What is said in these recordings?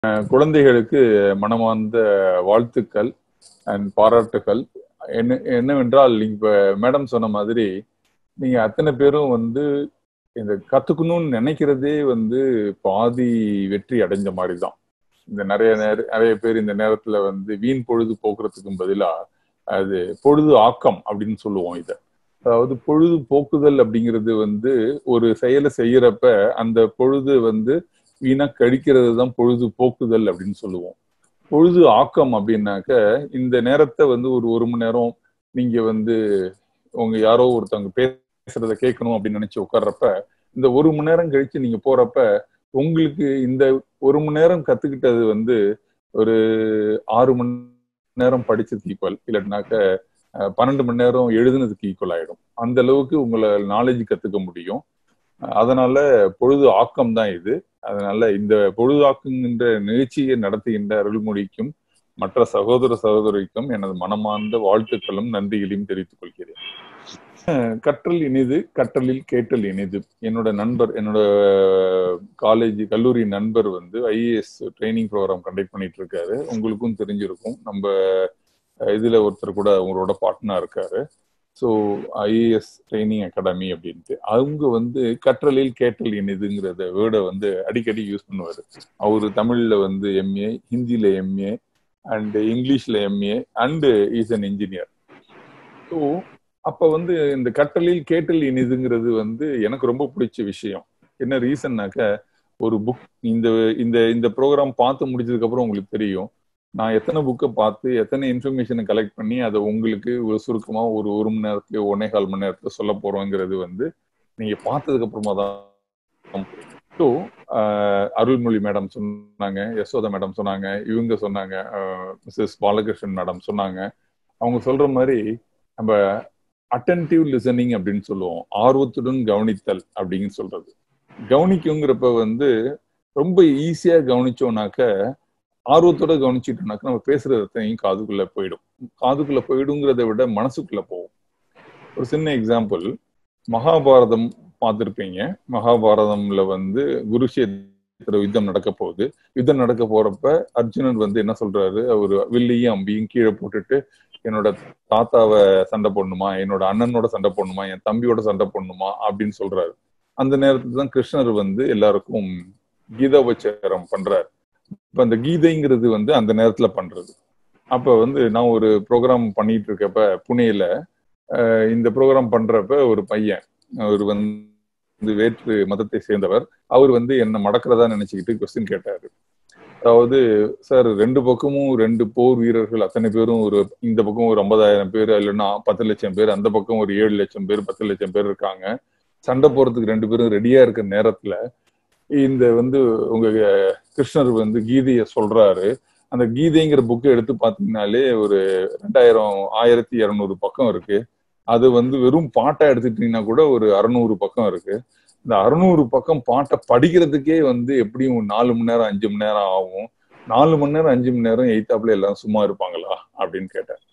குழந்தைகளுக்கு மனமார்ந்த வாழ்த்துக்கள் அண்ட் பாராட்டுகள். என்னவென்றால் இப்ப மேடம் சொன்ன மாதிரி நீங்க அத்தனை பேரும் வந்து இந்த கத்துக்கணும்னு நினைக்கிறதே வந்து பாதி வெற்றி அடைஞ்ச மாதிரி தான். இந்த நிறைய பேர் இந்த நேரத்துல வந்து வீண் பொழுது போக்குறதுக்கும் பதிலா அது பொழுது ஆக்கம் அப்படின்னு சொல்லுவோம் இத. அதாவது பொழுது போக்குதல் அப்படிங்கிறது வந்து ஒரு செயலை செய்யறப்ப அந்த பொழுது வந்து வீணா கழிக்கிறது தான் பொழுது போக்குதல் அப்படின்னு சொல்லுவோம். பொழுது ஆக்கம் அப்படின்னாக்க இந்த நேரத்தை வந்து ஒரு மணி நேரம் நீங்க வந்து உங்க யாரோ ஒருத்தவங்க பேசுறத கேட்கணும் அப்படின்னு நினைச்சு உட்கார்றப்ப இந்த ஒரு மணி நேரம் கழிச்சு நீங்க போறப்ப உங்களுக்கு இந்த ஒரு மணி நேரம் கத்துக்கிட்டது வந்து ஒரு 6 மணி நேரம் படிச்சதுக்கு ஈக்குவல், இல்லைன்னாக்க 12 மணி நேரம் எழுதுனதுக்கு ஈக்குவல் ஆயிடும். அந்த அளவுக்கு உங்களை நாலேஜ் கத்துக்க முடியும். அதனால பொழுது ஆக்கம் தான் இது. அதனால இந்த பொழுதாக்குங்கின்ற நிகழ்ச்சியை நடத்துகின்ற அருள்மொழிக்கும் மற்ற சகோதர சகோதரிக்கும் எனது மனமார்ந்த வாழ்த்துக்களும் நன்றிகளையும் தெரிவித்துக் கொள்கிறேன். கற்றல் இனிது, கற்றலில் கேட்டல் இனிது. என்னோட கல்லூரி நண்பர் வந்து ஐஏஎஸ் ட்ரைனிங் ப்ரோக்ராம் கண்டக்ட் பண்ணிட்டு இருக்காரு. உங்களுக்கும் தெரிஞ்சிருக்கும். நம்ம இதுல ஒருத்தர் கூட அவங்களோட பார்ட்னர் இருக்காரு. ஸோ ஐஏஎஸ் ட்ரைனிங் அகாடமி அப்படின்ட்டு அவங்க வந்து கற்றலில் கேட்டல் இனிதுங்கிறத வேர்டை வந்து அடிக்கடி யூஸ் பண்ணுவாரு. அவரு தமிழ்ல வந்து எம்ஏ, ஹிந்தியில எம்ஏ அண்ட் இங்கிலீஷ்ல MA and is an engineer. So அப்ப வந்து இந்த கற்றலில் கேட்டல் இனிதுங்கிறது வந்து எனக்கு ரொம்ப பிடிச்ச விஷயம். என்ன ரீசன்னாக்க ஒரு புக் இந்த இந்த இந்த ப்ரோக்ராம் பார்த்து முடிச்சதுக்கு அப்புறம் உங்களுக்கு தெரியும் நான் எத்தனை புக்கை பார்த்து எத்தனை இன்ஃபர்மேஷனை கலெக்ட் பண்ணி அதை உங்களுக்கு ஒரு சுருக்கமா ஒரு மணி நேரத்துல 1.25 மணி நேரத்துல சொல்ல போறோங்கிறது வந்து நீங்க பார்த்ததுக்கு அப்புறமா தான். ஸோ அருள்மொழி மேடம் சொன்னாங்க, யசோதா மேடம் சொன்னாங்க, இவங்க சொன்னாங்க, மிஸ்ஸஸ் பாலகிருஷ்ணன் மேடம் சொன்னாங்க. அவங்க சொல்ற மாதிரி நம்ம அட்டென்டிவ் லிசனிங் அப்படின்னு சொல்லுவோம். ஆர்வத்துடன் கவனித்தல் அப்படின்னு சொல்றது. கவனிக்குங்கிறப்ப வந்து ரொம்ப ஈஸியா கவனிச்சோம்னாக்க, ஆர்வத்தோட கவனிச்சுட்டோம்னாக்க நம்ம பேசுறதையும் காதுக்குள்ள போயிடும். காதுக்குள்ள போயிடுங்கிறத விட மனசுக்குள்ள போகும். ஒரு சின்ன எக்ஸாம்பிள், மகாபாரதம் பார்த்துருப்பீங்க. மகாபாரதம்ல வந்து குருஷேத்திர யுத்தம் நடக்க போகுது. யுத்தம் நடக்க போறப்ப அர்ஜுனன் வந்து என்ன சொல்றாரு, அவரு வில்லையும் அம்பியும் கீழே போட்டுட்டு என்னோட தாத்தாவை சண்டை போடணுமா, என்னோட அண்ணனோட சண்டை போடணுமா, என் தம்பியோட சண்டை போடணுமா அப்படின்னு சொல்றாரு. அந்த நேரத்துல தான் கிருஷ்ணர் வந்து எல்லாருக்கும் கீதோபச்சாரம் பண்றாரு. இப்ப அந்த கீதைங்கிறது வந்து அந்த நேரத்துல பண்றது. அப்ப வந்து நான் ஒரு ப்ரோக்ராம் பண்ணிட்டு இருக்கப்ப புனேல இந்த ப்ரோக்ராம் பண்றப்ப ஒரு பையன், அவர் வந்து வேற்று மதத்தை சேர்ந்தவர், அவர் வந்து என்ன மடக்கிறதா நினைச்சுக்கிட்டு கொஸ்டின் கேட்டாரு. அதாவது சார் 2 பக்கமும் 2 போர் வீரர்கள் அத்தனை பேரும் இந்த பக்கம் ஒரு 50,000 பேர், இல்லைன்னா 10 லட்சம் பேர், அந்த பக்கம் ஒரு 7 லட்சம் பேர், 10 லட்சம் பேர் இருக்காங்க. சண்டை போறதுக்கு 2 பேரும் ரெடியா இருக்கிற நேரத்துல இந்த வந்து உங்க கிருஷ்ணர் வந்து கீதைய சொல்றாரு. அந்த கீதைங்கிற புக்கை எடுத்து பாத்தீங்கன்னாலே ஒரு 1200 பக்கம் இருக்கு. அது வந்து வெறும் பாட்டா எடுத்துட்டீங்கன்னா கூட ஒரு 600 பக்கம் இருக்கு. இந்த 600 பக்கம் பாட்டை படிக்கிறதுக்கே வந்து எப்படியும் 4 மணி நேரம் 5 மணி நேரம் ஆகும். 4 மணி நேரம் 5 மணி நேரம் எய்த்தாப்புல எல்லாம் சும்மா இருப்பாங்களா அப்படின்னு கேட்டார்.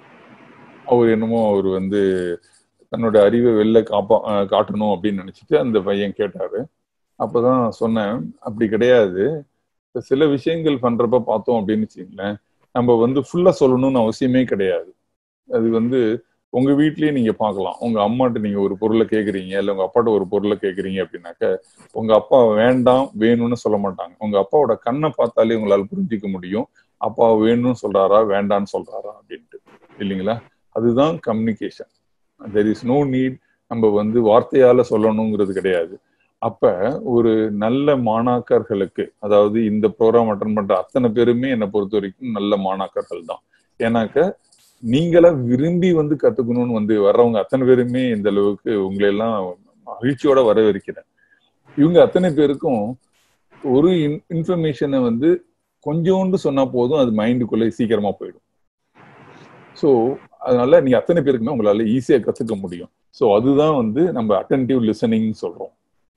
அவர் வந்து தன்னோட அறிவை வெளில காட்டணும் அப்படின்னு நினைச்சிட்டு அந்த பையன் கேட்டாரு. அப்பதான் சொன்னேன், அப்படி கிடையாது. சில விஷயங்கள் பண்றப்ப பார்த்தோம் அப்படின்னு வச்சுங்களேன், நம்ம வந்து ஃபுல்லா சொல்லணும்னு அவசியமே கிடையாது. அது வந்து உங்க வீட்லயே நீங்க பார்க்கலாம். உங்க அம்மாட்ட நீங்க ஒரு பொருளை கேட்குறீங்க, இல்ல உங்க அப்பாட்ட ஒரு பொருளை கேட்குறீங்க அப்படின்னாக்க உங்க அப்பா வேண்டாம் வேணும்னு சொல்ல மாட்டாங்க. உங்க அப்பாவோட கண்ணை பார்த்தாலே உங்களால புரிஞ்சிக்க முடியும் அப்பா வேணும்னு சொல்றாரா வேண்டான்னு சொல்றாரா அப்படின்ட்டு, இல்லைங்களா? அதுதான் communication. There is no need நம்ம வந்து வார்த்தையால சொல்லணுங்கிறது கிடையாது. அப்ப ஒரு நல்ல மாணாக்கர்களுக்கு, அதாவது இந்த ப்ரோக்ராம் அட்டன் பண்ற அத்தனை பேருமே என்னை பொறுத்த வரைக்கும் நல்ல மாணாக்கர்கள் தான். ஏன்னாக்க நீங்களா விரும்பி வந்து கத்துக்கணும்னு வந்து வர்றவங்க அத்தனை பேருமே இந்த அளவுக்கு உங்களை எல்லாம் மகிழ்ச்சியோட வரவேற்கிறேன். இவங்க அத்தனை பேருக்கும் ஒரு இன்ஃபர்மேஷனை வந்து கொஞ்சோண்டு சொன்னா போதும், அது மைண்டுக்குள்ள சீக்கிரமா போயிடும். ஸோ அதனால நீங்க அத்தனை பேருக்குமே உங்களால ஈஸியா கத்துக்க முடியும். ஸோ அதுதான் வந்து நம்ம அட்டென்டிவ் லிசனிங் சொல்றோம்.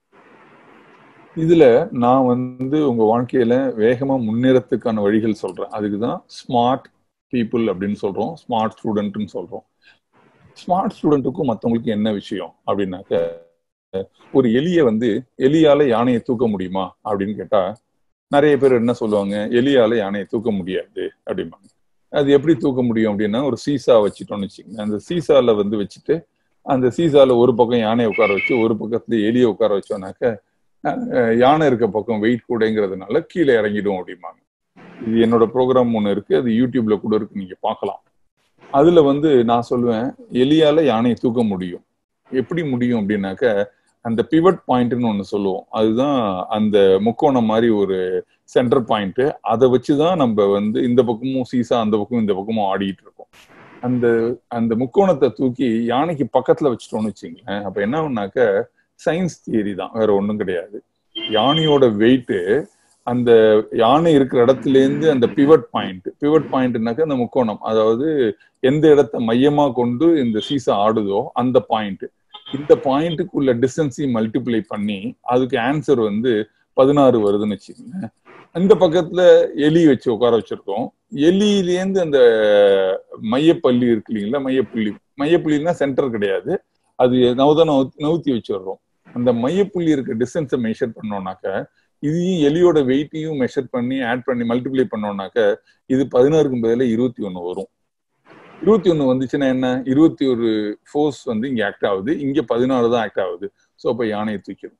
இதுல நான் வந்து உங்க வாழ்க்கையில வேகமா முன்னேறத்துக்கான வழிகள் சொல்றேன். அதுக்குதான் ஸ்மார்ட் பீப்புள் அப்படின்னு சொல்றோம், ஸ்மார்ட் ஸ்டூடெண்ட்னு சொல்றோம். ஸ்மார்ட் ஸ்டூடெண்ட்டுக்கும் மற்றவங்களுக்கு என்ன விஷயம் அப்படின்னாக்க, ஒரு எலியை வந்து எலியால யானையை தூக்க முடியுமா அப்படின்னு கேட்டா நிறைய பேர் என்ன சொல்லுவாங்க, எலியால யானையை தூக்க முடியாது அப்படிம்பாங்க. அது எப்படி தூக்க முடியும் அப்படின்னா, ஒரு சீசா வச்சுட்டோம்னு வச்சுக்கோங்க. அந்த சீசால வந்து வச்சுட்டு அந்த சீசால ஒரு பக்கம் யானையை உட்கார வச்சு ஒரு பக்கத்துல எலியை உட்கார வச்சோம்னாக்க யானை இருக்க பக்கம் வெயிட் கூடங்கிறதுனால கீழே இறங்கிடும் அப்படிம்பாங்க. இது என்னோட ப்ரோக்ராம் ஒன்று இருக்கு, அது யூடியூப்ல கூட இருக்கு, நீங்க பார்க்கலாம். அதுல வந்து நான் சொல்லுவேன், எலியால யானையை தூக்க முடியும். எப்படி முடியும் அப்படின்னாக்க, அந்த பிவட் பாயிண்ட்னு ஒண்ணு சொல்லுவோம். அதுதான் அந்த முக்கோணம் மாதிரி ஒரு சென்டர் பாயிண்ட். அதை வச்சுதான் நம்ம வந்து இந்த பக்கமும் சீசா, அந்த பக்கமும் இந்த பக்கமும் ஆடிட்டு இருக்கோம். அந்த அந்த முக்கோணத்தை தூக்கி யானைக்கு பக்கத்துல வச்சுட்டோம்னு வச்சுங்களேன், அப்ப என்ன ஆகும்னாக்க சயின்ஸ் தியரி தான், வேற ஒண்ணும் கிடையாது. யானையோட வெயிட்டு அந்த யானை இருக்கிற இடத்துல இருந்து அந்த பிவட் பாயிண்ட்னாக்க அந்த முக்கோணம், அதாவது எந்த இடத்தை மையமா கொண்டு இந்த சீசா ஆடுதோ அந்த பாயிண்ட், இந்த பாயிண்ட்டுக்குள்ள டிஸ்டன்ஸையும் மல்டிப்ளை பண்ணி அதுக்கு ஆன்சர் வந்து 16 வருதுன்னு வச்சுக்கோங்க. இந்த பக்கத்துல எலி வச்சு உட்கார வச்சிருக்கோம். எலியிலேருந்து அந்த மையப்பள்ளி இருக்கு இல்லைங்களா, மையப்புள்ளினா சென்டர் கிடையாது, அது நவுத்தி வச்சிடுறோம். அந்த மையப்புள்ளி இருக்க டிஸ்டன்ஸை மெஷர் பண்ணோம்னாக்க, இதையும் எலியோட வெயிட்டையும் மெஷர் பண்ணி ஆட் பண்ணி மல்டிப்ளை பண்ணோம்னாக்க இது 16க்கு பதிலாக 21 வரும். 21 வந்துச்சுன்னா என்ன, 21 ஃபோர்ஸ் வந்து இங்க ஆக்ட் ஆகுது, இங்க 16 தான் ஆக்ட் ஆகுது. ஸோ அப்ப யானையை தூக்கிடும்.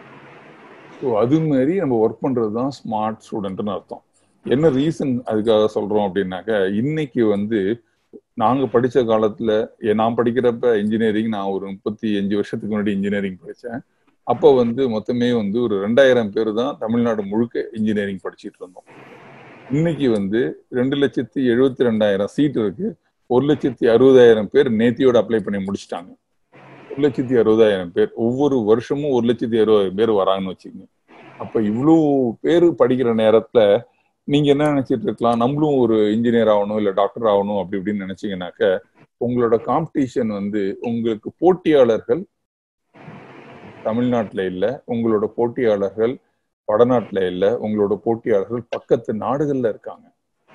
ஸோ அது மாதிரி நம்ம ஒர்க் பண்றதுதான் ஸ்மார்ட் ஸ்டூடெண்ட்னு அர்த்தம். என்ன ரீசன் அதுக்காக சொல்றோம் அப்படின்னாக்க, இன்னைக்கு வந்து நாங்க படிச்ச காலத்துல, நான் படிக்கிறப்ப இன்ஜினியரிங், நான் ஒரு 35 வருஷத்துக்கு முன்னாடி இன்ஜினியரிங் படிச்சேன். அப்போ வந்து மொத்தமே வந்து ஒரு 2000 பேர் தான் தமிழ்நாடு முழுக்க இன்ஜினியரிங் படிச்சுட்டு இருந்தோம். இன்னைக்கு வந்து 2,72,000 சீட் இருக்கு. 1,60,000 பேர் நேத்தியோட அப்ளை பண்ணி முடிச்சுட்டாங்க. 1,60,000 பேர் ஒவ்வொரு வருஷமும் 1,60,000 பேர் வராங்கன்னு வச்சுக்கோங்க. அப்ப இவ்வளவு பேரு படிக்கிற நேரத்துல நீங்க என்ன நினைச்சிட்டு இருக்கலாம், நம்மளும் ஒரு இன்ஜினியர் ஆகணும் இல்ல டாக்டர் ஆகணும் அப்படி இப்படின்னு நினைச்சீங்கன்னாக்க, உங்களோட காம்படிஷன் வந்து, உங்களுக்கு போட்டியாளர்கள் தமிழ்நாட்டுல இல்ல, உங்களோட போட்டியாளர்கள் வடநாட்டுல இல்ல, உங்களோட போட்டியாளர்கள் பக்கத்து நாடுகள்ல இருக்காங்க.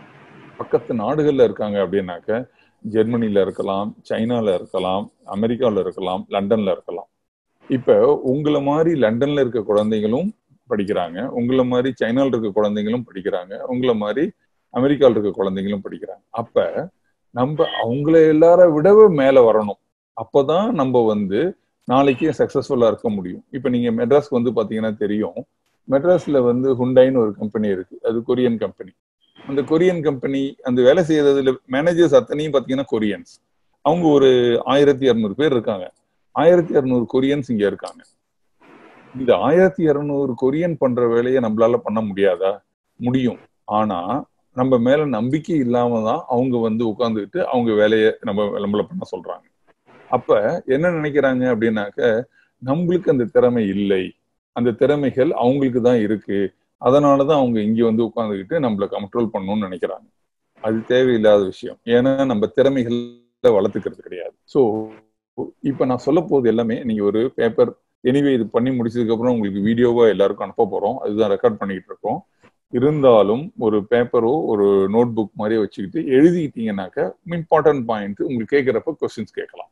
அப்படின்னாக்க ஜெர்மனில இருக்கலாம், சைனால இருக்கலாம், அமெரிக்கால இருக்கலாம், லண்டன்ல இருக்கலாம். இப்ப உங்களை மாதிரி லண்டன்ல இருக்க குழந்தைகளும் படிக்கிறாங்க, உங்களை மாதிரி சைனால இருக்க குழந்தைங்களும் படிக்கிறாங்க, உங்களை மாதிரி அமெரிக்கால இருக்க குழந்தைங்களும் படிக்கிறாங்க. அப்ப நம்ம அவங்கள எல்லார விடவே மேல வரணும். அப்பதான் நம்ம வந்து நாளைக்கு சக்சஸ்ஃபுல்லா இருக்க முடியும். இப்ப நீங்க மெட்ராஸ்க்கு வந்து பாத்தீங்கன்னா தெரியும், மெட்ராஸ்ல வந்து ஹுண்டாய்னு ஒரு கம்பெனி இருக்கு, அது கொரியன் கம்பெனி. அந்த கொரியன் கம்பெனி அந்த வேலை செய்யறதுல மேனேஜர்ஸ் அத்தனையும் பாத்தீங்கன்னா கொரியன்ஸ். அவங்க ஒரு 1200 பேர் இருக்காங்க. 1200 கொரியன்ஸ் இங்க இருக்காங்க. இந்த 1200 கொரியன் பண்ற வேலையை நம்மளால பண்ண முடியாதா? முடியும். ஆனா நம்ம மேல நம்பிக்கை இல்லாம தான் அவங்க வந்து உட்கார்ந்துக்கிட்டு அவங்க வேலையை நம்மள பண்ண சொல்றாங்க. அப்ப என்ன நினைக்கிறாங்க அப்படின்னாக்க, நம்மளுக்கு அந்த திறமை இல்லை, அந்த திறமைகள் அவங்களுக்கு தான் இருக்கு, அதனாலதான் அவங்க இங்க வந்து உட்கார்ந்துக்கிட்டு நம்மள கண்ட்ரோல் பண்ணணும்னு நினைக்கிறாங்க. அது தேவையில்லாத விஷயம். ஏன்னா நம்ம திறமைகளை வளர்த்துக்கிறது கிடையாது. ஸோ இப்ப நான் சொல்ல போது எல்லாமே நீங்க ஒரு பேப்பர், எனிவே இது பண்ணி முடிச்சதுக்கு அப்புறம் உங்களுக்கு வீடியோவா எல்லாருக்கும் அனுப்ப போறோம், அதுதான் ரெக்கார்ட் பண்ணிட்டு இருக்கோம். இருந்தாலும் ஒரு பேப்பரோ ஒரு நோட் புக் மாதிரியே வச்சுக்கிட்டு எழுதிக்கிட்டீங்கன்னாக்க இம்பார்ட்டன்ட் பாயிண்ட் உங்களுக்கு கேட்கிறப்ப கொஸ்டின்ஸ் கேட்கலாம்.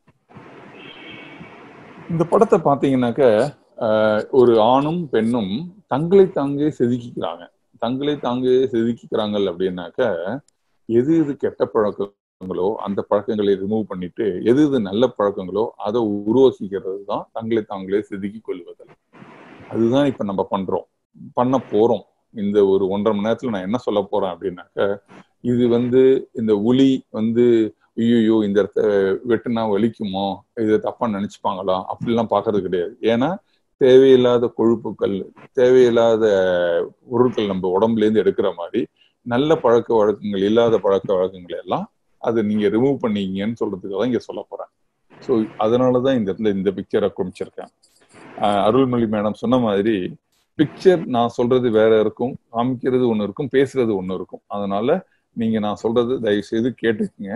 இந்த படத்தை பார்த்தீங்கன்னாக்க ஒரு ஆணும் பெண்ணும் தங்களை தாங்கே செதுக்கிக்கிறாங்க அப்படின்னாக்க, எது எது கெட்ட பழக்கங்களோ அந்த பழக்கங்களை ரிமூவ் பண்ணிட்டு எது எது நல்ல பழக்கங்களோ அதை உருவாக்கிக்கிறது தான் தங்களை தாங்களே செதுக்கி கொள்வதல். அதுதான் இப்ப நம்ம பண்ண போறோம். இந்த ஒரு 1.5 மணி நேரத்துல நான் என்ன சொல்ல போறேன் அப்படின்னாக்க, இது வந்து இந்த உளி வந்து ஐயோ இந்த இடத்த வெட்டுனா வலிக்குமோ, இதை தப்பா நினைச்சுப்பாங்களா அப்படிலாம் பாக்குறது கிடையாது. ஏன்னா தேவையில்லாத கொழுப்புகள், தேவையில்லாத பொருட்கள் நம்ம உடம்புல இருந்து எடுக்கிற மாதிரி நல்ல பழக்க வழக்கங்கள் இல்லாத பழக்க வழக்கங்கள் எல்லாம் அதை நீங்க ரிமூவ் பண்ணீங்கன்னு சொல்றதுக்கு தான் இங்க சொல்ல போறேன். ஸோ அதனாலதான் இந்த இடத்துல இந்த பிக்சரை காமிச்சிருக்கேன். அருள்மொழி மேடம் சொன்ன மாதிரி பிக்சர் நான் சொல்றது வேற இருக்கும், காமிக்கிறது ஒண்ணு இருக்கும், பேசுறது ஒண்ணு இருக்கும். அதனால நீங்க நான் சொல்றது தயவு செய்து கேட்டுக்குங்க.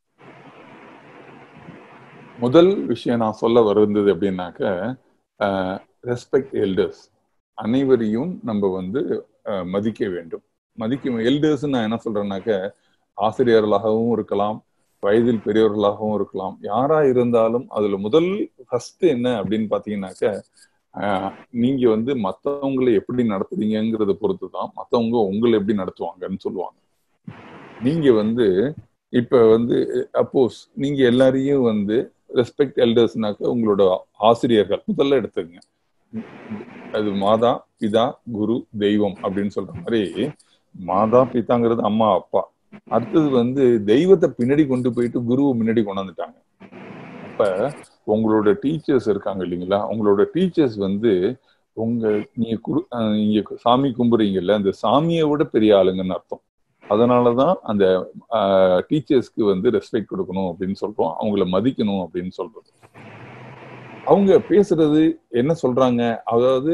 முதல் விஷயம் நான் சொல்ல வருந்தது அப்படின்னாக்க, ரெஸ்பெக்ட் எல்டர்ஸ். அனைவரையும் நம்ம வந்து மதிக்க வேண்டும். எல்டர்ஸ் நான் என்ன சொல்றேன்னாக்க, ஆசிரியர்களாகவும் இருக்கலாம், வயதில் பெரியவர்களாகவும் இருக்கலாம், யாரா இருந்தாலும் அதுல முதல் ஃபர்ஸ்ட் என்ன அப்படின்னு பாத்தீங்கன்னாக்க, நீங்க வந்து மத்தவங்களை எப்படி நடத்துறீங்கிறத பொறுத்து தான் மத்தவங்க உங்களை எப்படி நடத்துவாங்கன்னு சொல்லுவாங்க. நீங்க வந்து இப்ப வந்து அப்போஸ் நீங்க எல்லாரையும் வந்து ரெஸ்பெக்ட் எல்டர்ஸ்னாக்க உங்களோட ஆசிரியர்கள் முதல்ல எடுத்துக்கங்க. அது மாதா பிதா குரு தெய்வம் அப்படின்னு சொல்ற மாதிரி மாதா பிதாங்கிறது அம்மா அப்பா. அடுத்தது வந்து தெய்வத்தை பின்னாடி கொண்டு போயிட்டு குருவை முன்னாடி கொண்டாந்துட்டாங்க. அப்ப உங்களோட டீச்சர்ஸ் இருக்காங்க இல்லைங்களா, உங்களோட டீச்சர்ஸ் வந்து நீங்க சாமி கும்புறீங்கல்ல, அந்த சாமியை விட பெரிய ஆளுங்கன்னு அர்த்தம். அதனாலதான் அந்த டீச்சர்ஸ்க்கு வந்து ரெஸ்பெக்ட் கொடுக்கணும் அப்படின்னு சொல்றோம், அவங்கள மதிக்கணும் அப்படின்னு சொல்றது. அவங்க பேசுறது என்ன சொல்றாங்க, அதாவது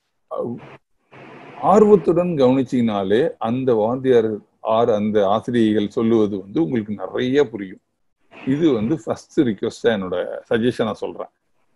ஆர்வத்துடன் கவனிச்சீங்கனாலே அந்த வாத்தியார் அந்த ஆசிரியர்கள் சொல்லுவது வந்து உங்களுக்கு நிறைய புரியும். இது வந்து ஃபர்ஸ்ட் ரிக்வெஸ்டா என்னோட சஜஷனா சொல்றேன்.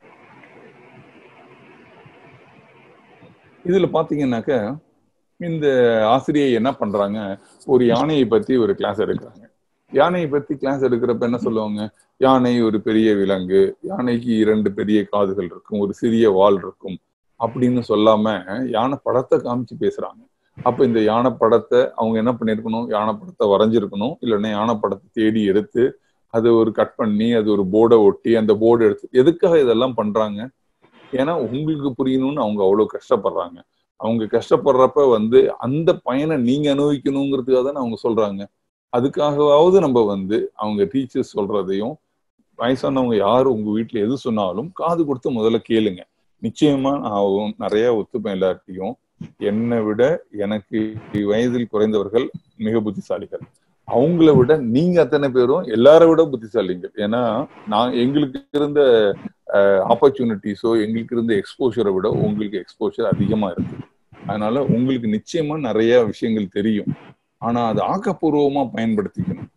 இதுல பாத்தீங்கன்னாக்க இந்த ஆசிரியை என்ன பண்றாங்க, ஒரு யானையை பத்தி ஒரு கிளாஸ் எடுக்கிறாங்க. யானையை பத்தி கிளாஸ் எடுக்கிறப்ப என்ன சொல்லுவாங்க, யானை ஒரு பெரிய விலங்கு, யானைக்கு 2 பெரிய காதுகள் இருக்கும், ஒரு சிறிய வால் இருக்கும் அப்படின்னு சொல்லாம யானை படத்தை காமிச்சு பேசுறாங்க. அப்ப இந்த யானை படத்தை அவங்க என்ன பண்ணிருக்கணும், யானை படத்தை வரைஞ்சிருக்கணும், இல்லைன்னா யானை படத்தை தேடி எடுத்து அது ஒரு கட் பண்ணி அது ஒரு போர்டை ஒட்டி அந்த போர்டு எடுத்து, எதுக்காக இதெல்லாம் பண்றாங்க? ஏன்னா உங்களுக்கு புரியணும்னு அவங்க அவ்வளவு கஷ்டப்படுறாங்க. அவங்க கஷ்டப்படுறப்ப வந்து அந்த பயனை நீங்க அனுபவிக்கணுங்கிறதுக்காக தானே அவங்க சொல்றாங்க. அதுக்காகவாவது நம்ம வந்து அவங்க டீச்சர்ஸ் சொல்றதையும், வயசானவங்க யாரு உங்க வீட்டுல எது சொன்னாலும் காது கொடுத்து முதல்ல கேளுங்க. நிச்சயமா நான் நிறைய ஒத்துப்பேன் எல்லார்ட்டையும். என்னை விட எனக்கு வயதில் குறைந்தவர்கள் மிக புத்திசாலிகள். அவங்கள விட நீங்க அத்தனை பேரும் எல்லார விட புத்திசாலிங்கள். ஏன்னா எங்களுக்கு இருந்த ஆப்பர்ச்சுனிட்டிஸோ எங்களுக்கு இருந்த எக்ஸ்போஷரை விட உங்களுக்கு எக்ஸ்போஷர் அதிகமா இருக்கு. அதனால உங்களுக்கு நிச்சயமா நிறைய விஷயங்கள் தெரியும். ஆனா அது ஆக்கப்பூர்வமா பயன்படுத்திக்கணும்.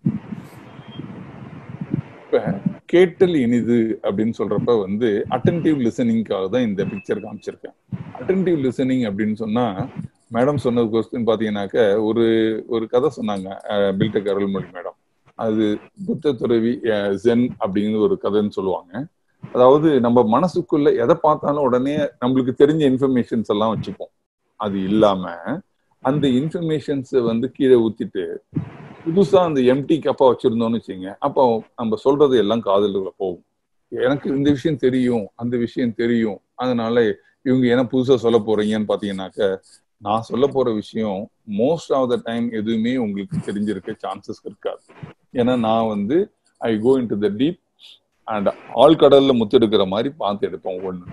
இப்ப கேட்டல் இனிது அப்படின்னு சொல்றப்ப வந்து அட்டென்டிவ் லிசனிங்காக தான் இந்த பிக்சர் காமிச்சிருக்கேன். அட்டென்டிவ் லிசனிங் அப்படின்னு சொன்னா, மேடம் சொன்னது கொஸ்டின் பாத்தீங்கன்னாக்க ஒரு கதை சொன்னாங்க, பில்டெக் அருள்மொழி மேடம். அது புத்த துறவி ஜென் அப்படிங்கிற ஒரு கதைன்னு சொல்லுவாங்க. அதாவது நம்ம மனசுக்குள்ள எதை பார்த்தாலும் உடனே நம்மளுக்கு தெரிஞ்ச இன்ஃபர்மேஷன்ஸ் எல்லாம் வச்சுப்போம். அது இல்லாம அந்த இன்ஃபர்மேஷன்ஸ் வந்து கீழே ஊத்திட்டு புதுசா அந்த எம்டி கப்பா வச்சிருந்தோம்னு வச்சுங்க, அப்போ நம்ம சொல்றது எல்லாம் காதலுக்குள்ள போகும். எனக்கு இந்த விஷயம் தெரியும், அந்த விஷயம் தெரியும், அதனால இவங்க என்ன புதுசா சொல்ல போறீங்கன்னு பாத்தீங்கன்னாக்க, நான் சொல்ல போற விஷயம் மோஸ்ட் ஆஃப் த டைம் எதுவுமே உங்களுக்கு தெரிஞ்சிருக்க சான்சஸ் இருக்காது. ஏன்னா நான் வந்து I go in to the deep and ஆழ்கடல்ல முத்தெடுக்கிற மாதிரி பார்த்து எடுப்போம் ஒண்ணுமே.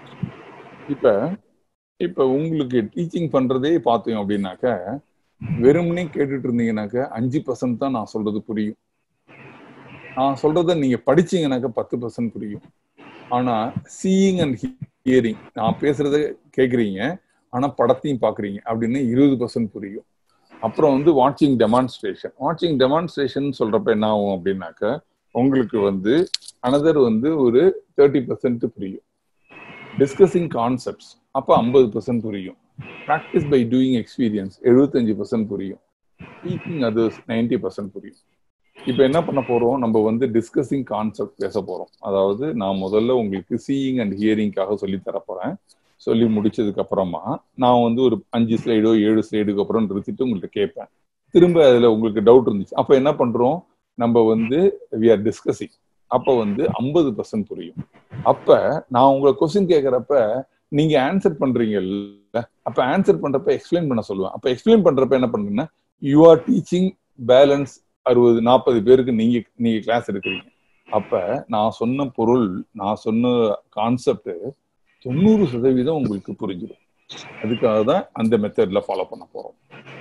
இப்ப உங்களுக்கு டீச்சிங் பண்றதே பார்த்தோம் அப்படின்னாக்க, வெறுமனே கேட்டுட்டு இருந்தீங்கன்னாக்க 5% தான் நான் சொல்றது புரியும். நான் சொல்றத நீங்க படிச்சீங்கன்னாக்க 10% புரியும். ஆனா சீயிங் அண்ட் ஹியரிங், நான் பேசுறத கேக்குறீங்க ஆனா படத்தையும் பாக்குறீங்க அப்படின்னு 20% புரியும். அப்புறம் வந்து வாட்சிங் டெமான்ஸ்ட்ரேஷன் சொல்றப்ப என்ன ஆகும் அப்படின்னாக்க, உங்களுக்கு வந்து அனதர் வந்து ஒரு 30% புரியும். டிஸ்கசிங் கான்செப்ட்ஸ் அப்ப 50% புரியும். ப்ராக்டிஸ் பை டூயிங் எக்ஸ்பீரியன்ஸ் 75% புரியும். டீச்சிங் அதர்ஸ் 90% புரியும். இப்ப என்ன பண்ண போறோம், நம்ம வந்து டிஸ்கசிங் கான்செப்ட் பேச போறோம். அதாவது நான் முதல்ல உங்களுக்கு சீயிங் அண்ட் ஹியரிங்காக சொல்லி தரப்போறேன். சொல்லி முடிச்சதுக்கு அப்புறமா நான் வந்து ஒரு 5 ஸ்லைடோ 7 ஸ்லைடுக்கு அப்புறம் நிறுத்திட்டு உங்கள்கிட்ட கேட்பேன். திரும்ப அதுல உங்களுக்கு டவுட் இருந்துச்சு, அப்ப என்ன பண்றோம், நம்ம வந்து வி ஆர் டிஸ்கசிங். அப்ப வந்து 50% புரியும். அப்ப நான் உங்களை கொஸ்டின் கேட்கறப்ப நீங்க ஆன்சர் பண்றீங்கல்ல, அப்ப ஆன்சர் பண்றப்ப எக்ஸ்பிளைன் பண்ண சொல்லுவேன். அப்ப எக்ஸ்பிளைன் பண்றப்ப என்ன பண்றீங்கன்னா, யூ ஆர் டீச்சிங் பேலன்ஸ் 60-40 பேருக்கு நீங்க கிளாஸ் எடுக்கிறீங்க. அப்ப நான் சொன்ன பொருள், நான் சொன்ன கான்செப்ட் 90% உங்களுக்கு புரிஞ்சிடும். அதுக்காக தான் அந்த மெத்தட்ல ஃபாலோ பண்ண போறோம்.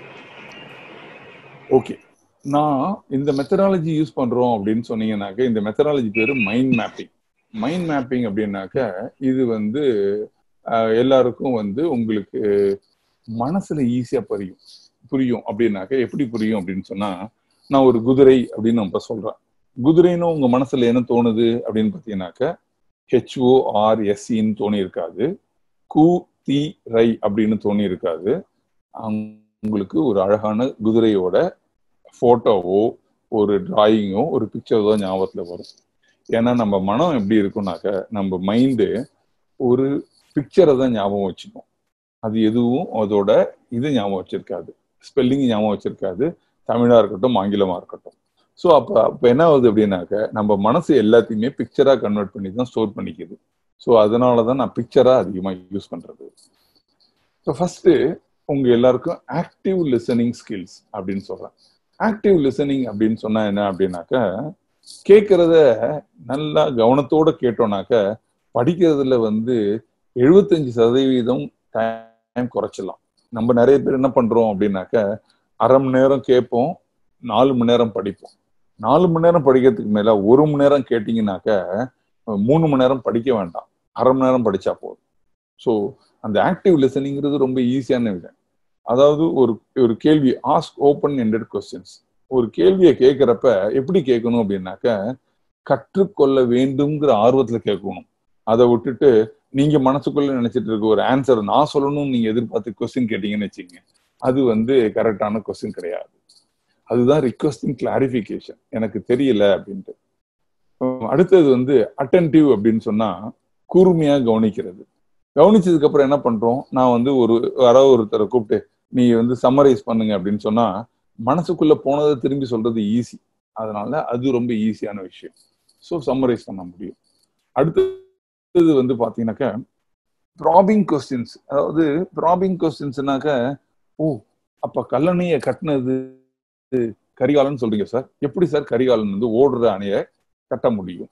ஓகே, நான் இந்த மெத்தடாலஜி யூஸ் பண்றோம் அப்படின்னு சொன்னீங்கன்னாக்க, இந்த மெத்தடாலஜி பேரு மைண்ட் மேப்பிங். மைண்ட் மேப்பிங் அப்படின்னாக்க, இது வந்து எல்லாருக்கும் வந்து உங்களுக்கு மனசுல ஈஸியா புரியும் அப்படின்னாக்க, எப்படி புரியும் அப்படின்னு சொன்னா, நான் ஒரு குதிரை அப்படின்னு நம்ம சொல்றேன். குதிரைன்னு உங்க மனசுல என்ன தோணுது அப்படின்னு பாத்தீங்கன்னாக்க, HORSEன்னு தோணி இருக்காது, ரை அப்படின்னு தோணி இருக்காது. உங்களுக்கு ஒரு அழகான குதிரையோட போட்டோவோ ஒரு டிராயிங்கோ ஒரு பிக்சரோ தான் ஞாபகத்துல வரும். ஏன்னா நம்ம மனம் எப்படி இருக்கும்னாக்க, நம்ம மைண்டு ஒரு பிக்சரை தான் ஞாபகம் வச்சுக்கும். அது எதுவும் அதோட இது ஞாபகம் வச்சிருக்காது, ஸ்பெல்லிங் ஞாபகம் வச்சிருக்காது, தமிழா இருக்கட்டும் ஆங்கிலமா இருக்கட்டும். ஸோ அப்போ என்ன ஆகுது அப்படின்னாக்க நம்ம மனசு எல்லாத்தையுமே பிக்சரா கன்வெர்ட் பண்ணி தான் ஸ்டோர் பண்ணிக்குது. ஸோ அதனால தான் நான் பிக்சரா அதிகமாக யூஸ் பண்றது. ஸோ ஃபர்ஸ்ட் உங்க எல்லாருக்கும் ஆக்டிவ் லிசனிங் ஸ்கில்ஸ் அப்படின்னு சொல்றேன். ஆக்டிவ் லிசனிங் அப்படின்னு சொன்னா என்ன அப்படின்னாக்க, கேட்கறத நல்லா கவனத்தோட கேட்டோம்னாக்க படிக்கிறதுல 75% டைம் குறைச்சிடலாம். நம்ம நிறைய பேர் என்ன பண்றோம் அப்படின்னாக்க, அரை மணி நேரம் கேட்போம், 4 மணி நேரம் படிப்போம். 4 மணி நேரம் படிக்கிறதுக்கு மேல 1 மணி நேரம் கேட்டீங்கன்னாக்க 3 மணி நேரம் படிக்க வேண்டாம், அரை மணி நேரம் படிச்சா போதும். ஸோ அந்த ஆக்டிவ் லிசனிங்கிறது ரொம்ப ஈஸியான விஷயம். அதாவது ஒரு கேள்வி, ஆஸ்க் ஓப்பன் எண்டட் கொஸ்டின்ஸ். ஒரு கேள்வியை கேட்கிறப்ப எப்படி கேட்கணும் அப்படின்னாக்க, கற்றுக்கொள்ள வேண்டும்ங்கிற ஆர்வத்துல கேட்கணும். அதை விட்டுட்டு நீங்க மனசுக்குள்ள நினைச்சிட்டு இருக்க ஒரு ஆன்சர் நான் சொல்லணும்னு நீங்க எதிர்பார்த்து கொஸ்டின் கேட்டீங்கன்னு வச்சுக்கோங்க, அது கரெக்டான கொஸ்டின் கிடையாது. அதுதான் ரிக்வெஸ்டிங் கிளாரிஃபிகேஷன், எனக்கு தெரியல அப்படின்ட்டு. அடுத்தது அட்டென்டிவ் அப்படின்னு சொன்னா கூர்மையா கவனிக்கிறது. கவனிச்சதுக்கு அப்புறம் என்ன பண்றோம், நான் யாராவது ஒருத்தரை கூப்பிட்டு நீ சம்மரைஸ் பண்ணுங்க அப்படின்னு சொன்னா மனசுக்குள்ள போனதை திரும்பி சொல்றது ஈஸி. அதனால அது ரொம்ப ஈஸியான விஷயம். ஸோ சம்மரைஸ் பண்ண முடியும். அடுத்தது பாத்தீங்கன்னாக்க ப்ராபிங் கொஸ்டின்ஸ். அதாவது ப்ராபிங் கொஸ்டின்ஸ்னாக்க, ஓ அப்ப கல்லணையை கட்டினது கரிகாலன் சொல்றீங்க சார், எப்படி சார் கரிகாலன் ஓடுற அணையை கட்ட முடியும்,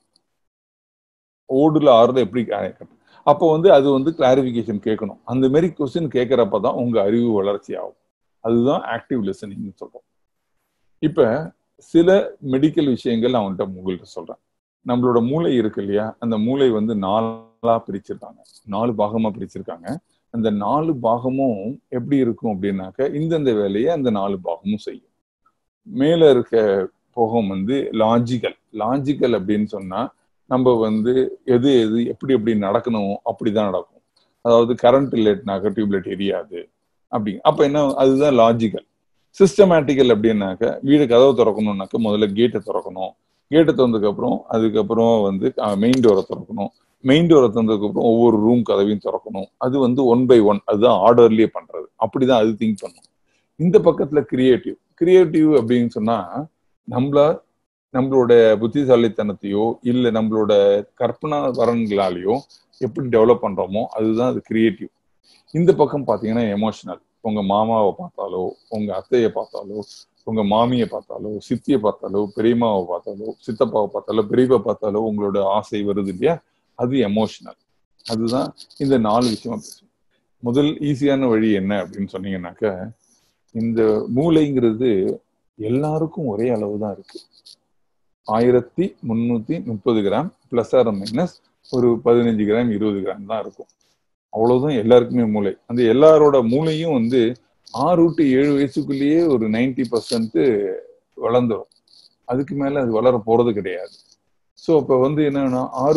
ஓடுல ஆறுல எப்படி கட்ட? அப்போ அது கிளாரிபிகேஷன் கேட்கணும். அந்த மாதிரி கொஸ்டின் கேட்கறப்பதான் உங்க அறிவு வளர்ச்சி ஆகும். அதுதான் ஆக்டிவ் லிசனிங் சொல்றோம். இப்ப சில மெடிக்கல் விஷயங்கள் நான் உங்கள்கிட்ட சொல்றேன். நம்மளோட மூளை இருக்கு இல்லையா, அந்த மூளை 4 பிரிச்சிருக்காங்க, 4 பாகமா பிரிச்சிருக்காங்க. அந்த 4 பாகமும் எப்படி இருக்கும் அப்படின்னாக்க, இந்தந்த வேலையை அந்த 4 பாகமும் செய்யும். மேல இருக்க போகம் லாஜிக்கல். லாஜிக்கல் அப்படின்னு சொன்னா நம்ம எது எது எப்படி எப்படி நடக்கணும் அப்படிதான் நடக்கும். அதாவது கரண்ட் இல்லைனாக்க டியூப்லைட் எரியாது அப்படி. அப்ப என்ன, அதுதான் லாஜிக்கல். சிஸ்டமேட்டிக்கல் அப்படின்னாக்க, வீடு கதவை திறக்கணும்னாக்க முதல்ல கேட்டை திறக்கணும், கேட்டை திறந்ததுக்கு அப்புறம் அதுக்கப்புறம் மெயின் டோரை திறக்கணும், மெயின் டோரை திறந்ததுக்கு அப்புறம் ஒவ்வொரு ரூம் கதவையும் திறக்கணும். அது 1 by 1, அதுதான் ஆர்டர்லயே பண்றது. அப்படிதான் அது திங்க் பண்ணும். இந்த பக்கத்துல கிரியேட்டிவ் அப்படின்னு சொன்னா நம்மளோட புத்திசாலித்தனத்தையோ இல்ல நம்மளோட கற்பனா வரன்களாலேயோ எப்படி டெவலப் பண்றோமோ அதுதான் அது கிரியேட்டிவ். இந்த பக்கம் பாத்தீங்கன்னா எமோஷனல். உங்க மாமாவை பார்த்தாலோ, உங்க அத்தையை பார்த்தாலோ, உங்க மாமியை பார்த்தாலோ, சித்தியை பார்த்தாலோ, பெரியம்மாவை பார்த்தாலோ, சித்தப்பாவை பார்த்தாலோ, பெரியப்பா பார்த்தாலோ உங்களோட ஆசை வருது இல்லையா, அது எமோஷனல். அதுதான் இந்த 4 விஷயமா பேசும். முதல் ஈஸியான வழி என்ன அப்படின்னு சொன்னீங்கன்னாக்க, இந்த மூளைங்கிறது எல்லாருக்கும் ஒரே அளவு தான் இருக்கு. 1330 கிராம் பிளஸ் ஆர் மைனஸ் ஒரு 15 கிராம் 20 கிராம் தான் இருக்கும். அவ்வளவுதான் எல்லாருக்குமே மூளை. அந்த எல்லாரோட மூளையும் 6 to 7 வயசுக்குள்ளேயே ஒரு 90% வளர்ந்துடும். அதுக்கு மேல அது வளர போறது கிடையாது. ஸோ அப்ப என்னன்னா 6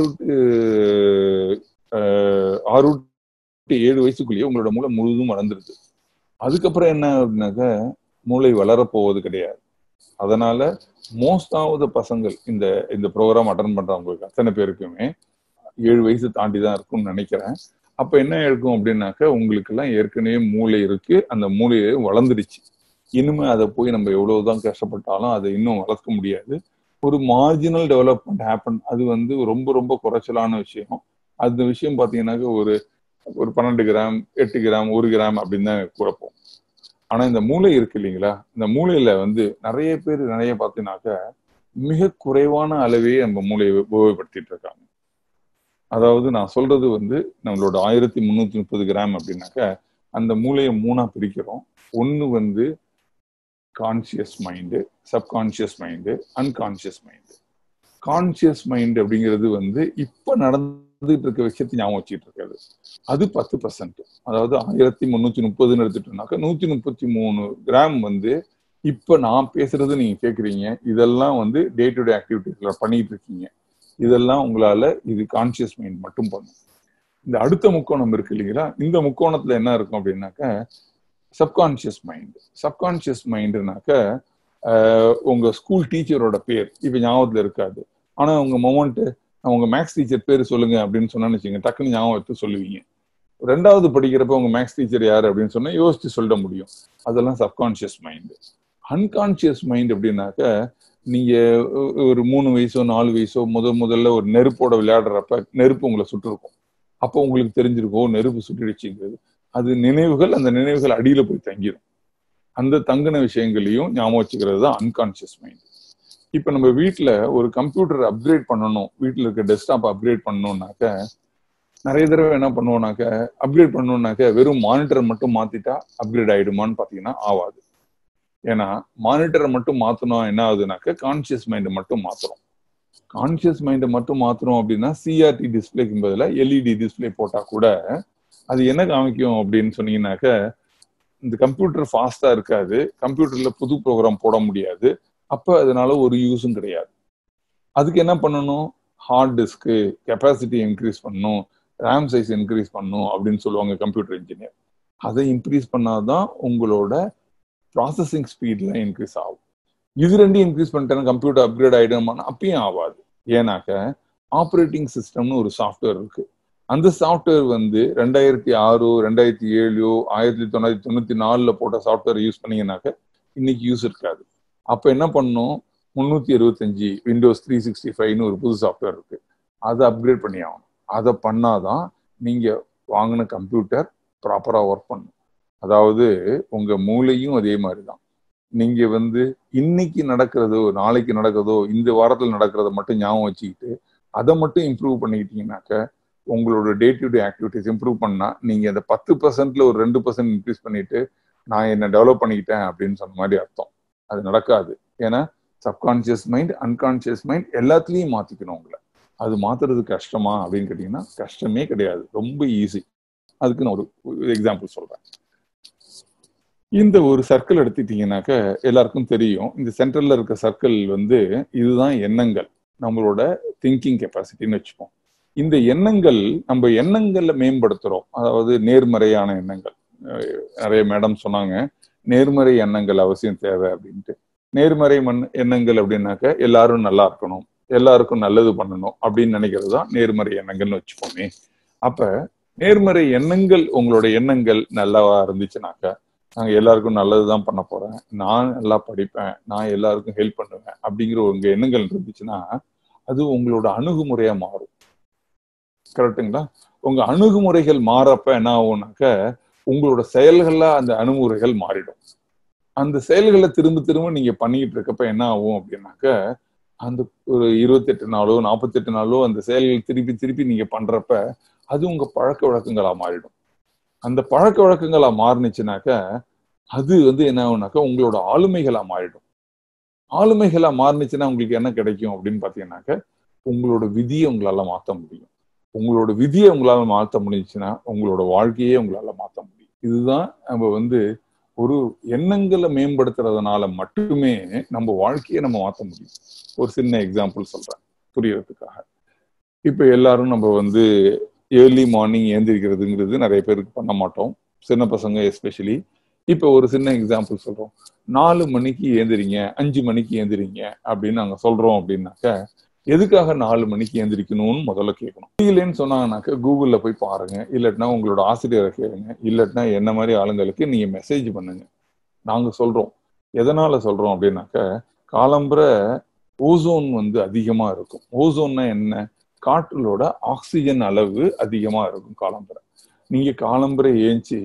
to 7 வயசுக்குள்ளேயே உங்களோட மூளை முழுதும் வளர்ந்துருது. அதுக்கப்புறம் என்ன அப்படின்னாக்க, மூளை வளர போவது கிடையாது. அதனால மோஸ்ட் ஆஃப் த பசங்கள் இந்த ப்ரோக்ராம் அட்டன் பண்றவங்களுக்கு அத்தனை பேருக்குமே 7 வயசு தாண்டி தான் இருக்கும்னு நினைக்கிறேன். அப்ப என்ன இருக்கும் அப்படின்னாக்க, உங்களுக்கு எல்லாம் ஏற்கனவே மூளை இருக்கு, அந்த மூளையை வளர்ந்துடுச்சு. இனிமே அதை போய் நம்ம எவ்வளவுதான் கஷ்டப்பட்டாலும் அதை இன்னும் வளர்க்க முடியாது. ஒரு மார்ஜினல் டெவலப்மெண்ட் ஹேப்பன். அது ரொம்ப ரொம்ப குறைச்சலான விஷயம். அந்த விஷயம் பாத்தீங்கன்னாக்க ஒரு 12 கிராம் 8 கிராம் 1 கிராம் அப்படின்னு தான் குறைப்போம். ஆனா இந்த மூளை இருக்கு இல்லைங்களா, இந்த மூளையில நிறைய பேர் நிறைய பார்த்தீங்கன்னாக்க மிக குறைவான அளவே நம்ம மூளையை உபயோகப்படுத்திட்டு இருக்காங்க. அதாவது நான் சொல்றது நம்மளோட 1330 கிராம் அப்படின்னாக்க, அந்த மூளையை 3ஆ பிரிக்கிறோம். ஒண்ணு conscious mind, subconscious mind, unconscious mind. Conscious mind அப்படிங்கிறது இப்ப நடந்துட்டு இருக்க விஷயத்தை ஞாபகம் வச்சுட்டு இருக்காது. அது 10%. அதாவது 1330 எடுத்துட்டோம்னாக்க 133 கிராம் இப்ப நான் பேசுறது நீங்க கேக்குறீங்க, இதெல்லாம் டே டு டே ஆக்டிவிட்டிஸ்ல பண்ணிட்டு இருக்கீங்க. இதெல்லாம் உங்களால இது கான்சியஸ் மைண்ட் மட்டும் பண்ணும். இந்த அடுத்த முக்கோணம் இருக்கு இல்லைங்களா, இந்த முக்கோணத்துல என்ன இருக்கும் அப்படின்னாக்க சப்கான்சியஸ் மைண்ட். சப்கான்சியஸ் மைண்டுனாக்க உங்க ஸ்கூல் டீச்சரோட பேர் இப்ப ஞாபகத்துல இருக்காது. ஆனா உங்க மொமெண்ட் உங்க மேக்ஸ் டீச்சர் பேர் சொல்லுங்க அப்படின்னு சொன்னான்னு வச்சுங்க, டக்குன்னு ஞாபகம் எடுத்து சொல்லுவீங்க. 2வது படிக்கிறப்ப உங்க மேக்ஸ் டீச்சர் யாரு அப்படின்னு சொன்னா யோசிச்சு சொல்ல முடியும். அதெல்லாம் சப்கான்சியஸ் மைண்ட். அன்கான்சியஸ் மைண்ட் அப்படின்னாக்க நீங்க ஒரு 3 வயசோ 4 வயசோ முதல்ல ஒரு நெருப்போட விளையாடுறப்ப நெருப்பு உங்களை சுட்டிருக்கும். அப்போ உங்களுக்கு தெரிஞ்சிருக்கும் நெருப்பு சுட்டிடுச்சுங்கிறது. அது நினைவுகள், அந்த நினைவுகள் அடியில போய் தங்கிடும். அந்த தங்கின விஷயங்களையும் ஞாபகம் வச்சுக்கிறது தான் அன்கான்சியஸ் மைண்ட். இப்ப நம்ம வீட்டுல ஒரு கம்ப்யூட்டர் அப்கிரேட் பண்ணணும், வீட்டுல இருக்க டெஸ்க்டாப் அப்கிரேட் பண்ணணும்னாக்க நிறைய தடவை என்ன பண்ணுவோம்னாக்க அப்கிரேட் பண்ணணும்னாக்க வெறும் மானிட்டர் மட்டும் மாத்திட்டா அப்கிரேட் ஆயிடுமான்னு பாத்தீங்கன்னா ஆகாது. ஏன்னா மானிட்டரை மட்டும் மாத்தணும் என்ன ஆகுதுனாக்க கான்சியஸ் மைண்ட் மட்டும் மாத்துறோம். கான்சியஸ் மைண்டை மட்டும் மாத்துறோம் அப்படின்னா சிஆர்டி டிஸ்பிளேக்கு பதிலா எல்இடி டிஸ்பிளே போட்டா கூட அது என்ன காமிக்கும் அப்படின்னு சொன்னீங்கன்னாக்க இந்த கம்ப்யூட்டர் ஃபாஸ்டா இருக்காது, கம்ப்யூட்டர்ல புது ப்ரோக்ராம் போட முடியாது, அப்ப அதனால ஒரு யூஸும் கிடையாது. அதுக்கு என்ன பண்ணணும், ஹார்ட் டிஸ்க்கு கெப்பாசிட்டி இன்க்ரீஸ் பண்ணணும், ரேம் சைஸ் இன்க்ரீஸ் பண்ணணும் அப்படின்னு சொல்லுவாங்க கம்ப்யூட்டர் இன்ஜினியர். அதை இன்க்ரீஸ் பண்ணாதான் உங்களோட ப்ராசஸிங் ஸ்பீட்ல இன்க்ரீஸ் ஆகும். இது ரெண்டையும் இன்க்ரீஸ் பண்ணிட்டேன்னா கம்ப்யூட்டர் அப்கிரேட் ஆயிடுமானா அப்பயும் ஆகாது. ஏன்னாக்க ஆப்ரேட்டிங் சிஸ்டம்னு ஒரு சாஃப்ட்வேர் இருக்கு. அந்த சாஃப்ட்வேர் 2006 2007 1994 போட்ட சாஃப்ட்வேர் யூஸ் பண்ணீங்கன்னாக்க இன்னைக்கு யூஸ் இருக்காது. அப்ப என்ன பண்ணும், 365 விண்டோஸ் 365 ஒரு புது சாஃப்ட்வேர் இருக்கு, அதை அப்கிரேட் பண்ணி ஆகணும். அதை பண்ணாதான் நீங்க வாங்கின கம்ப்யூட்டர் ப்ராப்பரா ஒர்க் பண்ணும். அதாவது உங்க மூளையும் அதே மாதிரிதான். நீங்க இன்னைக்கு நடக்கிறதோ நாளைக்கு நடக்கிறதோ இந்த வாரத்தில் நடக்கிறத மட்டும் ஞாபகம் வச்சுக்கிட்டு அதை மட்டும் இம்ப்ரூவ் பண்ணிக்கிட்டீங்கன்னாக்க உங்களோட day to day activities improve பண்ணா நீங்க அந்த 10%ல ஒரு 2% இன்க்ரீஸ் பண்ணிட்டு நான் என்ன டெவலப் பண்ணிக்கிட்டேன் அப்படின்னு சொன்ன மாதிரி அர்த்தம். அது நடக்காது. ஏன்னா சப்கான்சியஸ் மைண்ட், அன்கான்சியஸ் மைண்ட் எல்லாத்துலயும் மாத்திக்கணும் உங்களை. அது மாத்துறது கஷ்டமா அப்படின்னு கேட்டீங்கன்னா கஷ்டமே கிடையாது, ரொம்ப ஈஸி. அதுக்கு நான் ஒரு எக்ஸாம்பிள் சொல்றேன். இந்த ஒரு சர்க்கிள் எடுத்துட்டீங்கன்னாக்க எல்லாருக்கும் தெரியும், இந்த சென்டர்ல இருக்க சர்க்கிள் இதுதான் எண்ணங்கள், நம்மளோட திங்கிங் கெப்பாசிட்டின்னு வச்சுப்போம். இந்த எண்ணங்கள் நம்ம எண்ணங்கள்ல மேம்படுத்துறோம். அதாவது நேர்மறையான எண்ணங்கள். நிறைய மேடம் சொன்னாங்க நேர்மறை எண்ணங்கள் அவசியம் தேவை அப்படின்ட்டு. நேர்மறை எண்ணங்கள் அப்படின்னாக்க எல்லாரும் நல்லா இருக்கணும், எல்லாருக்கும் நல்லது பண்ணணும் அப்படின்னு நினைக்கிறது தான் நேர்மறை எண்ணங்கள்னு வச்சுப்போமே. அப்ப நேர்மறை எண்ணங்கள், உங்களோட எண்ணங்கள் நல்லவா இருந்துச்சுனாக்க நாங்க எல்லாருக்கும் நல்லதுதான் பண்ண போறேன், நான் நல்லா படிப்பேன், நான் எல்லாருக்கும் ஹெல்ப் பண்ணுவேன் அப்படிங்கிற உங்க எண்ணங்கள் இருந்துச்சுன்னா அது உங்களோட அணுகுமுறையா மாறும். கரெக்டுங்களா? உங்க அணுகுமுறைகள் மாறப்ப என்ன ஆகும்னாக்க உங்களோட செயல்கள்ல அந்த அணுகுமுறைகள் மாறிடும். அந்த செயல்களை திரும்ப திரும்ப நீங்க பண்ணிட்டு இருக்கப்ப என்ன ஆகும் அப்படின்னாக்க அந்த ஒரு 28 நாளோ 48 நாளோ அந்த செயல்கள் திருப்பி திருப்பி நீங்க பண்றப்ப அது உங்க பழக்க வழக்கங்களா மாறிடும். அந்த பழக்க வழக்கங்களா மாறுனுச்சுனாக்க அது என்ன ஆகும்னாக்க உங்களோட ஆளுமைகளா மாறிடும். ஆளுமைகளா மாறுனுச்சுன்னா உங்களுக்கு என்ன கிடைக்கும் அப்படின்னு பாத்தீங்கன்னாக்க உங்களோட விதியை உங்களால மாற்ற முடியும். உங்களோட விதியை உங்களால மாற்ற முடிஞ்சுன்னா உங்களோட வாழ்க்கையே உங்களால மாற்ற முடியும். இதுதான் நம்ம ஒரு எண்ணங்களை மேம்படுத்துறதுனால மட்டுமே நம்ம வாழ்க்கையை நம்ம மாற்ற முடியும். ஒரு சின்ன எக்ஸாம்பிள் சொல்றேன் புரியறதுக்காக. இப்ப எல்லாரும் நம்ம ஏர்லி மார்னிங் ஏந்திரிக்கிறதுங்கிறது நிறைய பேருக்கு பண்ண மாட்டோம், சின்ன பசங்க எஸ்பெஷலி. இப்ப ஒரு சின்ன எக்ஸாம்பிள் சொல்றோம், 4 மணிக்கு ஏந்திரிங்க 5 மணிக்கு ஏந்திரிங்க அப்படின்னு நாங்க சொல்றோம் அப்படின்னாக்க எதுக்காக 4 மணிக்கு ஏந்திரிக்கணும்னு முதல்ல கேட்கணும். இல்லைன்னு சொன்னாங்கன்னாக்க கூகுள்ல போய் பாருங்க, இல்லட்டினா உங்களோட ஆசிரியரை கேளுங்க, இல்லட்டினா என்ன மாதிரி ஆளுங்களுக்கு நீங்க மெசேஜ் பண்ணுங்க. நாங்க சொல்றோம். எதனால சொல்றோம் அப்படின்னாக்க காலம்புற ஓசோன் அதிகமா இருக்கும். ஓசோன்னா என்ன, காற்றுலோட ஆக்சிஜன் அளவு அதிகமா இருக்கும் காலம்புற. நீங்க காலம்புற ஏஞ்சி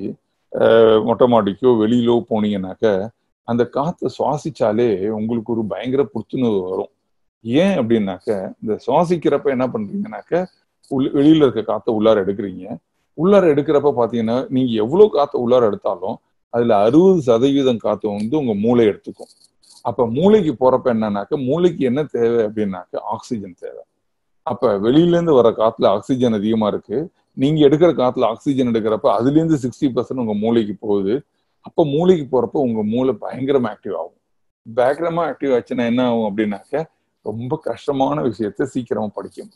மொட்டை மாடிக்கோ வெளியிலோ போனீங்கன்னாக்க அந்த காற்றை சுவாசிச்சாலே உங்களுக்கு ஒரு பயங்கர புத்துணர்வு வரும். ஏன் அப்படின்னாக்க இந்த சுவாசிக்கிறப்ப என்ன பண்றீங்கன்னாக்க வெளியில இருக்க காற்றை உள்ளார எடுக்கிறீங்க. உள்ளார எடுக்கிறப்ப பாத்தீங்கன்னா நீங்க எவ்வளவு காற்றை உள்ளார எடுத்தாலும் அதுல 60% காற்று உங்க மூளை எடுத்துக்கும். அப்ப மூளைக்கு போறப்ப என்னன்னாக்க மூளைக்கு என்ன தேவை அப்படின்னாக்க ஆக்சிஜன் தேவை. அப்ப வெளியில இருந்து வர காத்துல ஆக்சிஜன் அதிகமா இருக்கு, நீங்க எடுக்கிற காத்துல ஆக்சிஜன் எடுக்கிறப்ப அதுல இருந்து 60% உங்க மூளைக்கு போகுது. அப்ப மூளைக்கு போறப்ப உங்க மூளை பயங்கரமா ஆக்டிவ் ஆகும். பயங்கரமா ஆக்டிவ் ஆச்சுன்னா என்ன ஆகும் அப்படின்னாக்க ரொம்ப கஷ்டமான விஷயத்த சீக்கிரமா படிக்கும்.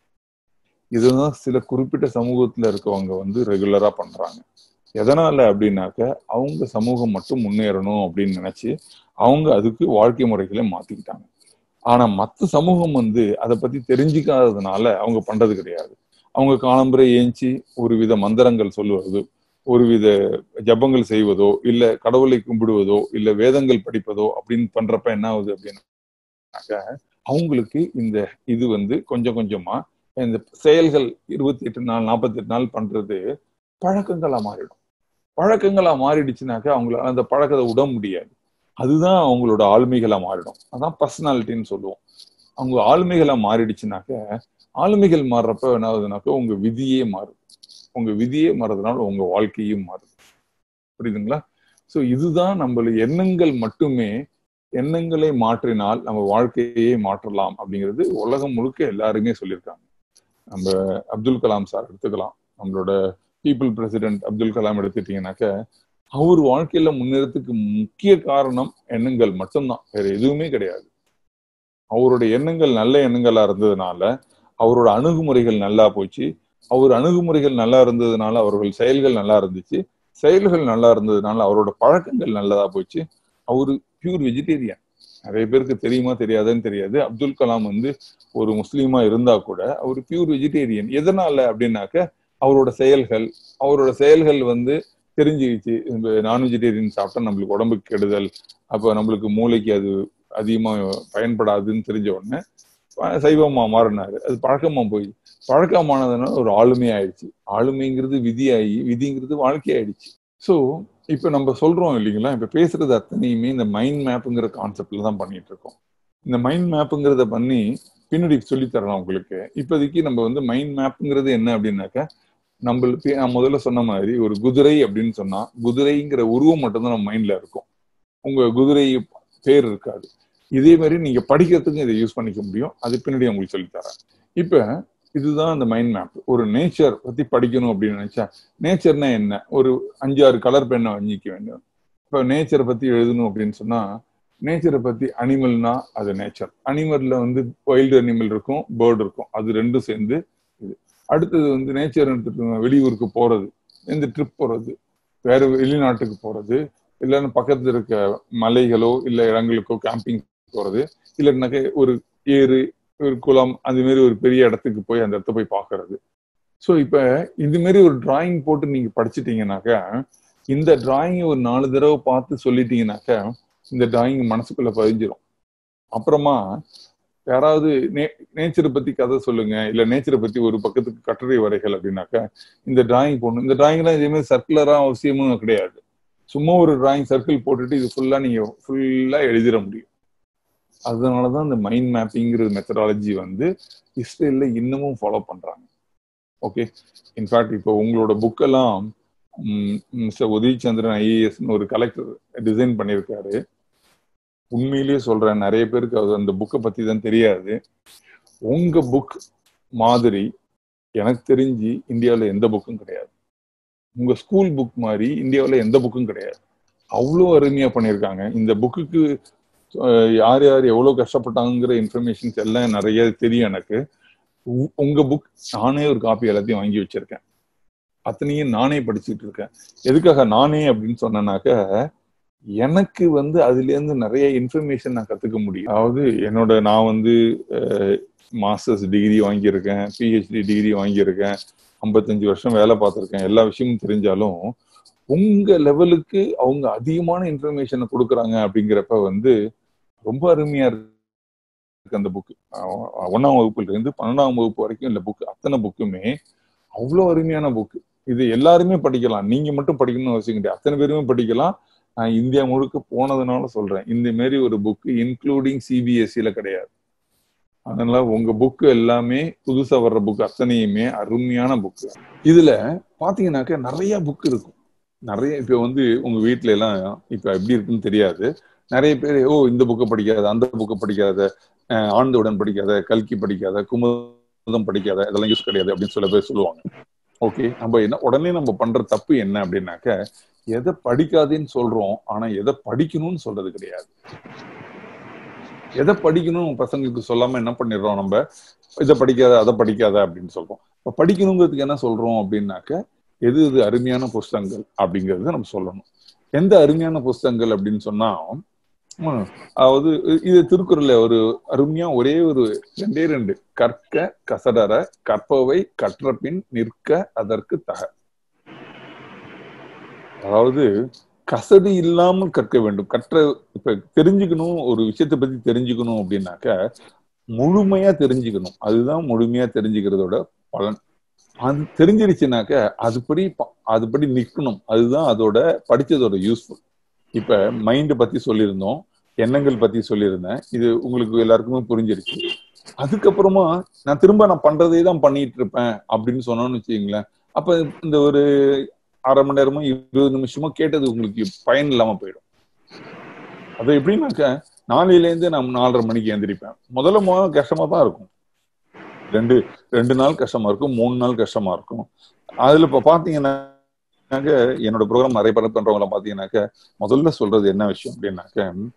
இதுதான் சில குறிப்பிட்ட சமூகத்துல இருக்கவங்க ரெகுலரா பண்றாங்க. எதனால அப்படின்னாக்க அவங்க சமூகம் மட்டும் முன்னேறணும் அப்படின்னு நினைச்சு அவங்க அதுக்கு வாழ்க்கை முறைகளை மாத்திக்கிட்டாங்க. ஆனா மற்ற சமூகம் அதை பத்தி தெரிஞ்சுக்காததுனால அவங்க பண்றது கிடையாது. அவங்க காலம்புரை ஏஞ்சி ஒரு வித மந்திரங்கள் சொல்லுவது, ஒருவித ஜபங்கள் செய்வதோ, இல்ல கடவுளை கும்பிடுவதோ, இல்ல வேதங்கள் படிப்பதோ அப்படின்னு பண்றப்ப என்ன ஆகுது அப்படின்னாக்க, அவங்களுக்கு இந்த இது வந்து கொஞ்சம் கொஞ்சமா இந்த செயல்கள் 28 நாள் 48 நாள் பண்றது பழக்கங்களா மாறிடும். பழக்கங்களா மாறிடுச்சுனாக்க அவங்களால அந்த பழக்கத்தை விட முடியாது. அதுதான் அவங்களோட ஆளுமைகளா மாறிடும். அதான் பர்சனாலிட்டின்னு சொல்லுவோம். அவங்க ஆளுமைகளா மாறிடுச்சுனாக்க, ஆளுமைகள் மாறுறப்ப என்ன ஆகுதுனாக்க உங்க விதியே மாறுது. உங்க விதியே மாறதுனால உங்க வாழ்க்கையும் மாறுது. புரியுதுங்களா? சோ இதுதான் நம்மள எண்ணங்கள் மட்டுமே, எண்ணங்களை மாற்றினால் நம்ம வாழ்க்கையே மாற்றலாம் அப்படிங்கிறது உலகம் முழுக்க எல்லாருமே சொல்லியிருக்காங்க. நம்ம அப்துல் கலாம் சார் எடுத்துக்கலாம். நம்மளோட பீப்புள் பிரசிடென்ட் அப்துல் கலாம் எடுத்துட்டீங்கன்னாக்க, அவர் வாழ்க்கையில முன்னேறதுக்கு முக்கிய காரணம் எண்ணங்கள் மட்டும்தான். வேற எதுவுமே கிடையாது. அவருடைய எண்ணங்கள் நல்ல எண்ணங்களா இருந்ததுனால அவரோட அணுகுமுறைகள் நல்லா போச்சு. அவர் அணுகுமுறைகள் நல்லா இருந்ததுனால அவர்கள் செயல்கள் நல்லா இருந்துச்சு. செயல்கள் நல்லா இருந்ததுனால அவரோட பழக்கங்கள் நல்லதா போச்சு. அவரு பியூர் வெஜிடேரியன். நிறைய பேருக்கு தெரியுமா தெரியாதுன்னு தெரியாது. அப்துல் கலாம் வந்து ஒரு முஸ்லீமா இருந்தா கூட அவர் பியூர் வெஜிடேரியன். எதனால அப்படின்னாக்க அவரோட செயல்கள் வந்து தெரிஞ்சுக்கிச்சு. நான் வெஜிடேரியன் சாப்பிட்டா நம்மளுக்கு உடம்புக்கு கெடுதல், அப்ப நம்மளுக்கு மூளைக்கு அது அதிகமா பயன்படாதுன்னு தெரிஞ்ச உடனே சைவமா மாறினாரு. அது பழக்கமா போய் பழக்கமானதுனால ஒரு ஆளுமை ஆயிடுச்சு. ஆளுமைங்கிறது விதியாகி விதிங்கிறது வாழ்க்கை ஆயிடுச்சு. ஸோ இப்ப நம்ம சொல்றோம் இல்லைங்களா, இப்ப பேசுறது அத்தனையுமே இந்த மைண்ட் மேப்புங்கிற கான்செப்ட்ல தான் பண்ணிட்டு இருக்கோம். இந்த மைண்ட் மேப்புங்கிறத பண்ணி பின்னாடி சொல்லித்தரலாம் உங்களுக்கு. இப்போதைக்கு நம்ம வந்து மைண்ட் மேப்புங்கிறது என்ன அப்படின்னாக்க, நம்மளுக்கு நான் முதல்ல சொன்ன மாதிரி ஒரு குதிரை அப்படின்னு சொன்னா குதிரைங்கிற உருவம் மட்டும்தான் நம்ம மைண்ட்ல இருக்கும். உங்க குதிரை பேர் இருக்காது. இதே மாதிரி நீங்க படிக்கிறதுக்கு இதை யூஸ் பண்ணிக்க முடியும். அது பின்னாடி உங்களுக்கு சொல்லித்தரேன். இப்ப இதுதான் அந்த மைண்ட் மேப். ஒரு நேச்சர் பத்தி படிக்கணும் அப்படின்னு நினைச்சா, நேச்சர்னா என்ன? ஒரு 5-6 கலர் பெண்ணை வஞ்சிக்க வேண்டும். இப்ப நேச்சரை பத்தி எழுதணும் அப்படின்னு சொன்னா, நேச்சரை பத்தி அனிமல்னா அது நேச்சர். அனிமல்ல வந்து வைல்டு அனிமல் இருக்கும், பேர்டு இருக்கும். அது ரெண்டும் சேர்ந்து இது. அடுத்தது வந்து நேச்சர் வெளியூருக்கு போறது, இந்த ட்ரிப் போறது, வேற வெளிநாட்டுக்கு போறது, இல்லைன்னா பக்கத்துல இருக்க மலைகளோ இல்ல இடங்களுக்கோ கேம்பிங் போறது, இல்லைன்னாக்க ஒரு ஏறு, ஒரு குளம், அந்த மாதிரி ஒரு பெரிய இடத்துக்கு போய் அந்த இடத்த போய் பாக்குறது. ஸோ இப்ப இது மாதிரி ஒரு டிராயிங் போட்டு நீங்க படிச்சுட்டீங்கன்னாக்கா, இந்த டிராயிங் ஒரு 4 தடவை பார்த்து சொல்லிட்டீங்கன்னாக்கா இந்த டிராயிங் மனசுக்குள்ள பதிஞ்சிரும். அப்புறமா யாராவது நேச்சரை பத்தி கதை சொல்லுங்க, இல்ல நேச்சரை பத்தி ஒரு பக்கத்துக்கு கட்டுரை வரைகள் அப்படின்னாக்கா இந்த டிராயிங் போடணும். இந்த டிராயிங்லாம் இதே மாதிரி சர்க்குலரா அவசியமும் கிடையாது. சும்மா ஒரு டிராயிங் சர்க்கிள் போட்டுட்டு இது ஃபுல்லா எழுதிட முடியும். அதனாலதான் இந்த மைண்ட் மேப்பிங்கிற மெத்தடாலஜி வந்து இஸ்ரேல்ல இன்னமும் ஃபாலோ பண்றாங்க. ஓகே, இன்ஃபேக்ட் இப்போ உங்களோட புக்கெல்லாம் மிஸ்டர் உதயச்சந்திரன் ஐஏஎஸ்ன்னு ஒரு கலெக்டர் டிசைன் பண்ணியிருக்காரு. உண்மையிலேயே சொல்றேன், நிறைய பேருக்கு அது அந்த புக்கை பத்தி தான் தெரியாது. உங்க புக் மாதிரி எனக்கு தெரிஞ்சு இந்தியாவில் எந்த புக்கும் கிடையாது. உங்க ஸ்கூல் புக் மாதிரி இந்தியாவில் எந்த புக்கும் கிடையாது. அவ்வளோ அருமையா பண்ணியிருக்காங்க. இந்த புக்குக்கு யார் யார் எவ்வளவு கஷ்டப்பட்டாங்கிற இன்ஃபர்மேஷன்ஸ் எல்லாம் நிறைய தெரியும் எனக்கு. உங்க புக் நானே ஒரு காப்பி எல்லாத்தையும் வாங்கி வச்சிருக்கேன். அத்தனையும் நானே படிச்சுட்டு இருக்கேன். எதுக்காக நானே அப்படின்னு சொன்னேன்னாக்க, எனக்கு வந்து அதுல இருந்து நிறைய இன்ஃபர்மேஷன் நான் கத்துக்க முடியும். அதாவது நான் வந்து மாஸ்டர்ஸ் டிகிரி வாங்கியிருக்கேன், பிஹெச்டி டிகிரி வாங்கியிருக்கேன், 55 வருஷம் வேலை பார்த்துருக்கேன். எல்லா விஷயமும் தெரிஞ்சாலும் உங்க லெவலுக்கு அவங்க அதிகமான இன்ஃபர்மேஷனை கொடுக்குறாங்க அப்படிங்கிறப்ப வந்து ரொம்ப அருமையா இருக்கு அந்த புக்கு. 1ஆம் வகுப்புல இருந்து 12ஆம் வகுப்பு வரைக்கும் இல்ல புக்கு, அத்தனை புக்குமே அவ்வளோ அருமையான புக்கு. இது எல்லாருமே படிக்கலாம். நீங்க மட்டும் படிக்கணும்னு அவசியம் கிடையாது. அத்தனை பேருமே படிக்கலாம். நான் இந்தியா முழுக்க போனதுனால சொல்றேன், இந்த மாதிரி ஒரு புக்கு இன்க்ளூடிங் சிபிஎஸ்சில கிடையாது. அதனால உங்க புக்கு எல்லாமே புதுசா வர்ற புக்கு அத்தனையுமே அருமையான புக்கு. இதுல பாத்தீங்கன்னாக்க நிறைய புக் இருக்கும். நிறைய இப்ப வந்து உங்க வீட்டுல எல்லாம் இப்ப எப்படி இருக்குன்னு தெரியாது. நிறைய பேர் இந்த புக்கை படிக்காத, அந்த புக்கை படிக்காத, ஆனந்தவுடன் படிக்காத, கல்கி படிக்காத, குமுதம் படிக்காத, இதெல்லாம் யூஸ் கிடையாது அப்படின்னு சில பேர் சொல்லுவாங்க. ஓகே, நம்ம என்ன உடனே நம்ம பண்ற தப்பு என்ன அப்படின்னாக்க, எதை படிக்காதேன்னு சொல்றோம், ஆனா எதை படிக்கணும்னு சொல்றது கிடையாது. எதை படிக்கணும் பசங்களுக்கு சொல்லாம என்ன பண்ணிடுறோம், நம்ம இதை படிக்காத அதை படிக்காத அப்படின்னு சொல்றோம். இப்ப படிக்கணுங்கிறதுக்கு என்ன சொல்றோம் அப்படின்னாக்க, எது எது அருமையான புஸ்தகங்கள் அப்படிங்கறத நம்ம சொல்லணும். எந்த அருமையான புஸ்தகங்கள் அப்படின்னு சொன்னா, அதாவது இது திருக்குறள்ல ஒரு அருமையா ஒரே ஒரு ரெண்டே ரெண்டு, கற்க கசடற கற்பவை கற்ற பின் நிற்க அதற்கு தக. அதாவது கசடு இல்லாமல் கற்க வேண்டும். இப்ப தெரிஞ்சுக்கணும், ஒரு விஷயத்தை பத்தி தெரிஞ்சுக்கணும் அப்படின்னாக்க முழுமையா தெரிஞ்சுக்கணும். அதுதான் முழுமையா தெரிஞ்சுக்கிறதோட பலன். அது தெரிஞ்சிருச்சுனாக்க அதுபடி நிற்கணும். அதுதான் அதோட படிச்சதோட யூஸ்ஃபுல். இப்ப மைண்ட் பத்தி சொல்லியிருந்தோம், எண்ணங்கள் பத்தி சொல்லியிருந்தேன். இது உங்களுக்கு எல்லாருக்குமே புரிஞ்சிருச்சு. அதுக்கப்புறமா நான் பண்றதே தான் பண்ணிட்டு இருப்பேன் அப்படின்னு சொன்னோம்னு வச்சுக்கீங்களேன், அப்ப இந்த ஒரு அரை மணி நேரமோ 20 நிமிஷமோ கேட்டது உங்களுக்கு பயன் இல்லாம போயிடும். அது எப்படின்னாக்க நாளையில இருந்து நான் 4:30 மணிக்கு எந்திரிப்பேன். முதல்ல கஷ்டமா தான் இருக்கும். ரெண்டு நாள் கஷ்டமா இருக்கும், 3 நாள் கஷ்டமா இருக்கும். அதுல இப்ப பாத்தீங்கன்னாக்க என்னோட ப்ரோக்ராம் நிறைய பேர் பண்றவங்கள பாத்தீங்கன்னாக்க முதல்ல சொல்றது என்ன விஷயம் அப்படின்னாக்க,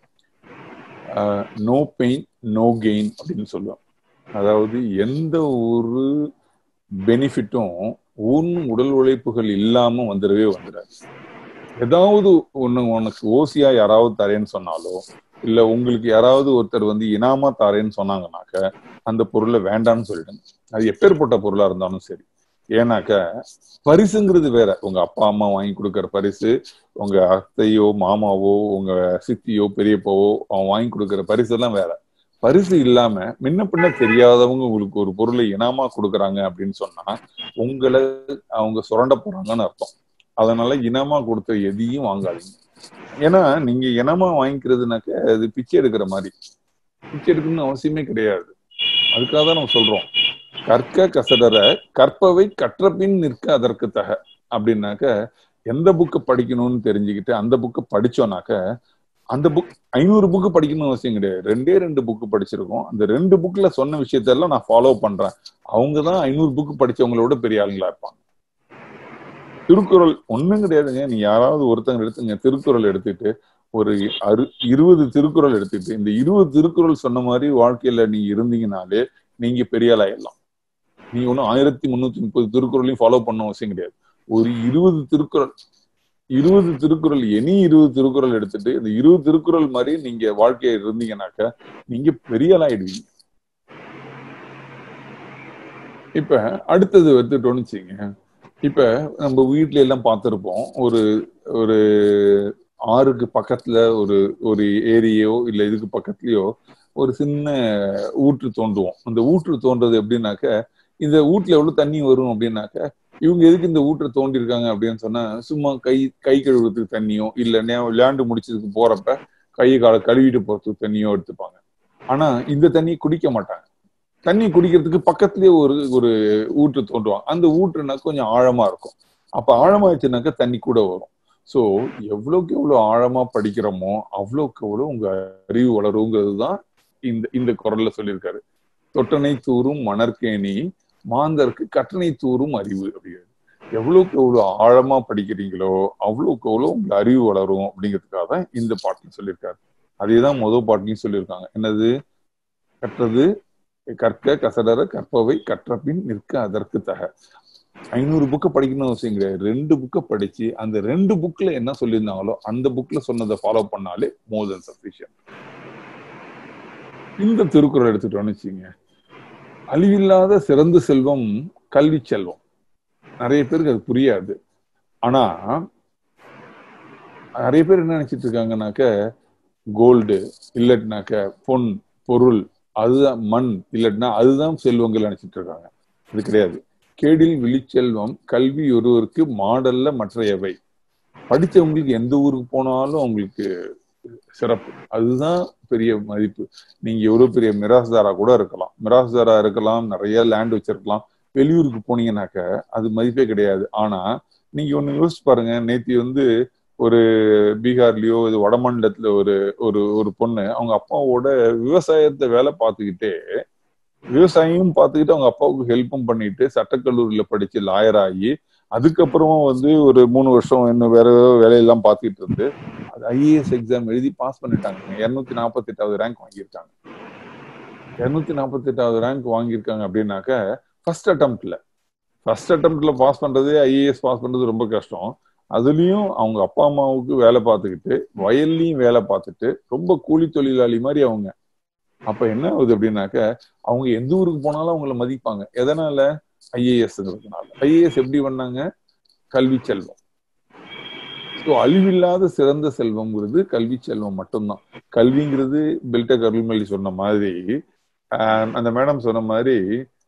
நோ பெயின் நோ கெயின் அப்படின்னு சொல்லுவேன். அதாவது எந்த ஒரு பெனிஃபிட்டும் உடல் உழைப்புகள் இல்லாம வந்துடாது. ஏதாவது ஒண்ணு உனக்கு ஓசியா யாராவது தரேன்னு சொன்னாலோ, இல்ல உங்களுக்கு யாராவது ஒருத்தர் இனாமா தரேன்னு சொன்னாங்கன்னாக்க அந்த பொருளை வேண்டாம்னு சொல்லிடுங்க. அது எப்பேற்பட்ட பொருளா இருந்தாலும் சரி. ஏன்னாக்க பரிசுங்கிறது வேற. உங்க அப்பா அம்மா வாங்கி கொடுக்கற பரிசு, உங்க அத்தையோ மாமாவோ உங்க சித்தியோ பெரியப்பாவோ அவன் வாங்கி கொடுக்கற பரிசு எல்லாம் வேற. பரிசு இல்லாம முன்ன பின்ன தெரியாதவங்க உங்களுக்கு ஒரு பொருளை இனாமா கொடுக்குறாங்க அப்படின்னு சொன்னா உங்களை அவங்க சுரண்ட போறாங்கன்னு அர்த்தம். அதனால இனமா கொடுத்த எதையும் வாங்காதீங்க. ஏன்னா நீங்க இனமா வாங்கிக்கிறதுனாக்க அது பிச்சை எடுக்கிற மாதிரி. பிச்சை எடுக்கணும்னு அவசியமே கிடையாது. அதுக்காக தான் நம்ம சொல்றோம், கற்க கசடற கற்பவை கற்ற பின் நிற்க அதற்கு தக. அப்படின்னாக்க எந்த புக்கு படிக்கணும்னு தெரிஞ்சுக்கிட்டு அந்த புக்கு படிச்சோம்னாக்க, அந்த புக் 500 புக்கு படிக்கணும்னு அவசியம் கிடையாது. 2 புக்கு படிச்சிருக்கோம். அந்த 2 புக்ல சொன்ன விஷயத்தெல்லாம் நான் ஃபாலோ பண்றேன். அவங்கதான் 500 புக்கு படிச்சவங்களோட பெரிய ஆளுங்களா இருப்பாங்க. திருக்குறள் ஒண்ணும் கிடையாதுங்க. நீ யாராவது ஒருத்தங்க எடுத்துங்க, திருக்குறள் எடுத்துட்டு ஒரு 20 திருக்குறள் எடுத்துட்டு இந்த 20 திருக்குறள் சொன்ன மாதிரி வாழ்க்கையில நீங்க இருந்தீங்கனாலே நீங்க பெரிய ஆள் ஆயிடலாம். நீ ஒன்னும் 1330 திருக்குறளையும் ஃபாலோ பண்ண அவசியம் கிடையாது. ஒரு 20 திருக்குறள் 20 திருக்குறள் எடுத்துட்டு இந்த 20 திருக்குறள் மாதிரி நீங்க வாழ்க்கையை இருந்தீங்கன்னாக்க நீங்க பெரிய ஆள் ஆயிடுவீங்க. இப்ப அடுத்தது எடுத்துட்டோன்னு வச்சுங்க, இப்ப நம்ம வீட்ல எல்லாம் பார்த்திருப்போம், ஒரு ஒரு ஆறுக்கு பக்கத்துல ஒரு ஒரு ஏரியோ இல்ல இதுக்கு பக்கத்துலயோ ஒரு சின்ன ஊற்று தோண்டுவோம். அந்த ஊற்று தோன்றது எப்படின்னாக்க, இந்த ஊட்டுல எவ்வளவு தண்ணி வரும் அப்படின்னாக்க, இவங்க எதுக்கு இந்த ஊற்றை தோண்டி இருக்காங்க அப்படின்னு சொன்னா, சும்மா கை கழுவுறதுக்கு தண்ணியோ இல்ல விளையாண்டு முடிச்சதுக்கு போறப்ப கையை காலை கழுவிட்டு போறதுக்கு தண்ணியோ எடுத்துப்பாங்க. ஆனா இந்த தண்ணி குடிக்க மாட்டாங்க. தண்ணி குடிக்கிறதுக்கு பக்கத்துலயே ஒரு ஊற்று தோண்டுவாங்க. அந்த ஊற்றுனா கொஞ்சம் ஆழமா இருக்கும். அப்ப ஆழமாச்சுனாக்க தண்ணி கூட வரும். சோ எவ்வளவுக்கு எவ்வளவு ஆழமா படிக்கிறோமோ அவ்வளவுக்கு எவ்வளவு உங்க அறிவு வளருங்கிறது தான் இந்த குறள்ல சொல்லியிருக்காரு. தொட்டனை தூரும் மணற்கேணி மாந்தருக்கு கற்றனை தூரும் அறிவு அப்படிங்கிறது. எவ்வளவுக்கு எவ்வளவு ஆழமா படிக்கிறீங்களோ அவ்வளவுக்கு எவ்வளவு உங்க அறிவு வளரும் அப்படிங்கிறதுக்காக தான் இந்த பாட்டுல சொல்லியிருக்காரு. அதேதான் முதல் பாட்டுலையும் சொல்லியிருக்காங்க. என்னது? கற்றது கற்க கசடற கற்பவை கற்ற பின் நிற்க அதற்கு தக. 500 புக்கை படிக்கணும்னு அவசியம் கிடையாது. 2 புக்கை படிச்சு அந்த 2 புக்ல என்ன சொல்லியிருந்தாங்களோ அந்த புக்ல சொன்னதை ஃபாலோ பண்ணாலே மோர் தென் சஃபிஷியன்ட். இந்த திருக்குறள் எடுத்துட்டோம்னு வச்சுங்க, அழிவில்லாத சிறந்த செல்வம் கல்வி செல்வம். நிறைய பேருக்கு அது புரியாது. ஆனா நிறைய பேர் என்ன நினைச்சிட்டு இருக்காங்கன்னாக்க, கோல்டு இல்லட்னாக்க பொன் பொருள் அதுதான், மண் இல்லட்னா அதுதான் செல்வங்கள் நினைச்சிட்டு இருக்காங்க. அது கிடையாது. கேடில் விழிச்செல்வம் கல்வி ஒருவருக்கு மாடல்ல மற்றையவை. படிச்சவங்களுக்கு எந்த ஊருக்கு போனாலும் அவங்களுக்கு சிறப்பு. அதுதான் பெரிய மதிப்பு. நீங்க எவ்வளவு பெரிய மிராஸ்தாரா கூட இருக்கலாம், நிறைய லேண்ட் வச்சிருக்கலாம். வெளியூருக்கு போனீங்கன்னாக்க அது மதிப்பே கிடையாது. ஆனா நீங்க ஒண்ணு யோசிச்சு பாருங்க, நேத்தி ஒரு பீகார்லயோ இது வடமாநிலத்துல ஒரு ஒரு ஒரு பொண்ணு அவங்க அப்பாவோட விவசாயத்தை வேலை பார்த்துக்கிட்டே விவசாயியும் பார்த்துக்கிட்டு அவங்க அப்பாவுக்கு ஹெல்ப்பும் பண்ணிட்டு சட்டக்கல்லூரியில படிச்சு லாயர் ஆகி அதுக்கப்புறமா ஒரு 3 வருஷம் இன்னும் வேற வேலையெல்லாம் பார்த்துக்கிட்டு இருந்து அது ஐஏஎஸ் எக்ஸாம் எழுதி பாஸ் பண்ணிட்டாங்க. 248வது ரேங்க் வாங்கியிருக்காங்க. 248வது ரேங்க் வாங்கியிருக்காங்க அப்படின்னாக்க ஃபர்ஸ்ட் அட்டம்ப்ட்ல பாஸ் பண்றது, ஐஏஎஸ் பாஸ் பண்றது ரொம்ப கஷ்டம். அதுலயும் அவங்க அப்பா அம்மாவுக்கு வேலை பார்த்துக்கிட்டு வயல்லையும் வேலை பார்த்துட்டு ரொம்ப கூலி தொழிலாளி மாதிரி அவங்க. அப்ப என்ன ஆகுது அப்படின்னாக்க அவங்க எந்த ஊருக்கு போனாலும் அவங்கள மதிப்பாங்க. எதனால? ஐஏஎஸ்ங்கிறதுனால. ஐஏஎஸ் எப்படி பண்ணாங்க? கல்வி செல்வம். ஸோ அழிவில்லாத சிறந்த செல்வம்ங்கிறது கல்வி செல்வம் மட்டும்தான். கல்விங்கிறது பெல்டக் அருள்மொழி சொன்ன மாதிரி, அந்த மேடம் சொன்ன மாதிரி,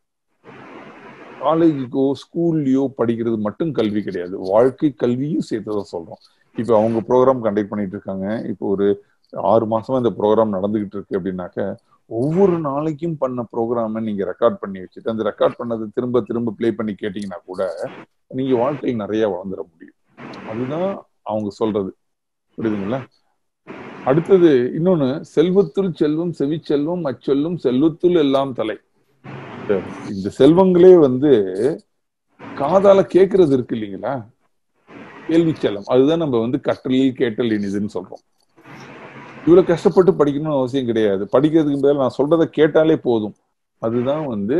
காலேஜுக்கோ ஸ்கூல்லையோ படிக்கிறது மட்டும் கல்வி கிடையாது, வாழ்க்கை கல்வியும் சேர்த்துதான் சொல்றோம். இப்போ அவங்க ப்ரோக்ராம் கண்டக்ட் பண்ணிட்டு இருக்காங்க. இப்போ ஒரு 6 மாசமா இந்த ப்ரோக்ராம் நடந்துகிட்டு இருக்கு அப்படின்னாக்க, ஒவ்வொரு நாளைக்கும் பண்ண ப்ரோக்ராமை நீங்க ரெக்கார்ட் பண்ணி வச்சுட்டு அந்த ரெக்கார்ட் பண்ணதை திரும்ப திரும்ப பிளே பண்ணி கேட்டீங்கன்னா கூட நீங்க வாழ்க்கையில் நிறைய வளர்ந்துட முடியும். அதுதான் அவங்க சொல்றது. புரியுதுங்களா? அடுத்தது இன்னொன்னு, செல்வத்துள் செல்வம் செவிச்செல்வம் அச்சொல்லும் செல்வத்துள் எல்லாம் தலை. இந்த செல்வங்களே வந்து காதால கேட்கறது இருக்கு இல்லைங்களா, கேள்வி செல்லம். அதுதான் நம்ம வந்து கற்றலில் கேட்டல் இனிதுன்னு சொல்றோம். இவ்வளவு கஷ்டப்பட்டு படிக்கணும்னு அவசியம் கிடையாது. படிக்கிறதுக்கு பதில் நான் சொல்றதை கேட்டாலே போதும். அதுதான் வந்து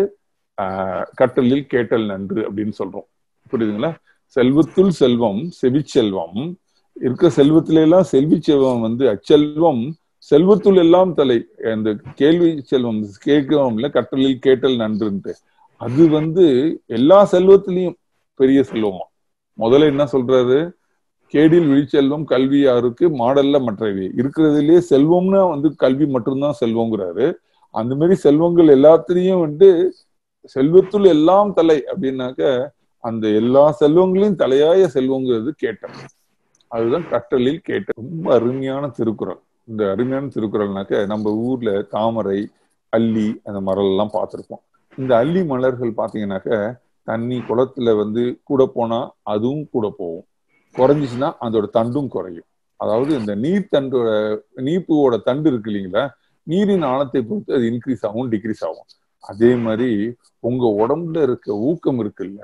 கற்றலில் கேட்டல் நன்று அப்படின்னு சொல்றோம். புரியுதுங்களா? செல்வத்துள் செல்வம் செவிச்செல்வம், இருக்கிற செல்வத்தில எல்லாம் செல்வி செல்வம் வந்து அச்செல்வம், செல்வத்துள் எல்லாம் தலை. அந்த கேள்வி செல்வம் கேட்கிறோம்ல, கற்றலில் கேட்டல் நன்றுன்ட்டு, அது வந்து எல்லா செல்வத்திலையும் பெரிய செல்வமா. முதல்ல என்ன சொல்றாரு? கேடில் விழிச்செல்வம் கல்வி யாருக்கு மாடல்ல மற்றவை. இருக்கிறதுலயே செல்வம்னா வந்து கல்வி மட்டும்தான் செல்வங்கிறாரு. அந்த மாதிரி செல்வங்கள் எல்லாத்திலையும் வந்து செல்வத்துள் எல்லாம் தலை அப்படின்னாக்க, அந்த எல்லா செல்வங்களையும் தலையாய செல்வங்கிறது கேட்டல். அதுதான் கற்றலில் கேட்ட. ரொம்ப அருமையான திருக்குறள். இந்த அருமையான திருக்குறள்னாக்க, நம்ம ஊர்ல தாமரை, அல்லி அந்த மலர் எல்லாம் பார்த்திருப்போம். இந்த அல்லி மலர்கள் பாத்தீங்கன்னாக்க, தண்ணி குளத்துல வந்து கூட போனா அதுவும் கூட போகும், குறைஞ்சிச்சுன்னா அதோட தண்டும் குறையும். அதாவது இந்த நீர் தண்டோட நீர்ப்பூவோட தண்டு இருக்கு இல்லைங்களா, நீரின் ஆழத்தை பொறுத்து அது இன்க்ரீஸ் ஆகும் டிக்ரீஸ் ஆகும். அதே மாதிரி உங்க உடம்புல இருக்க ஊக்கம் இருக்கு இல்லையா,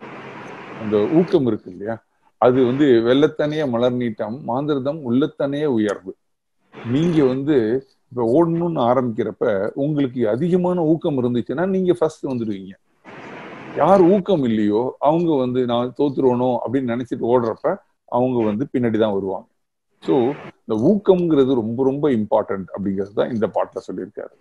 அந்த ஊக்கம் இருக்கு இல்லையா, அது வந்து வெள்ளத்தனைய மலர் நீட்டம் மாந்திரதம் உள்ளத்தனைய உயர்வு. நீங்க வந்து இப்ப ஓடணும்னு ஆரம்பிக்கிறப்ப உங்களுக்கு அதிகமான ஊக்கம் இருந்துச்சுன்னா நீங்க ஃபர்ஸ்ட் வந்துடுவீங்க. யார் ஊக்கம் இல்லையோ அவங்க வந்து நான் தோத்துருவணும் அப்படின்னு நினைச்சிட்டு ஓடுறப்ப அவங்க வந்து பின்னாடிதான் வருவாங்க. ஸோ இந்த ஊக்கம்ங்கிறது ரொம்ப ரொம்ப இம்பார்ட்டன்ட் அப்படிங்கிறது தான் இந்த பாட்டுல சொல்லியிருக்காரு.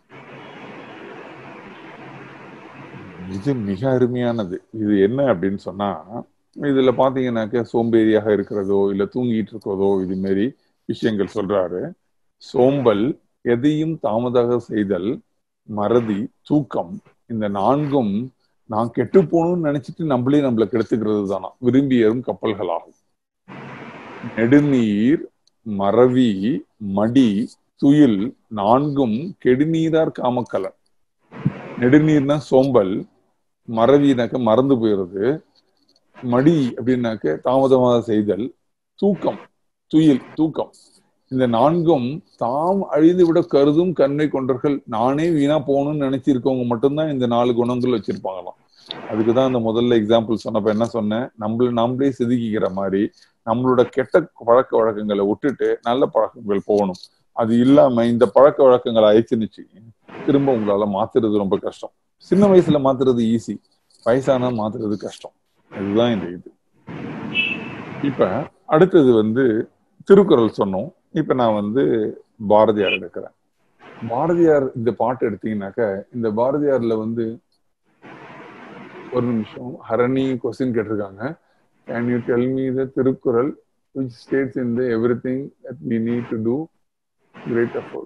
இது மிக அருமையானது. இது என்ன அப்படின்னு சொன்னா, இதுல பாத்தீங்கன்னாக்க சோம்பேறியாக இருக்கிறதோ இல்ல தூங்கிட்டு இருக்கிறதோ இது மாதிரி விஷயங்கள் சொல்றாரு. சோம்பல், எதையும் தாமதாக செய்தல், மறதி, தூக்கம், இந்த 4ம் நான் கெட்டு போகணும்னு நினைச்சிட்டு நம்மளை கெடுத்துக்கிறது தானா, விரும்பியரும் கப்பல்கள் ஆகும். நெடுநீர், மறவி, மடி, துயில் 4ம் கெடுநீரார் காமக்கலன். நெடுநீர்னா சோம்பல், மறவினாக்க மறந்து போயிடுறது, மடி அப்படின்னாக்க தாமதமாக செய்தல், தூக்கம் துயில் தூக்கம். இந்த 4ம் தாம் அழிந்து விட கருதும் கண்மை கொண்டர்கள். நானே வீணா போகணும்னு நினைச்சிருக்கவங்க மட்டும்தான் இந்த 4 குணங்கள் வச்சிருப்பாங்களாம். அதுக்குதான் அந்த முதல்ல எக்ஸாம்பிள் சொன்னப்ப என்ன சொன்னேன், நம்மளே செதுக்கிக்கிற மாதிரி நம்மளோட கெட்ட பழக்க வழக்கங்களை விட்டுட்டு நல்ல பழக்கங்கள் போகணும். அது இல்லாம இந்த பழக்க வழக்கங்களை அழிச்சுனுச்சு திரும்ப உங்களால மாத்துறது ரொம்ப கஷ்டம். சின்ன வயசுல மாத்துறது ஈஸி, வயசானா மாத்துறது கஷ்டம். அதுதான் இந்த இது. இப்ப அடுத்தது வந்து திருக்குறள் சொன்னோம். இப்ப நான் வந்து பாரதியார் எடுக்கிறேன். பாரதியார் இந்த பாட்டு எடுத்தீங்கன்னாக்க, இந்த பாரதியார்ல வந்து ஒரு நிமிஷம், ஹரணி கொஸ்டின் கேட்டிருக்காங்க. Can you tell me the Thirukkural which states in the everything that we need to do great effort.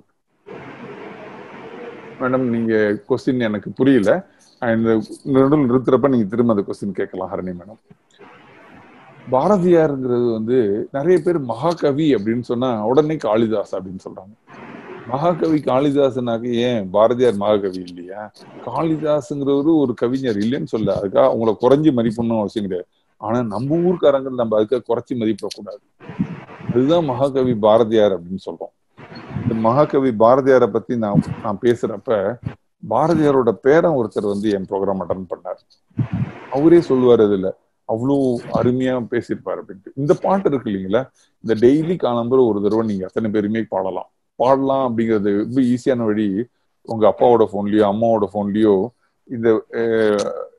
Madam நீங்க கொஸ்டின் எனக்கு புரியல, இந்த நடுவில் நிறுத்துறப்ப நீங்க திரும்ப அந்த கொஸ்டின் கேட்கலாம் ஹரணி மேடம். பாரதியார்ங்கிறது வந்து நிறைய பேர் மகாகவி அப்படின்னு சொன்னா உடனே காளிதாஸ் அப்படின்னு சொல்றாங்க. மகாகவி காளிதாசனாக ஏன் பாரதியார் மகாகவி இல்லையா? காளிதாசுங்கிறவரு ஒரு கவிஞர் இல்லைன்னு சொல்ல, அதுக்காக அவங்கள குறைஞ்சி மதிப்பணும் அவசியம் கிடையாது. ஆனா நம்ம ஊர்க்காரங்க நம்ம அதுக்காக குறைச்சி மதிப்பிடக்கூடாது. அதுதான் மகாகவி பாரதியார் அப்படின்னு சொல்றோம். இந்த மகாகவி பாரதியாரை பத்தி நான் பேசுறப்ப, பாரதியாரோட பேரன் ஒருத்தர் வந்து என் ப்ரோக்ராம் அட்டன் பண்ணார். அவரே சொல்லுவார், இதுல அவ்வளோ அருமையா பேசியிருப்பாரு அப்படின்ட்டு. இந்த பாட்டு இருக்கு இல்லைங்களா, இந்த டெய்லி காலம்புற ஒரு தடவை நீங்க அத்தனை பேருமே பாடலாம் அப்படிங்கிறது ரொம்ப ஈஸியான வழி. உங்க அப்பாவோட போன்லயோ அம்மாவோட போன்லயோ இந்த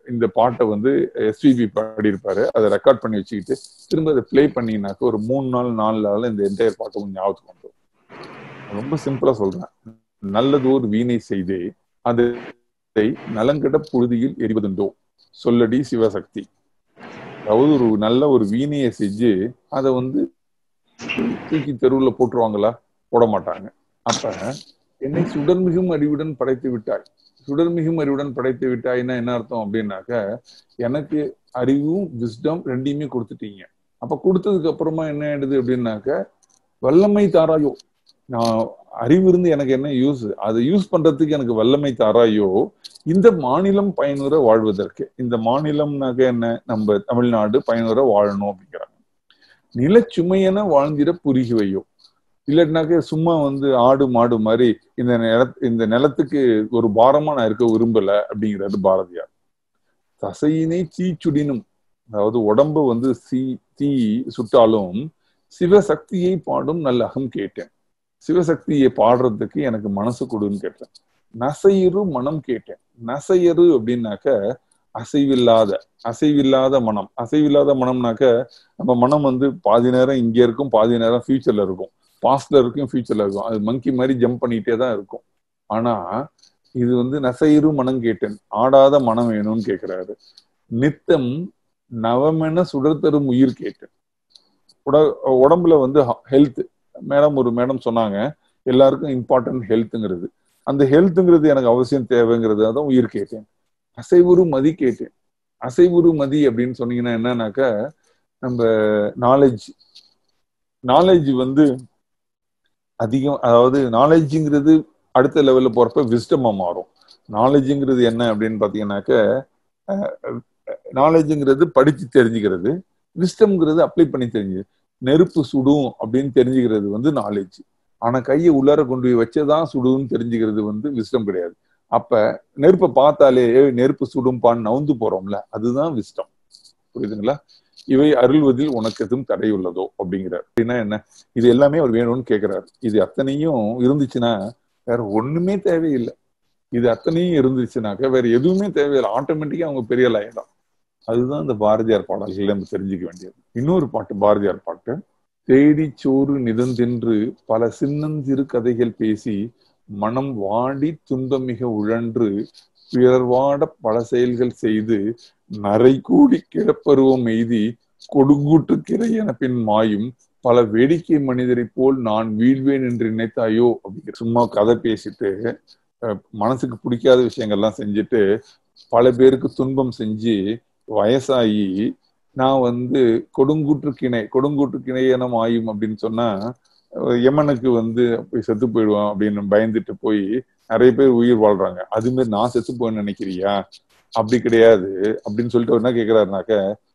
இந்த பாட்டை வந்து எஸ்பிபி பாடியிருப்பாரு, அதை ரெக்கார்ட் பண்ணி வச்சுக்கிட்டு திரும்ப அதை பிளே பண்ணினாக்க ஒரு 3 நாள் 4 நாள் இந்த என்டையர் பாட்டு கொஞ்சம் ஞாபகத்துக்கு வந்துடும். ரொம்ப சிம்பிளா சொல்றேன். நல்லதோர் வீணை செய்தே அதை நலங்கட புழுதியில் எரிவதுண்டோ சொல்லடி சிவசக்தி. அதாவது ஒரு நல்ல ஒரு வீணையை செஞ்சு அதை வந்து தூக்கி தெருவுல போட்டுருவாங்களா? போட மாட்டாங்க. அப்ப என்னை சுடர்மிகும் அறிவுடன் படைத்து விட்டாய். சுடர்மிகும் அறிவுடன் படைத்து விட்டாய்னா என்ன அர்த்தம் அப்படின்னாக்க, எனக்கு அறிவும் விஸ்டம் ரெண்டையுமே கொடுத்துட்டீங்க. அப்ப கொடுத்ததுக்கு அப்புறமா என்ன ஆயிடுது அப்படின்னாக்க, வல்லமை தாராயோ. நான் அறிவு இருந்து எனக்கு என்ன யூஸ்? அதை யூஸ் பண்றதுக்கு எனக்கு வல்லமை தாராயோ, இந்த மாநிலம் பயனுற வாழ்வதற்கு. இந்த மாநிலம்னாக்க என்ன? நம்ம தமிழ்நாடு பயனுற வாழணும் அப்படிங்கிறாங்க. நிலச்சுமையென வாழ்ந்திட புரிகுவையோ, இல்லைன்னாக்க சும்மா வந்து ஆடு மாடு மாதிரி இந்த நிலத்துக்கு ஒரு பாரமா நான் இருக்க விரும்பல அப்படிங்கிறாரு பாரதியார். தசையினை தீச்சுடினும், அதாவது உடம்பு வந்து தீ சுட்டாலும் சிவசக்தியை பாடும் நல்ல அகம் கேட்டேன். சிவசக்தியை பாடுறதுக்கு எனக்கு மனசு கொடுன்னு கேட்டேன். நசையரு மனம் கேட்டேன். நசையரு அப்படின்னாக்க அசைவில்லாத மனம். அசைவில்லாத மனம்னாக்க நம்ம மனம் வந்து பாதி நேரம் இங்க இருக்கும், பாதி நேரம் ஃபியூச்சர்ல இருக்கும், பாஸ்ட்ல இருக்கும், ஃபியூச்சர்ல இருக்கும். அது மங்கி மாதிரி ஜம்ப் பண்ணிட்டே தான் இருக்கும். ஆனா இது வந்து நசையரு மனம் கேட்டேன், ஆடாத மனம் வேணும்னு கேட்கிறாரு. நித்தம் நவமென சுடர் தரும் உயிர் கேட்டேன். உடம்புல வந்து ஹெல்த், ஒரு மேடம் சொன்னாங்க, எல்லாருக்கும் இம்பார்ட்டன்ட் ஹெல்த்ங்கிறது. அந்த ஹெல்த்ங்கிறது எனக்கு அவசியம் தேவைங்கிறது, அதான் உயிர் கேட்டேன். அசைவுறு மதி கேட்டேன். அசைவுறு மதி அப்படின்னு சொன்னீங்கன்னா என்னன்னாக்க, நம்ம நாலேஜ் வந்து அதிகம், அதாவது நாலேஜுங்கிறது அடுத்த லெவல்ல போறப்ப விஸ்டமா மாறும். நாலேஜுங்கிறது என்ன அப்படின்னு பாத்தீங்கன்னாக்க, நாலேஜுங்கிறது படிச்சு தெரிஞ்சுக்கிறது, விஸ்டம்ங்கிறது அப்ளை பண்ணி தெரிஞ்சு. நெருப்பு சுடும் அப்படின்னு தெரிஞ்சுக்கிறது வந்து நாலேஜ். ஆனா கையை உள்ளார கொண்டு போய் வச்சதான் சுடுன்னு தெரிஞ்சுக்கிறது வந்து விஸ்டம் கிடையாது. அப்ப நெருப்பை பார்த்தாலே நெருப்பு சுடும்பான்னு நவுந்து போறோம்ல, அதுதான் விஸ்டம். புரியுதுங்களா? இவை அருள்வதில் உனக்கு எதுவும் தடை உள்ளதோ அப்படிங்கிறார். அப்படின்னா என்ன? இது எல்லாமே அவர் வேணும்னு கேட்கிறாரு. இது அத்தனையும் இருந்துச்சுன்னா வேற ஒண்ணுமே தேவையில்லை. இது அத்தனையும் இருந்துச்சுனாக்க வேற எதுவுமே தேவையில்லை. ஆட்டோமேட்டிக்கா அவங்க பெரிய லாயம். அதுதான் இந்த பாரதியார் பாடல்கள் நம்ம தெரிஞ்சுக்க வேண்டியது. இன்னொரு பாட்டு, பாரதியார் பாட்டு. தேடி சோறு நிதந்தென்று பல சின்னஞ்சிறு கதைகள் பேசி மனம் வாடி துன்பமிக உழன்று பிறர்வாட பல செயல்கள் செய்து நரை கூடி கிடப்பருவம் எய்தி கொடுங்கூட்டு கிரை என பின் மாயும் பல வேடிக்கை மனிதரை போல் நான் வீழ்வேன் என்று நினைத்தாயோ அப்படிங்கிற. சும்மா கதை பேசிட்டு மனசுக்கு பிடிக்காத விஷயங்கள்லாம் செஞ்சுட்டு பல பேருக்கு துன்பம் செஞ்சு வயசாகி நான் வந்து கொடுங்கூற்று கிணை என மாயும் அப்படின்னு சொன்னா யமனுக்கு வந்து போய் செத்து போயிடுவான் அப்படின்னு பயந்துட்டு போய் நிறைய பேர் உயிர் வாழ்றாங்க. அது மாதிரி நான் செத்து போயின்னு நினைக்கிறியா? அப்படி கிடையாது அப்படின்னு சொல்லிட்டு என்ன கேட்கிறாருனாக்க,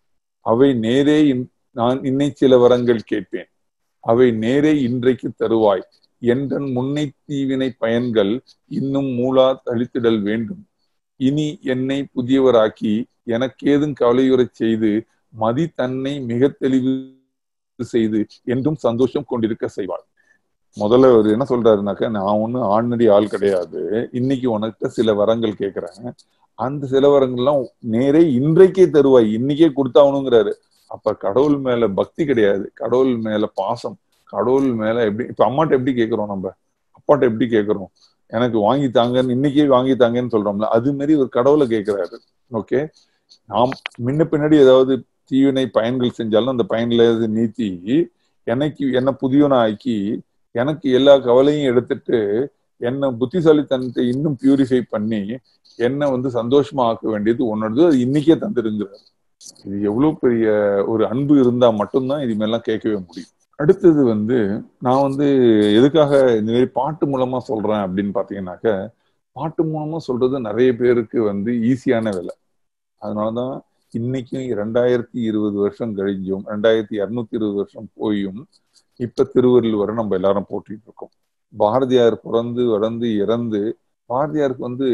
அவை நேரே நான் இன்னை சில வரங்கள் கேட்பேன், அவை நேரே இன்றைக்கு தருவாய் என்றன் முன்னை தீவினை பயன்கள் இன்னும் மூலா தளித்திடல் வேண்டும். இனி என்னை புதியவராக்கி எனக்கேதும் கவலையுறச் செய்து மதி தன்னை மிக தெளிவு செய்து என்றும் சந்தோஷம் கொண்டிருக்க செய்வாள். முதல்ல அவர் என்ன சொல்றாருனாக்க, நான் ஒன்னும் ஆர்டினரி ஆள் கிடையாது, இன்னைக்கு உனக்கு சில வரங்கள் கேட்கிறேன், அந்த சில வரங்கள்லாம் நேரே இன்றைக்கே தருவாய், இன்னைக்கே கொடுத்தாகணுங்கிறாரு. அப்ப கடவுள் மேல பக்தி கிடையாது, கடவுள் மேல பாசம். கடவுள் மேல எப்படி, இப்ப அம்மாட்ட எப்படி கேட்கிறோம், நம்ம அப்பாட்ட எப்படி கேட்கிறோம், எனக்கு வாங்கி தாங்கன்னு இன்னைக்கே வாங்கி தாங்கன்னு சொல்றோம்ல, அது மாதிரி ஒரு கடவுளை கேட்கிறாரு. ஓகே, நாம் முன்ன பின்னாடி ஏதாவது தீவினை பயன்கள் செஞ்சாலும் அந்த பயன்களை நீத்தி என்ன புதியவனை ஆக்கி எனக்கு எல்லா கவலையும் எடுத்துட்டு என்ன புத்திசாலித்தனத்தை இன்னும் பியூரிஃபை பண்ணி என்ன வந்து சந்தோஷமா ஆக்க வேண்டியது உன்னோடது, அது இன்னைக்கே தந்துருங்கிறார். இது எவ்வளவு பெரிய ஒரு அன்பு இருந்தா மட்டும்தான் இது மாதிரிலாம் கேட்கவே முடியும். அடுத்தது வந்து நான் வந்து எதுக்காக இந்த மாதிரி பாட்டு மூலமா சொல்றேன் அப்படின்னு பாத்தீங்கன்னாக்க, பாட்டு மூலமா சொல்றது நிறைய பேருக்கு வந்து ஈஸியான வேலை. அதனாலதான் இன்னைக்கும் 2020 வருஷம் கழிஞ்சும் 2220 வருஷம் போயும் இப்ப திருவள்ளுவரை நம்ம எல்லாரும் போட்டிட்டு இருக்கோம். பாரதியார் பிறந்து வளர்ந்து இறந்து, பாரதியாருக்கு வந்து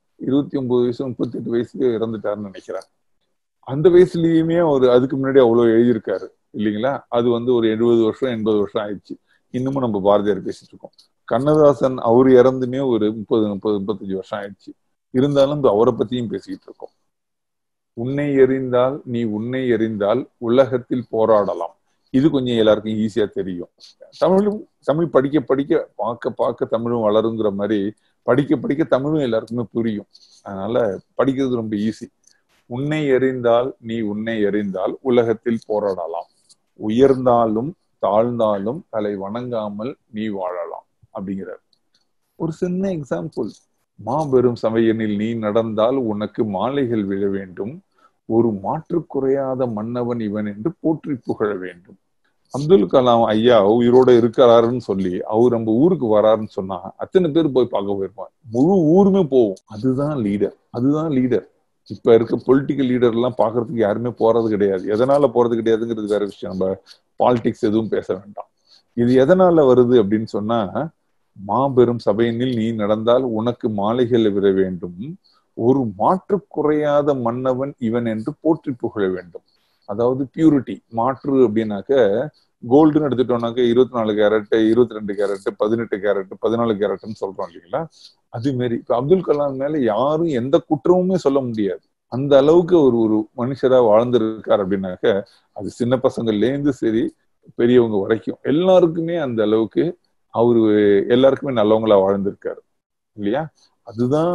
29 வயசு 38 வயசுல இறந்துட்டாருன்னு நினைக்கிறேன். அந்த வயசுலயுமே ஒரு அதுக்கு முன்னாடி அவ்வளவு எழுதியிருக்காரு இல்லைங்களா? அது வந்து ஒரு 70 வருஷம் 80 வருஷம் ஆயிடுச்சு, இன்னமும் நம்ம பாரதியார் பேசிட்டு இருக்கோம். கண்ணதாசன் அவர் இறந்துமே ஒரு 30 35 வருஷம் ஆயிடுச்சு, இருந்தாலும் அவரை பத்தியும் பேசிக்கிட்டு இருக்கோம். உன்னை எறிந்தால் நீ உன்னை எறிந்தால் உலகத்தில் போராடலாம். இது கொஞ்சம் எல்லாருக்கும் ஈஸியா தெரியும். தமிழ் படிக்க படிக்க பார்க்க பார்க்க தமிழும் வளருங்கிற மாதிரி படிக்க படிக்க தமிழும் எல்லாருக்குமே புரியும். அதனால படிக்கிறது ரொம்ப ஈஸி. உன்னை எறிந்தால் நீ உன்னை எறிந்தால் உலகத்தில் போராடலாம், உயர்ந்தாலும் தாழ்ந்தாலும் தலை வணங்காமல் நீ வாழலாம் அப்படிங்கிறார். ஒரு சின்ன எக்ஸாம்பிள். மாபெரும் சபையனில் நீ நடந்தால் உனக்கு மாலைகள் விழ வேண்டும், ஒரு மாற்று குறையாத மன்னவன் இவன் என்று போற்றி புகழ வேண்டும். அப்துல் கலாம் ஐயா உயிரோட இருக்கிறாருன்னு சொல்லி அவர் நம்ம ஊருக்கு வராருன்னு சொன்னா அத்தனை பேர் போய் பார்க்க போயிருப்பாங்க, முழு ஊருமே போவோம். அதுதான் லீடர். இப்ப இருக்க பொலிட்டிக்கல் லீடர் எல்லாம் பாக்குறதுக்கு யாருமே போறது கிடையாது. எதனால போறது கிடையாதுங்கிறது வேற விஷயம். நம்ம பாலிடிக்ஸ் எதுவும் பேச வேண்டாம். இது எதனால வருது அப்படின்னு சொன்னா, மாபெரும் சபையினில் நீ நடந்தால் உனக்கு மாலைகள் விட வேண்டும், ஒரு மாற்று குறையாத மன்னவன் இவன் என்று போற்றி புகழ வேண்டும். அதாவது பியூரிட்டி. மாற்று அப்படின்னாக்க கோல்டுன்னு எடுத்துட்டோம்னாக்க 24 கேரட், 22 கேரட், 18 கேரட், 14 கேரட்னு சொல்றோம் இல்லைங்களா? அது மாரி இப்ப அப்துல் கலாம் மேல யாரும் எந்த குற்றமுமே சொல்ல முடியாது. அந்த அளவுக்கு ஒரு மனுஷரா வாழ்ந்திருக்காரு அப்படின்னாக்க, அது சின்ன பசங்கள்ல இருந்து சரி பெரியவங்க வரைக்கும் எல்லாருக்குமே அந்த அளவுக்கு அவரு எல்லாருக்குமே நல்லவங்களா வாழ்ந்திருக்காரு இல்லையா? அதுதான்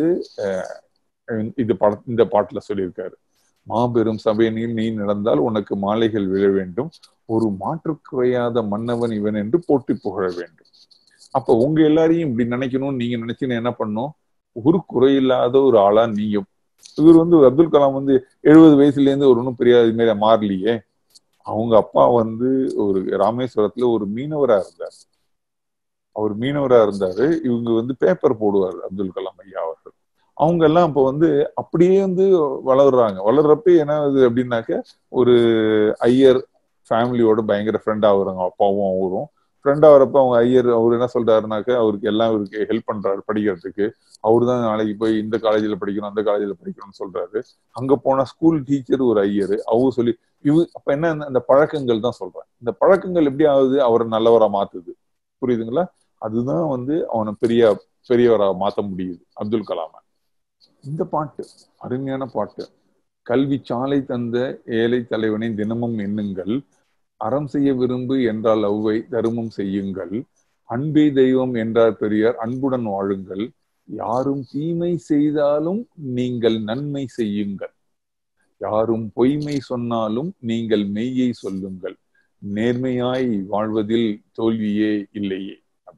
இந்த பாட்டுல சொல்லியிருக்காரு. மாபெரும் சபையினில் நீ நடந்தால் உனக்கு மாலைகள் விழ வேண்டும், ஒரு மாற்று குறையாத மன்னவன் இவன் என்று போற்றி புகழ வேண்டும். அப்ப உங்க எல்லாரையும் இப்படி நினைக்கணும்னு நீங்க நினைச்சீங்கன்னா என்ன பண்ணும்? ஒரு குறையில்லாத ஒரு ஆளா நீயும். இவர் அப்துல் கலாம் 70 வயசுல இருந்து ஒரு ஒன்றும் பெரிய இது மாதிரி மாறலையே. அவங்க அப்பா ஒரு ராமேஸ்வரத்துல ஒரு மீனவரா இருந்தார். அவர் மீனவரா இருந்தாரு. இவங்க பேப்பர் போடுவார் அப்துல் கலாம் ஐயா அவர்கள். அவங்க எல்லாம் இப்ப அப்படியே வளர்றாங்க. வளர்றப்ப என்ன ஆகுது அப்படின்னாக்க, ஒரு ஐயர் ஃபேமிலியோட பயங்கர ஃப்ரெண்ட் ஆகுறாங்க. அப்பாவும் அவரும் ஃப்ரெண்ட் ஆகுறப்ப அவங்க ஐயர் அவர் என்ன சொல்றாருனாக்க, அவருக்கு எல்லாம் இவருக்கு ஹெல்ப் பண்றாரு படிக்கிறதுக்கு. அவரு தான் நாளைக்கு போய் இந்த காலேஜ்ல படிக்கணும் அந்த காலேஜ்ல படிக்கணும்னு சொல்றாரு. அங்க போனா ஸ்கூல் டீச்சர் ஒரு ஐயர் அவங்க சொல்லி அப்ப என்ன அந்த பழக்கங்கள் தான் சொல்றேன். இந்த பழக்கங்கள் எப்படி ஆகுது? அவரை நல்லவரா மாத்துது. புரியுதுங்களா? அதுதான் அவனை பெரியவரா மாத்த முடியுது அப்துல் கலாம. இந்த பாட்டு அருமையான பாட்டு. கல்வி சாலை தந்த ஏழை தலைவனை தினமும் எண்ணுங்கள், அறம் செய்ய விரும்பு என்றால் அவ்வை தருமம் செய்யுங்கள், அன்பே தெய்வம் என்றார் பெரியார் அன்புடன் வாழுங்கள், யாரும் தீமை செய்தாலும் நீங்கள் நன்மை செய்யுங்கள், யாரும் பொய்மை சொன்னாலும் நீங்கள் மெய்யை சொல்லுங்கள், நேர்மையாய் வாழ்வதில் தோல்வியே இல்லையே.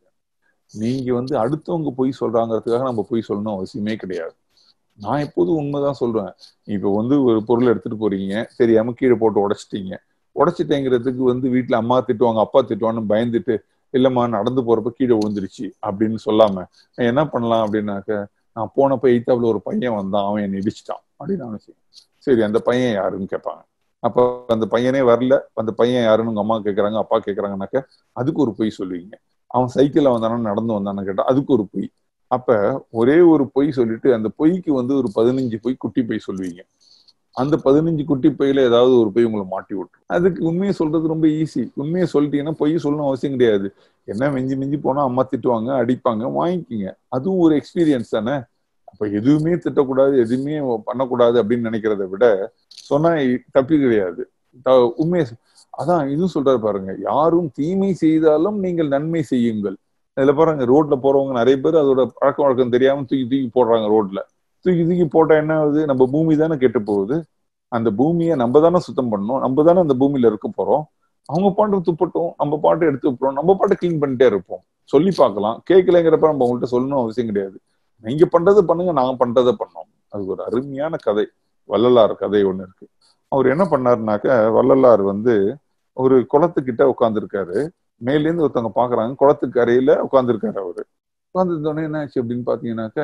நீங்க அடுத்தவங்க பொய் சொல்றாங்கிறதுக்காக நம்ம பொய் சொல்லணும் அவசியமே கிடையாது. நான் எப்போதும் உண்மைதான் சொல்றேன். இப்ப ஒரு பொருள் எடுத்துட்டு போறீங்க, தெரியாம கீழே போட்டு உடைச்சிட்டீங்க. உடைச்சிட்டேங்கிறதுக்கு வீட்டுல அம்மா திட்டுவாங்க அப்பா திட்டுவான்னு பயந்துட்டு, இல்லம்மா நடந்து போறப்ப கீழே விழுந்துருச்சு அப்படின்னு சொல்லாம என்ன பண்ணலாம் அப்படின்னாக்க, நான் போனப்ப எய்த்தாப்புல ஒரு பையன் வந்தான், அவன் என்னை இடிச்சிட்டான் அப்படின்னு நினைச்சேன். சரி, அந்த பையன் யாருன்னு கேட்பாங்க. அப்ப அந்த பையனே வரல, அந்த பையன் யாருன்னு உங்க அம்மா கேட்கறாங்க அப்பா கேட்கறாங்கனாக்க அதுக்கு ஒரு பொய் சொல்லுவீங்க. அவன் சைக்கிள்ல வந்தானா நடந்து வந்தானு கேட்டா அதுக்கு ஒரு பொய். அப்ப ஒரே ஒரு பொய் சொல்லிட்டு அந்த பொய்க்கு ஒரு 15 பொய் குட்டி பொய் சொல்லுவீங்க. அந்த 15 குட்டி பொய்யில ஏதாவது ஒரு பொய் உங்களை மாட்டி விட்டுரும். அதுக்கு உண்மையை சொல்றது ரொம்ப ஈஸி. உண்மையை சொல்லிட்டீங்கன்னா பொய் சொல்லணும் அவசியம் கிடையாது. என்ன மிஞ்சி மிஞ்சி போனா அம்மா திட்டுவாங்க அடிப்பாங்க, வாங்கிக்கிங்க. அதுவும் ஒரு எக்ஸ்பீரியன்ஸ் தானே. அப்ப எதுவுமே திட்டக்கூடாது எதுவுமே பண்ணக்கூடாது அப்படின்னு நினைக்கிறத விட சொன்னா தப்பி கிடையாது. உண்மையை அதான் இதுவும் சொல்றாரு பாருங்க, யாரும் தீமை செய்தாலும் நீங்கள் நன்மை செய்யுங்கள். இதுல பாருங்க, ரோட்ல போறவங்க நிறைய பேர் அதோட பழக்க வழக்கம் தெரியாம தூக்கி தூக்கி போடுறாங்க ரோட்ல. தூக்கி போட்டா என்ன ஆகுது? நம்ம பூமி தானே கெட்டு போகுது. அந்த பூமியை நம்ம தானே சுத்தம் பண்ணணும், நம்ம தானே அந்த பூமியில இருக்க போறோம். அவங்க பாட்டு துப்பட்டும், நம்ம பாட்டு எடுத்து விட்டுறோம், நம்ம பாட்டு கிளீன் பண்ணிட்டே இருப்போம். சொல்லி பார்க்கலாம். கேட்கலைங்கிறப்ப நம்ம அவங்கள்ட்ட சொல்லணும் அவசியம் கிடையாது. நீங்க பண்றதை பண்ணுங்க, நாங்க பண்றதை பண்ணோம். அது ஒரு அருமையான கதை, வள்ளலார் கதை ஒண்ணு இருக்கு. அவர் என்ன பண்ணாருனாக்க, வள்ளலார் ஒரு குளத்துக்கிட்ட உட்காந்துருக்காரு. மேலேருந்து ஒருத்தவங்க பாக்குறாங்க, குளத்துக்கு அறையில உட்காந்துருக்காரு. அவரு உட்காந்துருந்தோடனே என்ன ஆச்சு அப்படின்னு பாத்தீங்கன்னாக்க,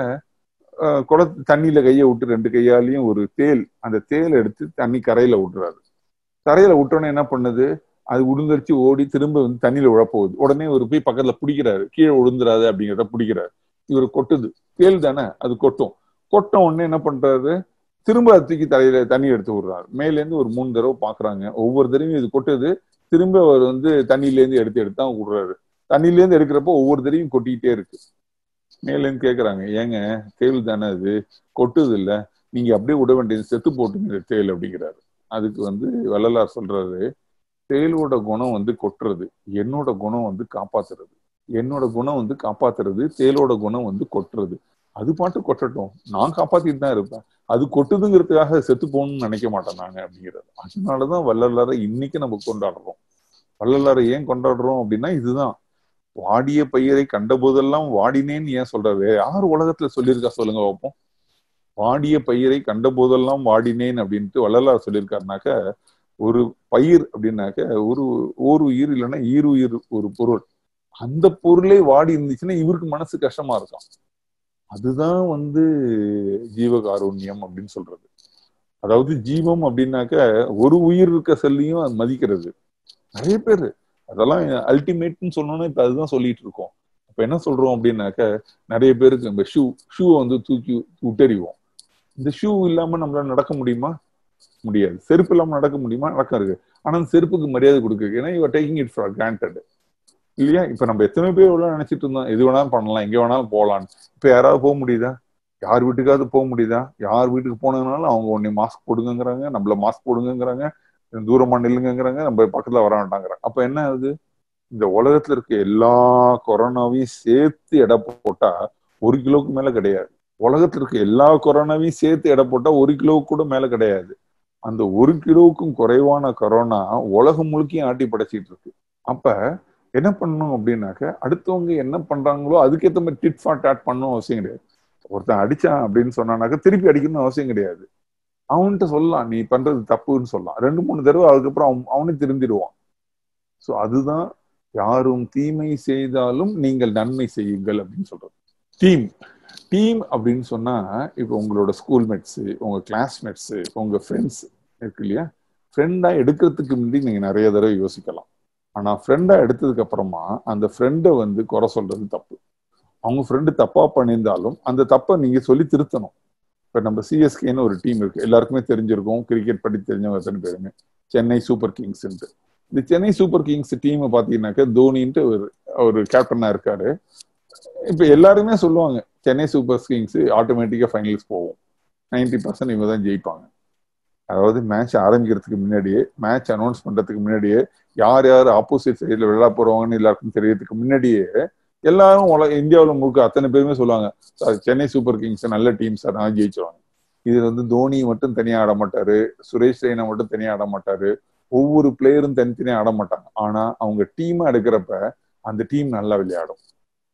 குளத்து தண்ணியில கையை விட்டு 2 கையாலையும் ஒரு தேல், அந்த தேலை எடுத்து தண்ணி கரையில விட்டுறாரு. கரையில விட்டோன்னே என்ன பண்ணுது? அது உளுந்தரிச்சு ஓடி திரும்ப தண்ணியில உழப்போகுது. உடனே ஒரு போய் பக்கத்துல பிடிக்கிறாரு, கீழே விழுந்துராது அப்படிங்கிறத பிடிக்கிறாரு. இவர் கொட்டுது, தேல் தானே அது கொட்டும். கொட்ட உடனே என்ன பண்றாரு? திரும்ப அது தூக்கி தலையில தண்ணி எடுத்து விடுறாரு. மேலேருந்து ஒரு 3 தடவை பாக்குறாங்க. ஒவ்வொரு தடவையும் இது கொட்டுது, திரும்ப அவர் தண்ணியிலேருந்து எடுத்து தான் விடுறாரு. தண்ணியிலேருந்து எடுக்கிறப்போ ஒவ்வொரு தடவையும் கொட்டிக்கிட்டே இருக்கு. மேலேருந்து கேட்கறாங்க, ஏங்க தேல் தானே அது கொட்டுது இல்ல, நீங்க அப்படியே விட வேண்டியது, செத்து போட்டுங்க தேல் அப்படிங்கிறாரு. அதுக்கு வந்து வள்ளலார் சொல்றாரு, தேலோட குணம் வந்து கொட்டுறது, என்னோட குணம் வந்து காப்பாத்துறது. என்னோட குணம் வந்து காப்பாத்துறது, தேலோட குணம் வந்து கொட்டுறது. அது பாட்டு கொட்டட்டும், நான் காப்பாத்திட்டு தான் இருப்பேன். அது கொட்டுதுங்கிறதுக்காக செத்து போகணும்னு நினைக்க மாட்டேன் நாங்க அப்படிங்கிறது. அதனாலதான் வள்ளலாரை இன்னைக்கு நம்ம கொண்டாடுறோம். வள்ளலாரை ஏன் கொண்டாடுறோம் அப்படின்னா இதுதான். வாடிய பயிரை கண்ட போதெல்லாம் வாடினேன்னு ஏன் சொல்றாரு? யார் உலகத்துல சொல்லியிருக்கா சொல்லுங்க பார்ப்போம். வாடிய பயிரை கண்ட போதெல்லாம் வாடினேன் அப்படின்ட்டு வள்ளலார் சொல்லியிருக்காருனாக்க, ஒரு பயிர் அப்படின்னாக்க ஒரு ஓர் உயிர் இல்லைன்னா ஈருயிர் ஒரு பொருள். அந்த பொருளே வாடி இருந்துச்சுன்னா இவருக்கு மனசு கஷ்டமா இருக்கும். அதுதான் வந்து ஜீவகாருண்யம் அப்படின்னு சொல்றது. அதாவது ஜீவம் அப்படின்னாக்க ஒரு உயிர் இருக்க செல்லையும் அது மதிக்கிறது. நிறைய பேர் அதெல்லாம் அல்டிமேட்னு சொல்லணும்னா இப்ப அதுதான் சொல்லிட்டு இருக்கோம். இப்ப என்ன சொல்றோம் அப்படின்னாக்க, நிறைய பேருக்கு இந்த ஷூவை வந்து தூக்கி விட்டறிவோம். இந்த ஷூ இல்லாம நம்மளால நடக்க முடியுமா? முடியாது. செருப்பு இல்லாம நடக்க முடியுமா? நடக்காது. ஆனா அந்த செருப்புக்கு மரியாதை கொடுக்குது. ஏன்னா you are taking it for granted. இல்லையா? இப்ப நம்ம எத்தனை பேர் எவ்வளவு நினைச்சிட்டு இருந்தோம், எது வேணாலும் பண்ணலாம், எங்க வேணாலும் போகலான்னு. இப்ப யாராவது போக முடியுதா? யார் வீட்டுக்காவது போக முடியுதா? யார் வீட்டுக்கு போனதுனாலும் அவங்க உடனே மாஸ்க் போடுங்கிறாங்க, நம்மள மாஸ்க் போடுங்கிறாங்க, தூரமா நில்லுங்கிறாங்க, நம்ம பக்கத்துல வர வேண்டாங்கிறாங்க. அப்ப என்ன ஆகுது? இந்த உலகத்துல இருக்க எல்லா கொரோனாவையும் சேர்த்து எடை போட்டா 1 கிலோவுக்கு மேல கிடையாது. உலகத்துல இருக்க எல்லா கொரோனாவையும் சேர்த்து எடை போட்டா 1 கிலோவுக்கு கூட மேல கிடையாது. அந்த 1 கிலோவுக்கும் குறைவான கொரோனா உலகம் முழுக்கையும் ஆட்டி படைச்சிட்டு இருக்கு. அப்ப என்ன பண்ணணும் அப்படின்னாக்க, அடுத்தவங்க என்ன பண்றாங்களோ அதுக்கேற்ற மாதிரி டிட் ஃபார் டாட் பண்ணணும் அவசியம் கிடையாது. ஒருத்தன் அடிச்சான் அப்படின்னு சொன்னானாக்க திருப்பி அடிக்கணும்னு அவசியம் கிடையாது. அவன்கிட்ட சொல்லலாம், நீ பண்றது தப்புன்னு சொல்லலாம். 2 3 தடவை அதுக்கப்புறம் அவனே திருந்திடுவான். சோ அதுதான் யாரும் தீமை செய்தாலும் நீங்கள் நன்மை செய்யுங்கள் அப்படின்னு சொல்றது. டீம் டீம் அப்படின்னு சொன்னா, இப்போ உங்களோட ஸ்கூல்மேட்ஸ், உங்க கிளாஸ்மேட்ஸ், உங்க ஃப்ரெண்ட்ஸ் இருக்கு இல்லையா? ஃப்ரெண்டா எடுக்கிறதுக்கு முன்னாடி நீங்க நிறைய தடவை யோசிக்கலாம். ஆனா ஃப்ரெண்டா எடுத்ததுக்கு அப்புறமா அந்த ஃப்ரெண்டை வந்து குறை சொல்றது தப்பு. அவங்க ஃப்ரெண்டு தப்பா பண்ணியிருந்தாலும் அந்த தப்பை நீங்க சொல்லி திருத்தணும். இப்ப நம்ம சிஎஸ்கேன்னு ஒரு டீம் இருக்கு, எல்லாருக்குமே தெரிஞ்சிருக்கும், கிரிக்கெட் படி தெரிஞ்சவங்க எத்தனை பேருமே, சென்னை சூப்பர் கிங்ஸ். இந்த சென்னை சூப்பர் கிங்ஸ் டீமை பாத்தீங்கன்னாக்க தோனின்ட்டு ஒரு ஒரு கேப்டனா இருக்காரு. இப்ப எல்லாருமே சொல்லுவாங்க சென்னை சூப்பர் கிங்ஸ் ஆட்டோமேட்டிக்கா ஃபைனல்ஸ் போகும், 90% இவங்க தான் ஜெயிப்பாங்க. அதாவது மேட்ச் ஆரம்பிக்கிறதுக்கு முன்னாடியே, மேட்ச் அனௌன்ஸ் பண்றதுக்கு முன்னாடியே, யார் யார் ஆப்போசிட் சைட்ல விளையாட போறவங்கன்னு எல்லாருக்கும் தெரியறதுக்கு முன்னாடியே எல்லாரும் இந்தியாவில் முழுக்க அத்தனை பேருமே சொல்லுவாங்க, சென்னை சூப்பர் கிங்ஸ் நல்ல டீம் சார், நான் ஜெயிச்சிருவாங்க. இதுல வந்து தோனி மட்டும் தனியா ஆட மாட்டாரு, சுரேஷ் ரெய்னா மட்டும் தனியா ஆட மாட்டாரு, ஒவ்வொரு பிளேயரும் தனித்தனியா ஆட மாட்டாங்க. ஆனா அவங்க டீமா எடுக்கிறப்ப அந்த டீம் நல்லா விளையாடும்.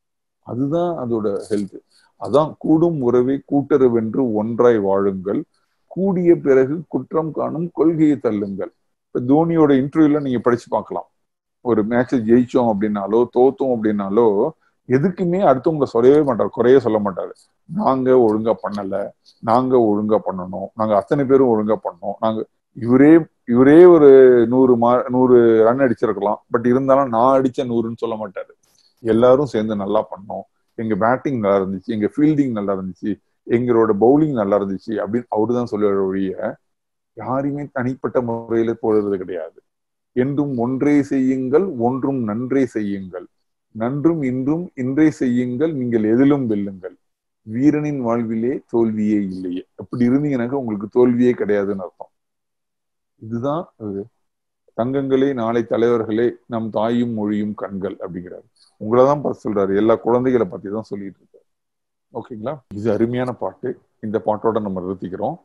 அதுதான் அதோட ஹெல்த். அதான் கூடும் உறவை கூட்டுறவென்று ஒன்றாய் வாழுங்கள், கூடிய பிறகு குற்றம் காணும் கொள்கையை தள்ளுங்கள். இப்ப தோனியோட இன்டர்வியூல நீங்க படிச்சு பார்க்கலாம். ஒரு மேட்ச் ஜெயிச்சோம் அப்படின்னாலோ தோத்தோம் அப்படின்னாலோ எதுக்குமே அடுத்தவங்களை சொல்லவே மாட்டாரு, குறைய சொல்ல மாட்டாரு. நாங்க ஒழுங்கா பண்ணல, நாங்க ஒழுங்கா பண்ணணும், நாங்க அத்தனை பேரும் ஒழுங்கா பண்ணோம், நாங்க இவரே இவரே ஒரு 100 ரன் அடிச்சிருக்கலாம், பட் இருந்தாலும் நான் அடிச்ச 100ன்னு சொல்ல மாட்டாரு. எல்லாரும் சேர்ந்து நல்லா பண்ணோம், எங்க பேட்டிங் நல்லா இருந்துச்சு, எங்க ஃபீல்டிங் நல்லா இருந்துச்சு, எங்களோட பவுலிங் நல்லா இருந்துச்சு அப்படின்னு அவருதான் சொல்லுவார் ஒழிய யாரையுமே தனிப்பட்ட முறையில போடுறது கிடையாது. என்றும் ஒன்றே செய்யுங்கள், ஒன்றும் நன்றே செய்யுங்கள், நன்றும் இன்றும் இன்றே செய்யுங்கள், நீங்கள் எதிலும் வெல்லுங்கள், வீரனின் வாழ்விலே தோல்வியே இல்லையே. அப்படி இருந்தீங்கன்னாக்க உங்களுக்கு தோல்வியே கிடையாதுன்னு அர்த்தம். இதுதான் தங்கங்களே நாளை தலைவர்களே, நம் தாயும் மொழியும் கண்கள் அப்படிங்கிறாரு. உங்களதான் பார்த்து சொல்றாரு, எல்லா குழந்தைகளை பத்தி தான் சொல்லிட்டு இருக்காரு. ஓகேங்களா? இது அருமையான பாட்டு. இந்த பாட்டோட நம்ம நிறுத்திக்கிறோம்.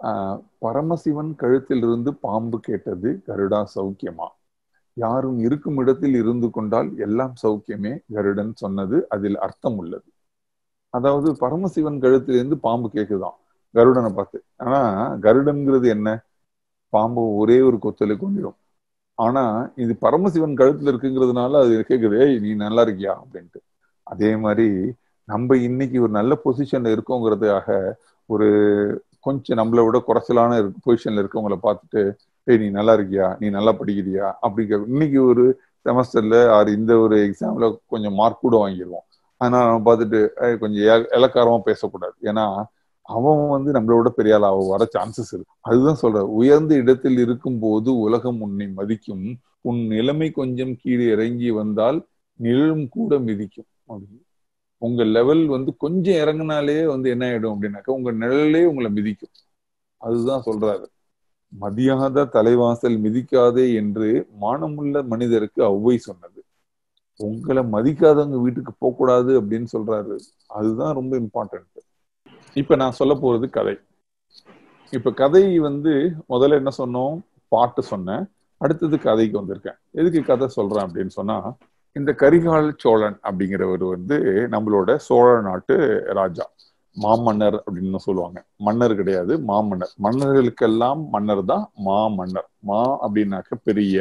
பரமசிவன் கழுத்தில் இருந்து பாம்பு கேட்டது கருடா சௌக்கியமா, யாரும் இருக்கும் இடத்தில் இருந்து கொண்டால் எல்லாம் சௌக்கியமே, கருடன் சொன்னது அதில் அர்த்தம் உள்ளது. அதாவது பரமசிவன் கழுத்திலிருந்து பாம்பு கேக்குதான் கருடனை பார்த்து. ஆனா கருடன்கிறது என்ன? பாம்பு ஒரே ஒரு கொத்தலை கொண்டிடும். ஆனா இது பரமசிவன் கழுத்துல இருக்குங்கிறதுனால அது கேக்குது, ஏய் நீ நல்லா இருக்கியா அப்படின்ட்டு. அதே மாதிரி நம்ம இன்னைக்கு ஒரு நல்ல பொசிஷன்ல இருக்கோங்கிறதுக்காக ஒரு கொஞ்சம் நம்மளை விட குறைச்சலான பொசிஷன்ல இருக்கவங்களை பார்த்துட்டு, ஏய் நீ நல்லா இருக்கியா, நீ நல்லா படிக்கிறியா அப்படிங்கிற, இன்னைக்கு ஒரு செமஸ்டர்ல இந்த ஒரு எக்ஸாம்ல கொஞ்சம் மார்க் கூட வாங்கிடுவோம். அதனால நம்ம பார்த்துட்டு கொஞ்சம் இலக்காரமா பேசக்கூடாது. ஏன்னா அவன் வந்து நம்மளோட பெரிய ஆள் வர சான்சஸ் இருக்கு. அதுதான் சொல்ற, உயர்ந்த இடத்தில் இருக்கும் போது உலகம் உன்னை மதிக்கும், உன் நிலைமை கொஞ்சம் கீழே இறங்கி வந்தால் நிழலும் கூட மிதிக்கும் அப்படின்னு. உங்க லெவல் வந்து கொஞ்சம் இறங்குனாலே வந்து என்ன ஆயிடும் அப்படின்னாக்கா உங்க நிழலே உங்களை மிதிக்கும். அதுதான் சொல்றாரு, மதியாத தலைவாசல் மிதிக்காதே என்று மானமுள்ள மனிதருக்கு ஔவை சொன்னது. உங்களை மதிக்காதவங்க வீட்டுக்கு போக கூடாது அப்படின்னு சொல்றாரு. அதுதான் ரொம்ப இம்பார்ட்டன்ட். இப்ப நான் சொல்ல போறது கதை. இப்ப கதை வந்து முதல்ல என்ன சொன்னோம், பாட்டு சொன்னேன், அடுத்தது கதைக்கு வந்திருக்கேன். எதுக்கு கதை சொல்றேன் அப்படின்னு சொன்னா, இந்த கரிகால சோழன் அப்படிங்கிறவர் வந்து நம்மளோட சோழ நாட்டு ராஜா, மாமன்னர் அப்படின்னு சொல்லுவாங்க. மன்னர் கிடையாது, மாமன்னர். மன்னர்களுக்கெல்லாம் மன்னர் தான் மாமன்னர். மா அப்படின்னாக்க பெரிய,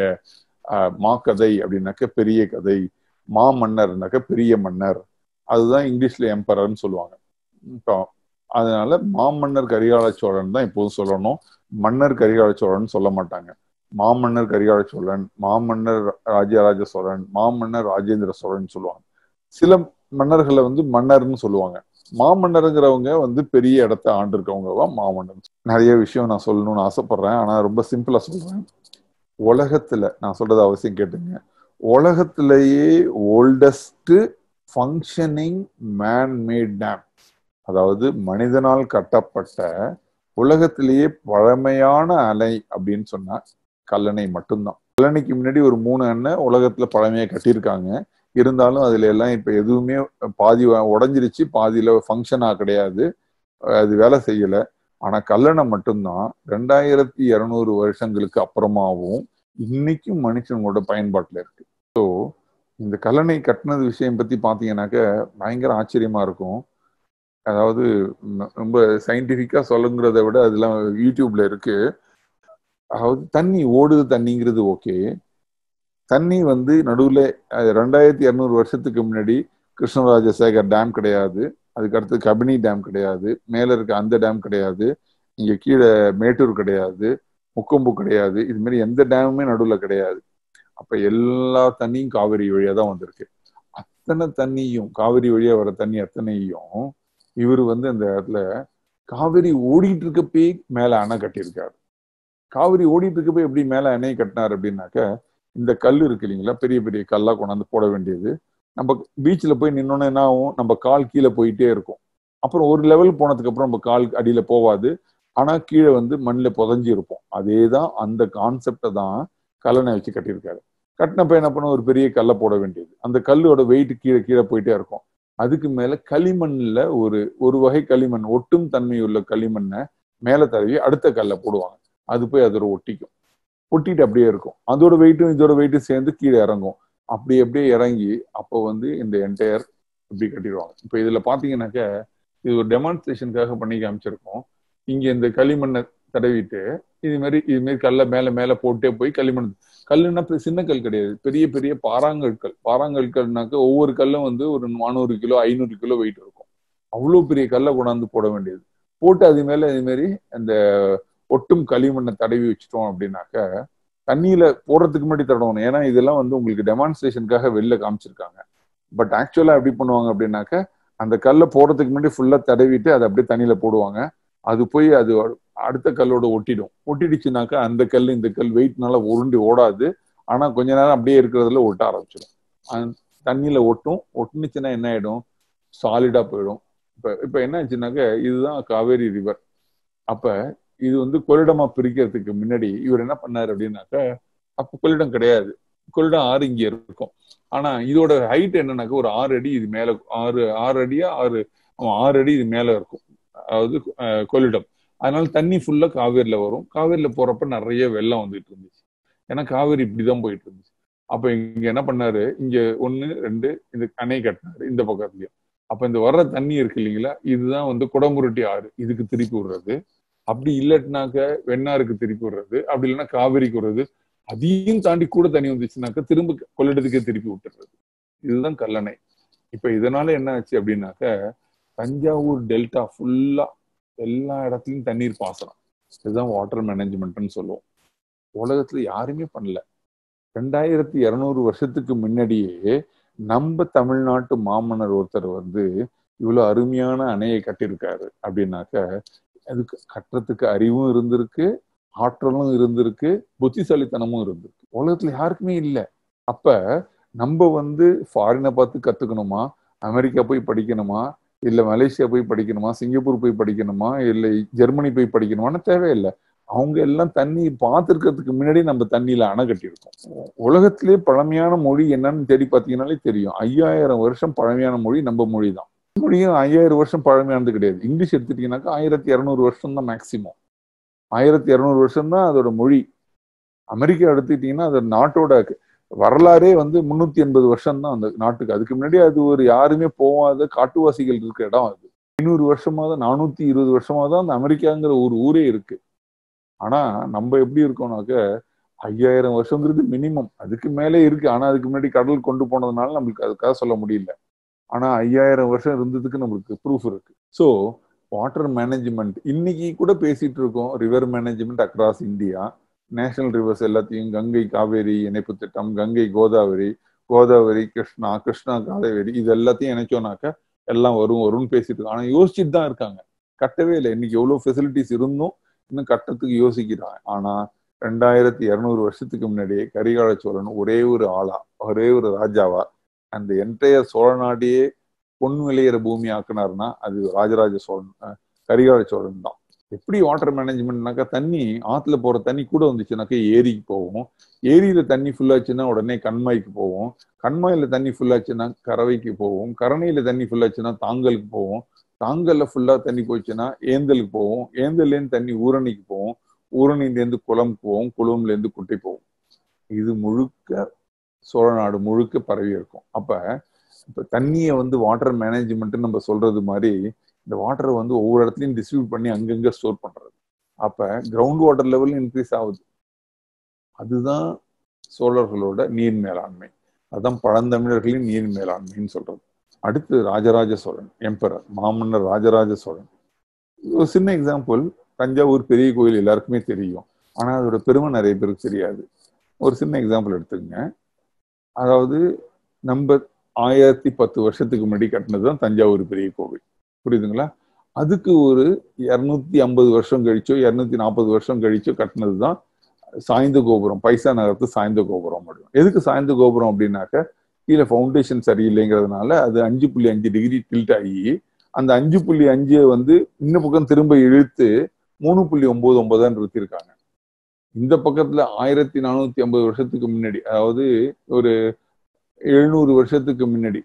மா கதை அப்படின்னாக்க பெரிய கதை, மாமன்னர்னாக்க பெரிய மன்னர். அதுதான் இங்கிலீஷ்ல எம்பரர்னு சொல்லுவாங்க. இப்போ அதனால மாமன்னர் கரிகால சோழன் தான் இப்போதும் சொல்லணும். மன்னர் கரிகால சோழன் சொல்ல மாட்டாங்க. மாமன்னர் கரிகால சோழன், மாமன்னர் ராஜராஜ சோழன், மாமன்னர் ராஜேந்திர சோழன் சொல்லுவாங்க. சில மன்னர்களை வந்து மன்னர்னு சொல்லுவாங்க. மாமன்னருங்கிறவங்க வந்து பெரிய இடத்த ஆண்டிருக்கவங்க தான் மாமன்னர். நிறைய விஷயம் நான் சொல்லணும்னு ஆசைப்படுறேன், ஆனா ரொம்ப சிம்பிளா சொல்றேன். உலகத்துல, நான் சொல்றது அவசியம் கேட்டுங்க, உலகத்திலேயே ஓல்டஸ்ட் ஃபங்க்ஷனிங் மேன்-மேட் டேம், அதாவது மனிதனால் கட்டப்பட்ட உலகத்திலேயே பழமையான அணை அப்படின்னு சொன்னா கல்லணை மட்டும்தான். கல்லணைக்கு முன்னாடி ஒரு 3 அணை உலகத்துல பழமையா கட்டியிருக்காங்க. இருந்தாலும் அதுல எல்லாம் இப்ப எதுவுமே பாதி உடஞ்சிருச்சு, பாதியில ஃபங்க்ஷனா கிடையாது, அது வேலை செய்யல. ஆனா கல்லணை மட்டும்தான் 2200 வருஷங்களுக்கு அப்புறமாவும் இன்னைக்கும் மனுஷங்களோட பயன்பாட்டுல இருக்கு. ஸோ இந்த கல்லணை கட்டினது விஷயம் பத்தி பாத்தீங்கன்னாக்க பயங்கர ஆச்சரியமா இருக்கும். அதாவது ரொம்ப சயின்டிபிக்கா சொல்லுங்கிறத விட அதெல்லாம் யூடியூப்ல இருக்கு. அதாவது தண்ணி ஓடுது, தண்ணிங்கிறது ஓகே. தண்ணி வந்து நடுவில் 2200 வருஷத்துக்கு முன்னாடி கிருஷ்ணராஜசேகர் டேம் கிடையாது, அதுக்கு அடுத்து கபினி டேம் கிடையாது, மேல இருக்க அந்த டேம் கிடையாது, இங்க கீழே மேட்டூர் கிடையாது, முக்கொம்பு கிடையாது, இது மாதிரி எந்த டேமுமே நடுவில் கிடையாது. அப்ப எல்லா தண்ணியும் காவிரி வழியா தான் வந்திருக்கு. அத்தனை தண்ணியும், காவிரி வழியா வர தண்ணி அத்தனையும் இவர் வந்து அந்த இடத்துல காவிரி ஓடிட்டு இருக்கப்பே மேல அணை கட்டியிருக்காரு. காவிரி ஓடிட்டு இருக்கப்ப எப்படி மேல அணை கட்டினார் அப்படின்னாக்க, இந்த கல் இருக்கு இல்லைங்களா, பெரிய பெரிய கல்லா கொண்டாந்து போட வேண்டியது. நம்ம பீச்சில் போய் நின்னோன்னா என்ன ஆகும், நம்ம கால் கீழே போயிட்டே இருக்கும். அப்புறம் ஒரு லெவல் போனதுக்கு அப்புறம் நம்ம கால் அடியில போவாது, ஆனா கீழே வந்து மண்ணில் புதஞ்சி இருப்போம். அதே தான் அந்த கான்செப்டை தான் கல்லணை வச்சு கட்டியிருக்காரு. கட்டினப்ப என்ன பண்ண, ஒரு பெரிய கல்லை போட வேண்டியது, அந்த கல்லோட வெயிட் கீழே கீழே போயிட்டே இருக்கும். அதுக்கு மேல களிமண்ல ஒரு வகை களிமண், ஒட்டும் தன்மை உள்ள களிமண்ணை மேல தடவி அடுத்த கல்லை போடுவாங்க. அது போய் அதோட ஒட்டிக்கும், ஒட்டிட்டு அப்படியே இருக்கும். அதோட வெயிட்டும் இதோட வெயிட்டும் சேர்ந்து கீழே இறங்கும். அப்படி அப்படியே இறங்கி அப்போ வந்து இந்த என்டையர் இப்படி கட்டிடுவாங்க. இப்போ இதுல பாத்தீங்கன்னாக்க இது ஒரு டெமான்ஸ்ட்ரேஷனுக்காக பண்ணி காமிச்சிருக்கோம். இங்க இந்த களிமண்ணை தடவிட்டு இது மாதிரி கல்லை மேல மேல போட்டே போய் களிமண், கல்லுன்னா சின்ன கல் கிடையாது, பெரிய பெரிய பாறாங்கற்கள். பாறாங்கற்கள்னாக்க ஒவ்வொரு கல்லும் வந்து ஒரு 400 கிலோ 500 கிலோ வெயிட் இருக்கும். அவ்வளோ பெரிய கல்லை கொண்டாந்து போட வேண்டியது. போட்டு அது மேல இது மாதிரி அந்த ஒட்டும் களிமண்ணை தடவி வச்சுட்டோம் அப்படின்னாக்க தண்ணியில போடுறதுக்கு முன்னாடி தடவணும். ஏன்னா இதெல்லாம் வந்து உங்களுக்கு டெமான்ஸ்ட்ரேஷனுக்காக வெளில காமிச்சிருக்காங்க. பட் ஆக்சுவலா எப்படி பண்ணுவாங்க அப்படின்னாக்க, அந்த கல்லை போடுறதுக்கு முன்னாடி ஃபுல்லா தடவிட்டு அதை அப்படியே தண்ணியில போடுவாங்க. அது போய் அது அடுத்த கல்லோட ஒட்டிடும். ஒட்டிடுச்சுனாக்கா அந்த கல் இந்த கல் வெயிட்னால உருண்டி ஓடாது. ஆனா கொஞ்ச நேரம் அப்படியே இருக்கிறதுல ஒட்ட ஆரம்பிச்சிடும். தண்ணியில ஒட்டுனுச்சுன்னா என்ன ஆயிடும், சாலிடா போயிடும். இப்ப என்ன ஆச்சுனாக்க, இதுதான் காவேரி ரிவர். அப்ப இது வந்து கொள்ளிடமா பிரிக்கிறதுக்கு முன்னாடி இவர் என்ன பண்ணாரு அப்படின்னாக்க, அப்ப கொள்ளிடம் கிடையாது, கொள்ளிடம் ஆறு இங்க இருக்கும். ஆனா இதோட ஹைட் என்னன்னாக்க ஒரு 6 அடி இது மேல, 6 அடியா 6 அடி இது மேல இருக்கும். அதாவது கொள்ளிடம். அதனால தண்ணி ஃபுல்லா காவேரியில வரும். காவேரியில போறப்ப நிறைய வெள்ளம் வந்துட்டு இருந்துச்சு. ஏன்னா காவேரி இப்படிதான் போயிட்டு இருந்துச்சு. அப்ப இங்க என்ன பண்ணாரு, இங்க 1 2 இந்த அணை கட்டினாரு இந்த பக்கத்துலயும். அப்ப இந்த வர்ற தண்ணி இருக்கு இல்லைங்களா, இதுதான் வந்து குடமுருட்டி ஆறு, இதுக்கு திருப்பி விடுறது. அப்படி இல்லைன்னாக்க வெண்ணாருக்கு திருப்பி விடுறது, அப்படி இல்லைன்னா காவிரிக்கு விடுறது. அதையும் தாண்டி கூட தண்ணி வந்துச்சுனாக்க திரும்ப கொள்ளிடத்துக்கே திருப்பி விட்டுறது. இதுதான் கல்லணை. இப்ப இதனால என்ன ஆச்சு அப்படின்னாக்க, தஞ்சாவூர் டெல்டா ஃபுல்லா எல்லா இடத்துலயும் தண்ணீர் பாசனம். இதுதான் வாட்டர் மேனேஜ்மெண்ட்னு சொல்லுவோம். உலகத்துல யாருமே பண்ணல. 2200 வருஷத்துக்கு முன்னாடியே நம்ம தமிழ்நாட்டு மாமன்னர் ஒருத்தர் வந்து இவ்வளவு அருமையான அணையை கட்டியிருக்காரு அப்படின்னாக்க, அதுக்கு கட்டுறதுக்கு அறிவும் இருந்திருக்கு, ஆற்றலும் இருந்திருக்கு, புத்திசாலித்தனமும் இருந்திருக்கு. உலகத்துல யாருக்குமே இல்லை. அப்ப நம்ம வந்து ஃபாரினை பார்த்து கத்துக்கணுமா, அமெரிக்கா போய் படிக்கணுமா, இல்ல மலேசியா போய் படிக்கணுமா, சிங்கப்பூர் போய் படிக்கணுமா, இல்லை ஜெர்மனி போய் படிக்கணுமான்னு தேவையில்லை. அவங்க எல்லாம் தண்ணி பார்த்துருக்கிறதுக்கு முன்னாடி நம்ம தண்ணியில அணை கட்டியிருக்கோம். உலகத்திலே பழமையான மொழி என்னன்னு தேடி பார்த்தீங்கன்னாலே தெரியும். 5000 வருஷம் பழமையான மொழி நம்ம மொழி தான். மொழியும் 5000 வருஷம் பழமையானது கிடையாது. இங்கிலீஷ் எடுத்துட்டீங்கன்னாக்கா 1200 வருஷம் தான் மேக்சிமம். 1200 வருஷம் தான் அதோட மொழி. அமெரிக்கா எடுத்துக்கிட்டீங்கன்னா அது நாட்டோட வரலாறே வந்து 380 வருஷம் தான் அந்த நாட்டுக்கு. அதுக்கு முன்னாடி அது ஒரு யாருமே போகாத காட்டுவாசிகள் இருக்கிற இடம் அது. 500 வருஷமா தான், 420 வருஷமா தான் அந்த அமெரிக்காங்கிற ஒரு ஊரே இருக்கு. ஆனா நம்ம எப்படி இருக்கோம்னாக்க 5000 வருஷங்கிறது மினிமம். அதுக்கு மேலே இருக்கு. ஆனா அதுக்கு முன்னாடி கடல் கொண்டு போனதுனால நம்மளுக்கு அதுக்காக சொல்ல முடியல. ஆனா 5000 வருஷம் இருந்ததுக்கு நம்மளுக்கு ப்ரூஃப் இருக்கு. ஸோ வாட்டர் மேனேஜ்மெண்ட் இன்னைக்கு கூட பேசிட்டு இருக்கோம். River management across India, national rivers எல்லாத்தையும், கங்கை காவேரி இணைப்பு திட்டம், கங்கை கோதாவரி, கோதாவரி கிருஷ்ணா, கிருஷ்ணா காவேரி, இது எல்லாத்தையும் இணைச்சோம்னாக்க எல்லாம் வரும்னு பேசிட்டு இருக்கோம். ஆனா யோசிச்சுட்டு தான் இருக்காங்க, கட்டவே இல்லை. இன்னைக்கு எவ்வளவு ஃபெசிலிட்டிஸ் இருந்தும் இன்னும் கட்டத்துக்கு யோசிக்கிறாங்க. ஆனா 2200 வருஷத்துக்கு முன்னாடியே கரிகால சோழன் ஒரே ஒரு ஆளா, ஒரே ஒரு ராஜாவா அந்த என்டையர் சோழ நாடையே பொன் விளையிற பூமி ஆக்குனாருன்னா அது ராஜராஜ சோழன், கரிகால சோழன் தான். எப்படி வாட்டர் மேனேஜ்மெண்ட்னாக்கா, தண்ணி ஆத்துல போற தண்ணி கூட வந்துச்சுனாக்கா ஏரிக்கு போவோம். ஏரியில தண்ணி ஃபுல்லாச்சுன்னா உடனே கண்மாய்க்கு போவோம். கண்மாயில தண்ணி ஃபுல்லாச்சுன்னா கறவைக்கு போவோம். கரணையில தண்ணி ஃபுல்லாச்சுன்னா தாங்கலுக்கு போவோம். தாங்கல்ல ஃபுல்லா தண்ணி போச்சுன்னா ஏந்தலுக்கு போவோம். ஏந்தல்லேருந்து தண்ணி ஊரணிக்கு போவோம். ஊரணிலேருந்து குளம் போவோம். குளம்லேருந்து குட்டை போவோம். இது முழுக்க சோழ நாடு முழுக்க பரவி இருக்கும். அப்ப இப்ப தண்ணியை வந்து வாட்டர் மேனேஜ்மெண்ட் நம்ம சொல்றது மாதிரி இந்த வாட்டரை வந்து ஒவ்வொரு இடத்துலையும் டிஸ்ட்ரிபியூட் பண்ணி அங்கங்க ஸ்டோர் பண்றது. அப்ப கிரவுண்ட் வாட்டர் லெவல் இன்க்ரீஸ் ஆகுது. அதுதான் சோழர்களோட நீர் மேலாண்மை. அதுதான் பழந்தமிழர்களின் நீர் மேலாண்மைன்னு சொல்றது. அடுத்து ராஜராஜ சோழன், எம்பரர், மாமன்னர் ராஜராஜ சோழன். ஒரு சின்ன எக்ஸாம்பிள், தஞ்சாவூர் பெரிய கோயில் எல்லாருக்குமே தெரியும். ஆனா அதோட பெருமை நிறைய பேருக்கு தெரியாது. ஒரு சின்ன எக்ஸாம்பிள் எடுத்துக்கங்க. அதாவது நம்ம 1010 வருஷத்துக்கு முன்னாடி கட்டினதுதான் தஞ்சாவூர் பெரிய கோவில், புரியுதுங்களா? அதுக்கு ஒரு 250 வருஷம் கழிச்சோ 240 வருஷம் கழிச்சோ கட்டினதுதான் சாய்ந்த கோபுரம், பைசா நகரத்து சாய்ந்த கோபுரம். முடியும். எதுக்கு சாய்ந்த கோபுரம் அப்படின்னாக்க, கீழே ஃபவுண்டேஷன் சரியில்லைங்கிறதுனால அது 5.5 டிகிரி டில்ட் ஆகி அந்த 5.5 வந்து இந்த பக்கம் திரும்ப இழுத்து 3.99 நிறுத்திருக்காங்க. இந்த பக்கத்துல 1450 வருஷத்துக்கு முன்னாடி, அதாவது ஒரு 700 வருஷத்துக்கு முன்னாடி,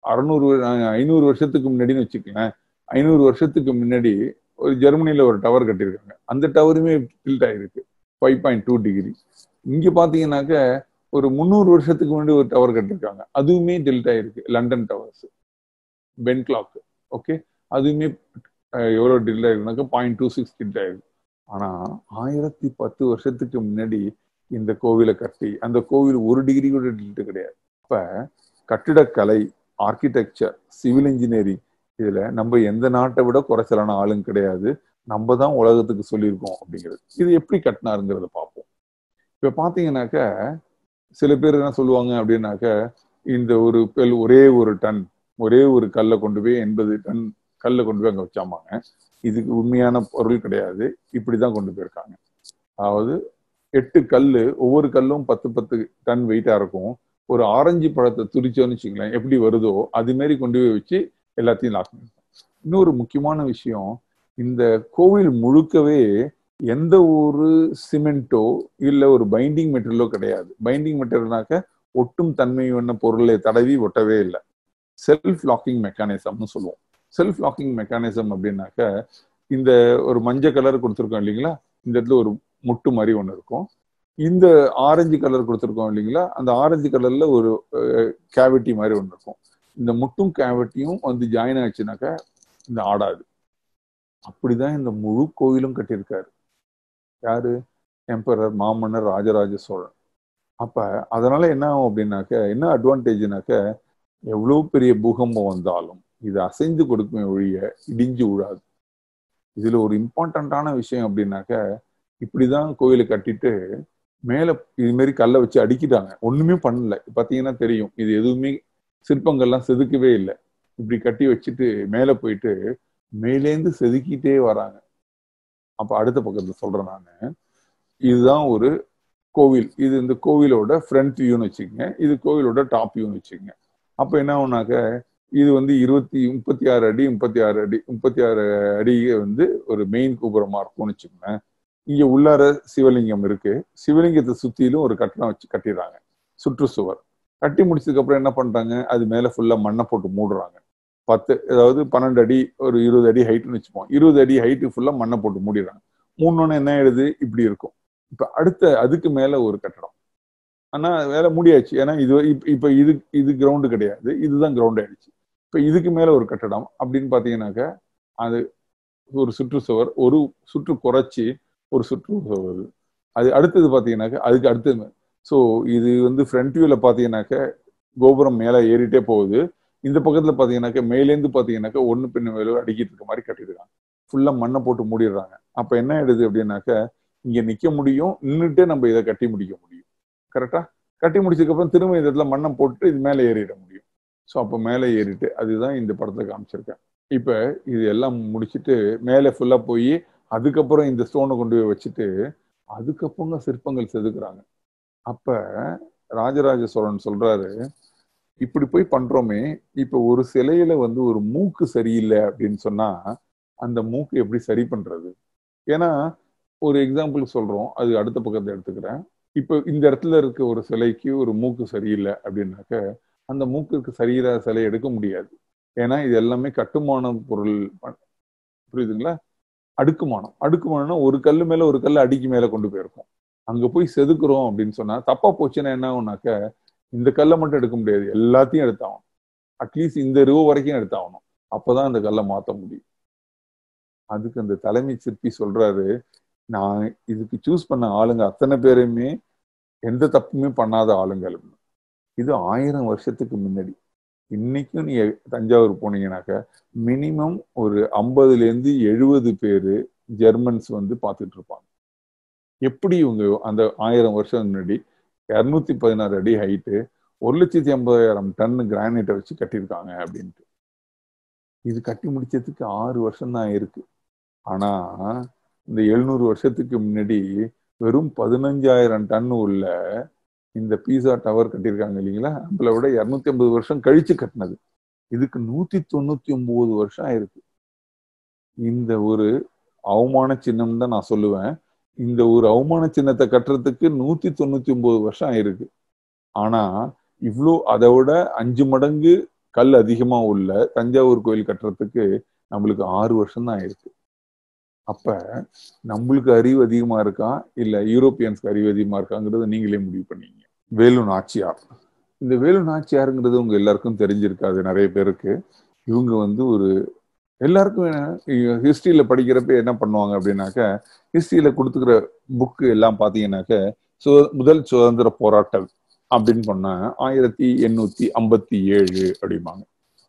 500 வருஷத்துக்கு முன்னாடின்னு வச்சுக்கலேன், 500 வருஷத்துக்கு முன்னாடி ஒரு ஜெர்மனில ஒரு டவர் கட்டியிருக்காங்க. அந்த டவருமே டில்ட் ஆயிருக்கு 5.2 டிகிரி. இங்க பாத்தீங்கன்னாக்க ஒரு 300 வருஷத்துக்கு முன்னாடி ஒரு டவர் கட்டிருக்காங்க, அதுவுமே டில்ட் ஆயிருக்கு. London towers, Ben clock, okay, அதுவுமே எவ்வளவு டில்ட் ஆயிருக்குனாக்க 0.26 டில்ட் ஆயிருக்கு. ஆனா 1010 வருஷத்துக்கு முன்னாடி இந்த கோவிலை கட்டி அந்த கோவில் 1 டிகிரி கூட டில்ட் கிடையாது. அப்ப கட்டிடக்கலை, ஆர்கிடெக்சர், சிவில் இன்ஜினியரிங், இதுல நம்ம எந்த நாட்டை விட குறைச்சலான ஆளுங்க கிடையாது. நம்ம தான் உலகத்துக்கு சொல்லியிருக்கோம் அப்படிங்கிறது. இது எப்படி கட்டினாருங்கிறத பார்ப்போம். இப்ப பாத்தீங்கன்னாக்க சில பேர் என்ன சொல்லுவாங்க அப்படின்னாக்க, இந்த ஒரு ஒரே ஒரு டன், ஒரே ஒரு கல்லை கொண்டு போய் 80 டன் கல்லை கொண்டு போய் அங்க வச்சாமாங்க. இதுக்கு உண்மையான பொருள் கிடையாது. இப்படிதான் கொண்டு போயிருக்காங்க. அதாவது 8 கல்லு, ஒவ்வொரு கல்லும் 10 டன் வெயிட்டா இருக்கும். ஒரு ஆரஞ்சு பழத்தை துரிச்சோன்னு வச்சுங்களேன், எப்படி வருதோ அது மாதிரி கொண்டு போய் வச்சு எல்லாத்தையும் லாக் பண்ணிருக்கோம். இன்னொரு முக்கியமான விஷயம், இந்த கோவில் முழுக்கவே எந்த ஒரு சிமெண்டோ இல்ல ஒரு பைண்டிங் மெட்டீரியலோ கிடையாது. பைண்டிங் மெட்டீரியல்னாக்க ஒட்டும் தன்மையான பொருளை தடவி ஒட்டவே இல்லை. செல்ஃப் லாக்கிங் மெக்கானிசம்னு சொல்லுவோம். செல்ஃப் லாக்கிங் மெக்கானிசம் அப்படின்னாக்க, இந்த ஒரு மஞ்சள் கலர் கொடுத்துருக்கோம் இல்லைங்களா, இந்த இடத்துல ஒரு முட்டு மாதிரி ஒன்று இருக்கும். இந்த ஆரஞ்சு கலர் கொடுத்துருக்கோம் இல்லைங்களா, அந்த ஆரஞ்சு கலர்ல ஒரு கேவிட்டி மாதிரி ஒன்று இருக்கும். இந்த முட்டும் கேவிட்டியும் வந்து ஜாயின் ஆச்சுனாக்கா இந்த ஆடாது. அப்படிதான் இந்த முழு கோயிலும் கட்டியிருக்காரு. யாரு? எம்பரர், மாமன்னர் ராஜராஜ சோழன். அப்ப அதனால என்ன ஆகும் அப்படின்னாக்க, என்ன அட்வான்டேஜ்னாக்க, எவ்வளவு பெரிய பூகம்பம் வந்தாலும் இது அசைந்து கொடுக்குமே ஒழிய இடிஞ்சு விழாது. இதுல ஒரு இம்பார்ட்டன்டான விஷயம் அப்படின்னாக்க, இப்படிதான் கோயிலை கட்டிட்டு மேல இது மாதிரி கல்லை வச்சு அடிக்கிட்டாங்க. ஒண்ணுமே பண்ணல. பாத்தீங்கன்னா தெரியும், இது எதுவுமே சிற்பங்கள்லாம் செதுக்கவே இல்லை. இப்படி கட்டி வச்சுட்டு மேல போயிட்டு மேலேந்து செதுக்கிட்டே வராங்க. அப்ப அடுத்த பக்கத்துல சொல்றேன் நானு, இதுதான் ஒரு கோவில். இது இந்த கோவிலோட ஃப்ரண்ட் வியூன்னு வச்சுக்கோங்க, இது கோவிலோட டாப் வியூன்னு வச்சுக்கோங்க. அப்ப என்ன ஆகுனாக்க, இது வந்து 36 அடி 36 அடியே வந்து ஒரு மெயின் கோபுரமா இருக்கும்னு வச்சுக்கோங்க. இங்க உள்ளார சிவலிங்கம் இருக்கு. சிவலிங்கத்தை சுத்திலும் ஒரு கட்டணம் வச்சு கட்டிடுறாங்க, சுற்றுச்சுவர். கட்டி முடிச்சதுக்கு அப்புறம் என்ன பண்றாங்க, அது மேல ஃபுல்லா மண்ணை போட்டு மூடுறாங்க. 12 அடி ஒரு 20 அடி ஹைட்னு வச்சுப்போம். 20 அடி ஹைட்டு ஃபுல்லா மண்ணை போட்டு மூடிடுறாங்க. மூடனோன்னு என்ன ஆயிடுது, இப்படி இருக்கும். இப்ப அதுக்கு மேல ஒரு கட்டடம். ஆனா வேலை முடியாச்சு. ஏன்னா இப்ப இது கிரவுண்டு கிடையாது, இதுதான் கிரவுண்ட் ஆயிடுச்சு. இப்ப இதுக்கு மேல ஒரு கட்டடம் அப்படின்னு பாத்தீங்கன்னாக்க, அது ஒரு சுற்றுச்சுவர், ஒரு சுற்று குறைச்சி ஒரு சுற்றுச்சுவர். அது அடுத்தது பாத்தீங்கன்னாக்க அதுக்கு அடுத்தது. ஸோ இது வந்து ஃப்ரண்ட் வியூல பாத்தீங்கன்னாக்க கோபுரம் மேல ஏறிட்டே போகுது. இந்த பக்கத்துல பாத்தீங்கன்னாக்க மேலேந்து பாத்தீங்கன்னாக்க ஒண்ணு பின்ன மேல அடிக்கிட்டு இருக்க மாதிரி கட்டிடுறாங்க. ஃபுல்லா மண்ணை போட்டு மூடிடுறாங்க. அப்ப என்ன ஆயிடுது அப்படின்னாக்க, இங்க நிக்க முடியும், நின்றுட்டே நம்ம இதை கட்டி முடிக்க முடியும். கரெக்டா? கட்டி முடிச்சதுக்கு அப்புறம் திரும்ப இந்த இடத்துல மண்ணை போட்டு இது மேல ஏறிட முடியும். ஸோ அப்ப மேல ஏறிட்டு அதுதான் இந்த படத்தை காமிச்சிருக்கேன். இப்ப இது எல்லாம் முடிச்சுட்டு மேல ஃபுல்லா போய் அதுக்கப்புறம் இந்த ஸ்டோனை கொண்டு போய் வச்சுட்டு அதுக்கப்புறம் சிற்பங்கள் செதுக்குறாங்க. அப்ப ராஜராஜ சோழன் சொல்றாரு, இப்படி போய் பண்றோமே, இப்ப ஒரு சிலையில வந்து ஒரு மூக்கு சரியில்லை அப்படின்னு சொன்னா அந்த மூக்கு எப்படி சரி பண்றது? ஏன்னா ஒரு எக்ஸாம்பிள் சொல்றோம், அது அடுத்த பக்கத்தை எடுத்துக்கிறேன். இப்ப இந்த இடத்துல இருக்க ஒரு சிலைக்கு ஒரு மூக்கு சரியில்லை அப்படின்னாக்க அந்த மூக்குக்கு சரியில்லாத சிலை எடுக்க முடியாது. ஏன்னா இது எல்லாமே கட்டுமான பொருள். புரியுதுங்களா? அடுக்குமானம்னா ஒரு கல்லு மேல ஒரு கல்லு அடிக்கு மேல கொண்டு போயிருக்கோம். அங்க போய் செதுக்குறோம் அப்படின்னு சொன்னா தப்பா போச்சுன்னா என்ன ஆகும்னாக்க, இந்த கல்லை மட்டும் எடுக்க முடியாது, எல்லாத்தையும் எடுத்தாகணும். அட்லீஸ்ட் இந்த ரூ வரைக்கும் எடுத்தாகணும். அப்பதான் அந்த கல்லை மாத்த முடியும். அதுக்கு அந்த தலைமை சிற்பி சொல்றாரு, நான் இதுக்கு சூஸ் பண்ண ஆளுங்க அத்தனை பேருமே எந்த தப்புமே பண்ணாத ஆளுங்கள். இது 1000 வருஷத்துக்கு முன்னாடி. இன்னைக்கும் நீங்க தஞ்சாவூர் போனீங்கன்னாக்க மினிமம் ஒரு 50லேருந்து 70 பேரு ஜெர்மன்ஸ் வந்து பார்த்துட்டு இருப்பாங்க. எப்படி இவங்க அந்த 1000 வருஷம் முன்னாடி 216 அடி ஹைட்டு 1,50,000 டன் கிரானைட்டை வச்சு கட்டியிருக்காங்க அப்படின்ட்டு. இது கட்டி முடிச்சதுக்கு 6 வருஷம் தான் இருக்கு. ஆனா இந்த 700 வருஷத்துக்கு முன்னாடி வெறும் 15,000 டன் உள்ள இந்த பீஸா டவர் கட்டியிருக்காங்க இல்லைங்களா, நம்மளை விட 250 வருஷம் கழிச்சு கட்டினது. இதுக்கு 199 வருஷம் ஆயிருக்கு. இந்த ஒரு அவமான சின்னம் தான் நான் சொல்லுவேன். இந்த ஒரு அவமான சின்னத்தை கட்டுறதுக்கு 199 வருஷம் ஆயிருக்கு. ஆனா இவ்வளோ அதை விட 5 மடங்கு கல் அதிகமா உள்ள தஞ்சாவூர் கோயில் கட்டுறதுக்கு நம்மளுக்கு 6 வருஷம் தான் ஆயிருக்கு. அப்ப நம்மளுக்கு அறிவு அதிகமா இருக்கா இல்ல யூரோப்பியன்ஸ்க்கு அறிவு அதிகமா இருக்காங்கிறத நீங்களே முடிவு பண்ணீங்க. வேலு நாச்சியார். இந்த வேலு நாச்சியாருங்கிறது உங்க எல்லாருக்கும் தெரிஞ்சிருக்காது நிறைய பேருக்கு. இவங்க வந்து ஒரு எல்லாருக்கும் ஹிஸ்டரியில படிக்கிறப்ப என்ன பண்ணுவாங்க அப்படின்னாக்க, ஹிஸ்டரியில கொடுத்துக்கிற புக்கு எல்லாம் பாத்தீங்கன்னாக்க முதல் சுதந்திர போராட்டம் அப்படின்னு பண்ண 1857 அப்படிம்பாங்க.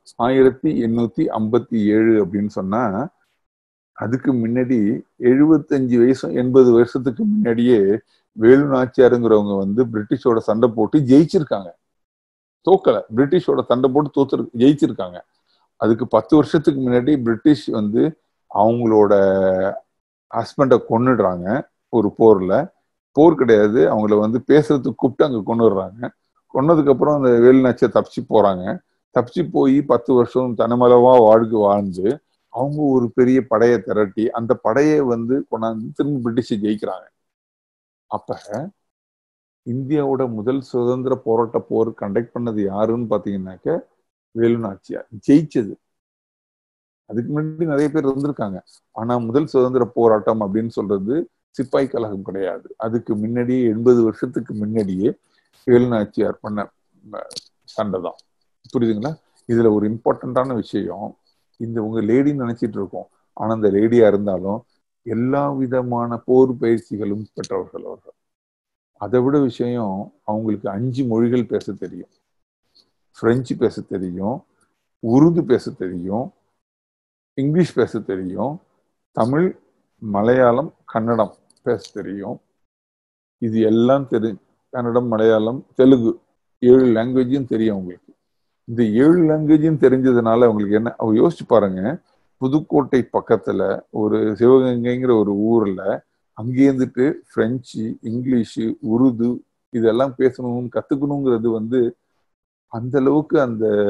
1857 அப்படின்னு சொன்னா அதுக்கு முன்னாடி 75 வயசு 80 வருஷத்துக்கு முன்னாடியே வேலு நாச்சியாருங்கிறவங்க வந்து பிரிட்டிஷோட சண்டை போட்டு ஜெயிச்சிருக்காங்க. தோக்கல, பிரிட்டிஷோட சண்டை போட்டு ஜெயிச்சிருக்காங்க. அதுக்கு 10 வருஷத்துக்கு முன்னாடி பிரிட்டிஷ் வந்து அவங்களோட ஹஸ்பண்டை கொன்னுடுறாங்க ஒரு போர்ல. போர் கிடையாது, அவங்கள வந்து பேசுறதுக்கு கூப்பிட்டு அங்க கொன்னுடுறாங்க. கொன்னதுக்கு அப்புறம் அந்த வேலு நாச்சியார் தப்பிச்சு போறாங்க. தப்பிச்சு போய் 10 வருஷம் தனமளவா வாழ்ந்து அவங்க ஒரு பெரிய படையை திரட்டி அந்த படையை வந்து கொண்டாந்து திரும்ப பிரிட்டிஷ் ஜெயிக்கிறாங்க. அப்ப இந்தியாவோட முதல் சுதந்திர போராட்ட போர் கண்டக்ட் பண்ணது யாருன்னு பாத்தீங்கன்னாக்க வேலு நாச்சியார். ஜெயிச்சது. அதுக்கு முன்னாடி நிறைய பேர் இருந்திருக்காங்க. ஆனா முதல் சுதந்திர போராட்டம் அப்படின்னு சொல்றது சிப்பாய் கழகம் கிடையாது. அதுக்கு முன்னாடியே 80 வருஷத்துக்கு முன்னாடியே வேலு நாச்சியார் பண்ண சண்டை தான். புரியுதுங்களா? இதுல ஒரு இம்பார்ட்டன்டான விஷயம், இந்த உங்க லேடின்னு நினைச்சிட்டு இருக்கோம், ஆனா அந்த லேடியா இருந்தாலும் எல்லா விதமான போர் பயிற்சிகளும் பெற்றவர்கள் அவர்கள். அதை விட விஷயம், அவங்களுக்கு 5 மொழிகள் பேச தெரியும். பிரெஞ்சு பேச தெரியும், உருது பேச தெரியும், இங்கிலீஷ் பேச தெரியும், தமிழ், மலையாளம், கன்னடம் பேச தெரியும். இது எல்லாம் கன்னடம், மலையாளம், தெலுங்கு 7 லாங்குவேஜும் தெரியும் அவங்களுக்கு. இந்த 7 லாங்குவேஜும் தெரிஞ்சதுனால அவங்களுக்கு என்ன, அவங்க யோசிச்சு பாருங்க, புதுக்கோட்டை பக்கத்துல ஒரு சிவகங்கைங்கிற ஒரு ஊர்ல அங்கேருந்துட்டு பிரெஞ்சு, இங்கிலீஷு, உருது இதெல்லாம் பேசணும்னு கத்துக்கணுங்கிறது வந்து அந்த அளவுக்கு அந்த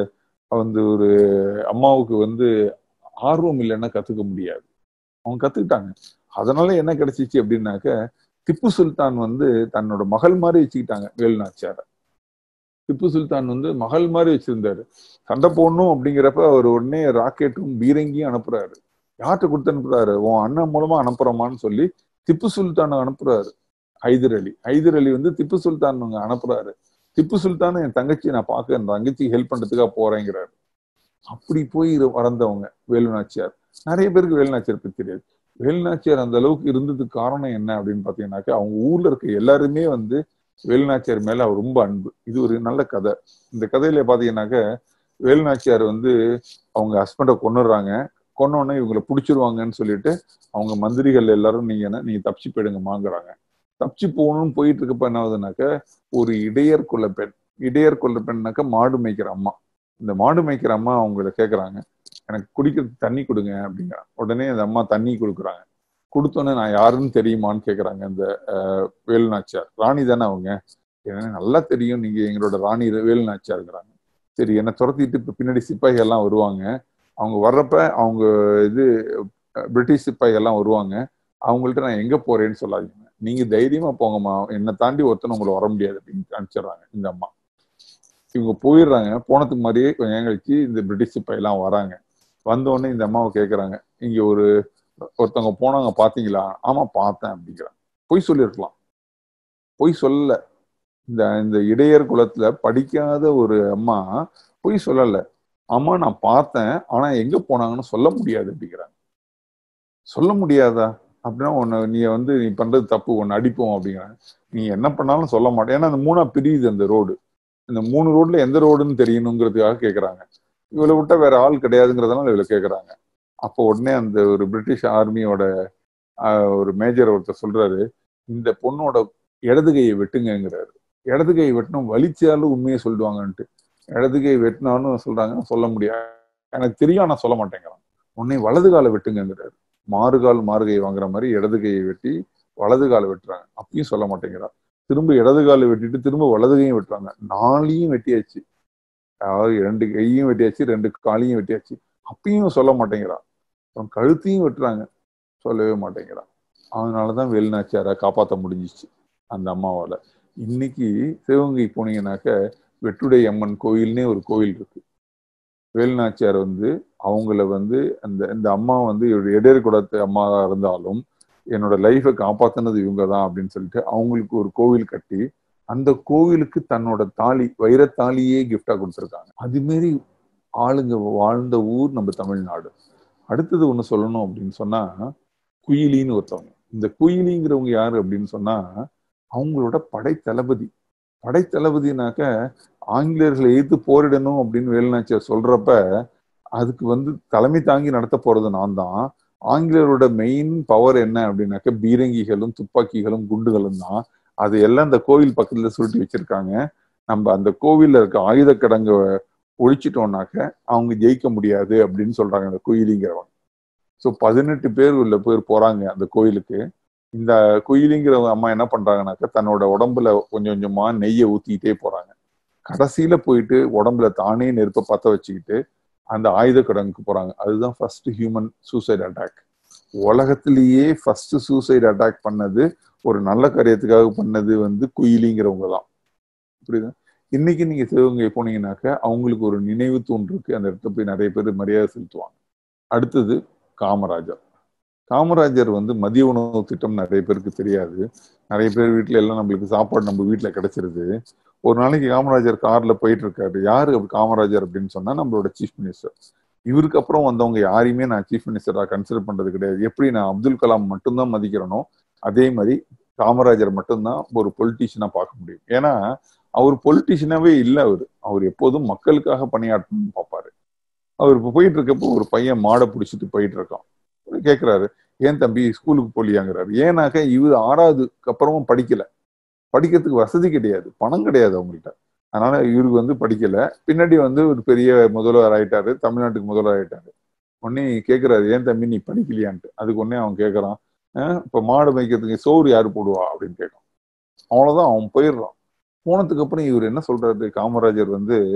வந்து ஒரு அம்மாவுக்கு வந்து ஆர்வம் இல்லைன்னா கத்துக்க முடியாது. அவங்க கத்துக்கிட்டாங்க. அதனால என்ன கிடைச்சிச்சு அப்படின்னாக்க, திப்பு சுல்தான் வந்து தன்னோட மகள் மாதிரி வச்சுக்கிட்டாங்க வேலுநாச்சியார. திப்பு சுல்தான் வந்து மகள் மாதிரி வச்சிருந்தாரு. சண்டை போடணும் அப்படிங்கிறப்ப அவர் உடனே ராக்கெட்டும் பீரங்கியும் அனுப்புறாரு. யார்கிட்ட கொடுத்து அனுப்புறாரு? உன் அண்ணன் மூலமா அனுப்புறமான்னு சொல்லி திப்பு சுல்தான் அனுப்புறாரு. ஹைதர் அலி. ஹைதர் அலி வந்து திப்பு சுல்தான் அனுப்புறாரு. திப்பு சுல்தான் என் தங்கச்சி நான் பார்க்க என் தங்கச்சி ஹெல்ப் பண்றதுக்காக போறேங்கிறாரு. அப்படி போய் வளர்ந்தவங்க வேலுநாச்சியார். நிறைய பேருக்கு வேலுநாச்சியார் பத்தி தெரியாது. வேலுநாச்சியார் அந்த அளவுக்கு இருந்ததுக்கு காரணம் என்ன அப்படின்னு பாத்தீங்கன்னாக்கா, அவங்க ஊர்ல இருக்க எல்லாருமே வந்து வேலுநாச்சியார் மேல அவர் ரொம்ப அன்பு. இது ஒரு நல்ல கதை. இந்த கதையில பாத்தீங்கன்னாக்க, வேலுநாச்சியார் வந்து அவங்க ஹஸ்பண்டை கொன்னுடுறாங்க. கொன்னோடனே இவங்களை பிடிச்சிருவாங்கன்னு சொல்லிட்டு அவங்க மந்திரிகள் எல்லாரும் நீங்க தப்பிச்சு போயிடுங்கம்மாங்கிறாங்க. தப்பிச்சு போகணும்னு போயிட்டு இருக்கப்ப என்ன ஆகுதுனாக்க, ஒரு இடையர் கொள்ள பெண். இடையர் கொள்ள பெண்ணாக்க மாடு மேய்க்கிற அம்மா. இந்த மாடு மேய்க்கிற அம்மா அவங்கள கேட்குறாங்க, எனக்கு குடிக்கிறதுக்கு தண்ணி கொடுங்க அப்படிங்கிறாங்க. உடனே அந்த அம்மா தண்ணி கொடுக்குறாங்க. கொடுத்தோன்னே நான் யாருன்னு தெரியுமான்னு கேட்குறாங்க அந்த வேலுநாச்சியார். ராணி தானே அவங்க? எனக்கு நல்லா தெரியும், நீங்க எங்களோட ராணி வேலுநாச்சியாருங்கிறாங்க. சரி, என்னை துரத்திட்டு இப்போ பின்னாடி சிப்பாய்கள் எல்லாம் வருவாங்க. அவங்க வர்றப்ப அவங்க இது பிரிட்டிஷ் சிப்பாய்கள் எல்லாம் வருவாங்க. அவங்கள்ட்ட நான் எங்க போறேன்னு சொல்லாதீங்க, நீங்க தைரியமா போங்கம்மா, என்னை தாண்டி ஒருத்தனை உங்களை வர முடியாது அப்படின்னு அனுப்பிச்சிடுறாங்க இந்த அம்மா. இவங்க போயிடுறாங்க. போனதுக்கு மாதிரியே கொஞ்சம் நேரம் கழிச்சு இந்த பிரிட்டிஷ் சிப்பாய் எல்லாம் வராங்க. வந்தோடனே இந்த அம்மாவை கேட்கறாங்க, இங்க ஒருத்தவங்க போனாங்க பாத்தீங்களா? ஆமா பார்த்தேன் அப்படிங்கிறாங்க. பொய் சொல்லியிருக்கலாம். பொய் சொல்லல. இந்த இந்த இடையர் குலத்துல படிக்காத ஒரு அம்மா பொய் சொல்லல. ஆமா நான் பார்த்தேன், ஆனா எங்க போனாங்கன்னு சொல்ல முடியாது அப்படிங்கிறாங்க. சொல்ல முடியாதா? அப்படின்னா நீ பண்றது தப்பு, உன்னை அடிப்போம் அப்படிங்கிறாங்க. நீ என்ன பண்ணாலும் சொல்ல மாட்டேன். ஏன்னா அந்த மூணா பிரியுது அந்த ரோடு. இந்த 3 ரோட்ல எந்த ரோடுன்னு தெரியணுங்கிறதுக்காக கேட்கறாங்க. இவளை விட்டா வேற ஆள் கிடையாதுங்கிறதுனால இவளை கேட்கறாங்க. அப்போ உடனே அந்த ஒரு பிரிட்டிஷ் ஆர்மியோட ஒரு மேஜர் ஒருத்தர் சொல்றாரு, இந்த பொண்ணோட இடது கையை வெட்டுங்கிறாரு. இடது கை வெட்டணும், வலிச்சாலும் உண்மையை சொல்லிடுவாங்கன்ட்டு. இடது கை வெட்டினாலும் சொல்றாங்க, சொல்ல முடியாது, எனக்கு தெரியும் ஆனா சொல்ல மாட்டேங்கிறான். உடனே வலது காலை வெட்டுங்கிறாரு. மாறுகை வாங்குற மாதிரி இடது கையை வெட்டி வலது காலை வெட்டுறாங்க. அப்பயும் சொல்ல மாட்டேங்கிறான். திரும்ப இடது காலை வெட்டிட்டு திரும்ப வலது கையும் வெட்டுறாங்க. 4ஐயும் வெட்டியாச்சு. அதாவது 2 கையும் வெட்டியாச்சு, 2 காலையும் வெட்டியாச்சு. அப்பயும் சொல்ல மாட்டேங்கிறான். அப்புறம் கழுத்தையும் வெட்டுறாங்க, சொல்லவே மாட்டேங்கிறான். அதனாலதான் வேலுநாச்சியாரை காப்பாற்ற முடிஞ்சிச்சு அந்த அம்மாவால. இன்னைக்கு சிவகங்கை போனீங்கன்னாக்க வெட்டுடை அம்மன் கோயில்னே ஒரு கோயில் இருக்கு. வேலுநாச்சியார் வந்து அவங்கள வந்து இந்த அம்மா வந்து இடையர் குலத்து அம்மாவா இருந்தாலும் என்னோட லைஃபை காப்பாத்தினது இவங்க தான் அப்படின்னு சொல்லிட்டு அவங்களுக்கு ஒரு கோவில் கட்டி அந்த கோவிலுக்கு தன்னோட தாலி, வைரத்தாலியே கிஃப்டா கொடுத்துருக்காங்க. அது மாரி ஆளுங்க வாழ்ந்த ஊர் நம்ம தமிழ்நாடு. அடுத்தது ஒண்ணு சொல்லணும் அப்படின்னு சொன்னா, குயிலின்னு ஒருத்தவங்க. இந்த குயிலிங்கிறவங்க யாரு அப்படின்னு சொன்னா, அவங்களோட படைத்தளபதி. படைத்தளபதினாக்க ஆங்கிலேயர்களை எதிர்த்து போரிடணும் அப்படின்னு வேலுநாச்சியார் சொல்றப்ப, அதுக்கு வந்து தலைமை தாங்கி நடத்த போறது நான் தான். ஆங்கிலேயரோட மெயின் பவர் என்ன அப்படின்னாக்க பீரங்கிகளும் துப்பாக்கிகளும் குண்டுகளும் தான். அது எல்லாம் இந்த கோவில் பக்கத்துல சுருட்டி வச்சிருக்காங்க. நம்ம அந்த கோவில்ல இருக்க ஆயுத கிடங்க ஒழிச்சிட்டோம்னாக்க அவங்க ஜெயிக்க முடியாது அப்படின்னு சொல்றாங்க அந்த குயிலிங்கிறவங்க. ஸோ 18 பேர் உள்ள பேர் போறாங்க அந்த கோயிலுக்கு. இந்த குயிலிங்கிற அம்மா என்ன பண்றாங்கன்னாக்க தன்னோட உடம்புல கொஞ்சம் கொஞ்சமா நெய்யை ஊத்திக்கிட்டே போறாங்க. கடைசியில போயிட்டு உடம்புல தானே நெருப்பை பத்த வச்சுக்கிட்டு அந்த ஆயுத கிடங்குக்கு போறாங்க. அதுதான் ஃபர்ஸ்ட் ஹியூமன் சூசைட் அட்டாக். உலகத்திலேயே ஃபர்ஸ்ட் சூசைட் அட்டாக் பண்ணது, ஒரு நல்ல காரியத்துக்காக பண்ணது வந்து குயிலிங்கிறவங்க தான். புரியுதா? இன்னைக்கு நீங்க சிவகங்கை போனீங்கன்னாக்க அவங்களுக்கு ஒரு நினைவு தூண் இருக்கு. அந்த இடத்துல போய் நிறைய பேர் மரியாதை செலுத்துவாங்க. அடுத்தது காமராஜர். காமராஜர் வந்து மதிய உணவு திட்டம் நிறைய பேருக்கு தெரியாது. நிறைய பேர் வீட்டுல எல்லாம் நம்மளுக்கு சாப்பாடு நம்ம வீட்டுல கிடைச்சிருது. ஒரு நாளைக்கு காமராஜர் கார்ல போயிட்டு இருக்காரு. யாரு காமராஜர் அப்படின்னு சொன்னா நம்மளோட சீஃப் மினிஸ்டர். இவருக்கு அப்புறம் வந்தவங்க யாரையுமே நான் சீஃப் மினிஸ்டரா கன்சிடர் பண்றது கிடையாது. எப்படி நான் அப்துல் கலாம் மட்டும்தான் மதிக்கிறனோ அதே மாதிரி காமராஜர் மட்டும்தான் ஒரு பொலிட்டீஷியனா பார்க்க முடியும். ஏன்னா அவர் பொலிட்டீஷியனாவே இல்லை. அவர் எப்போதும் மக்களுக்காக பணியாற்றணும்னு பார்ப்பாரு. அவர் இப்போ போயிட்டு இருக்கப்போ ஒரு பையன் மாடை பிடிச்சிட்டு போயிட்டு இருக்கான். கேட்கிறாரு, ஏன் தம்பி ஸ்கூலுக்கு போலியாங்கிறாரு. ஏன்னாக்க இவர் 6வதுக்கு அப்புறமும் படிக்கல. படிக்கிறதுக்கு வசதி கிடையாது, பணம் கிடையாது அவங்கள்ட்ட. அதனால இவருக்கு வந்து படிக்கல. பின்னாடி வந்து ஒரு பெரிய முதல்வர் ஆயிட்டாரு, தமிழ்நாட்டுக்கு முதல்வர் ஆயிட்டாரு. உடனே கேட்கிறாரு, ஏன் தம்பி நீ படிக்கலையான்ட்டு. அதுக்கு உடனே அவன் கேட்கறான், இப்ப மாடு மேய்க்கிறதுக்கு சோறு யாரு போடுவா அப்படின்னு கேட்கான். அவ்வளவுதான், அவன் போயிடுறான். போனதுக்கு அப்புறம் இவர் என்ன சொல்றாரு காமராஜர் வந்து,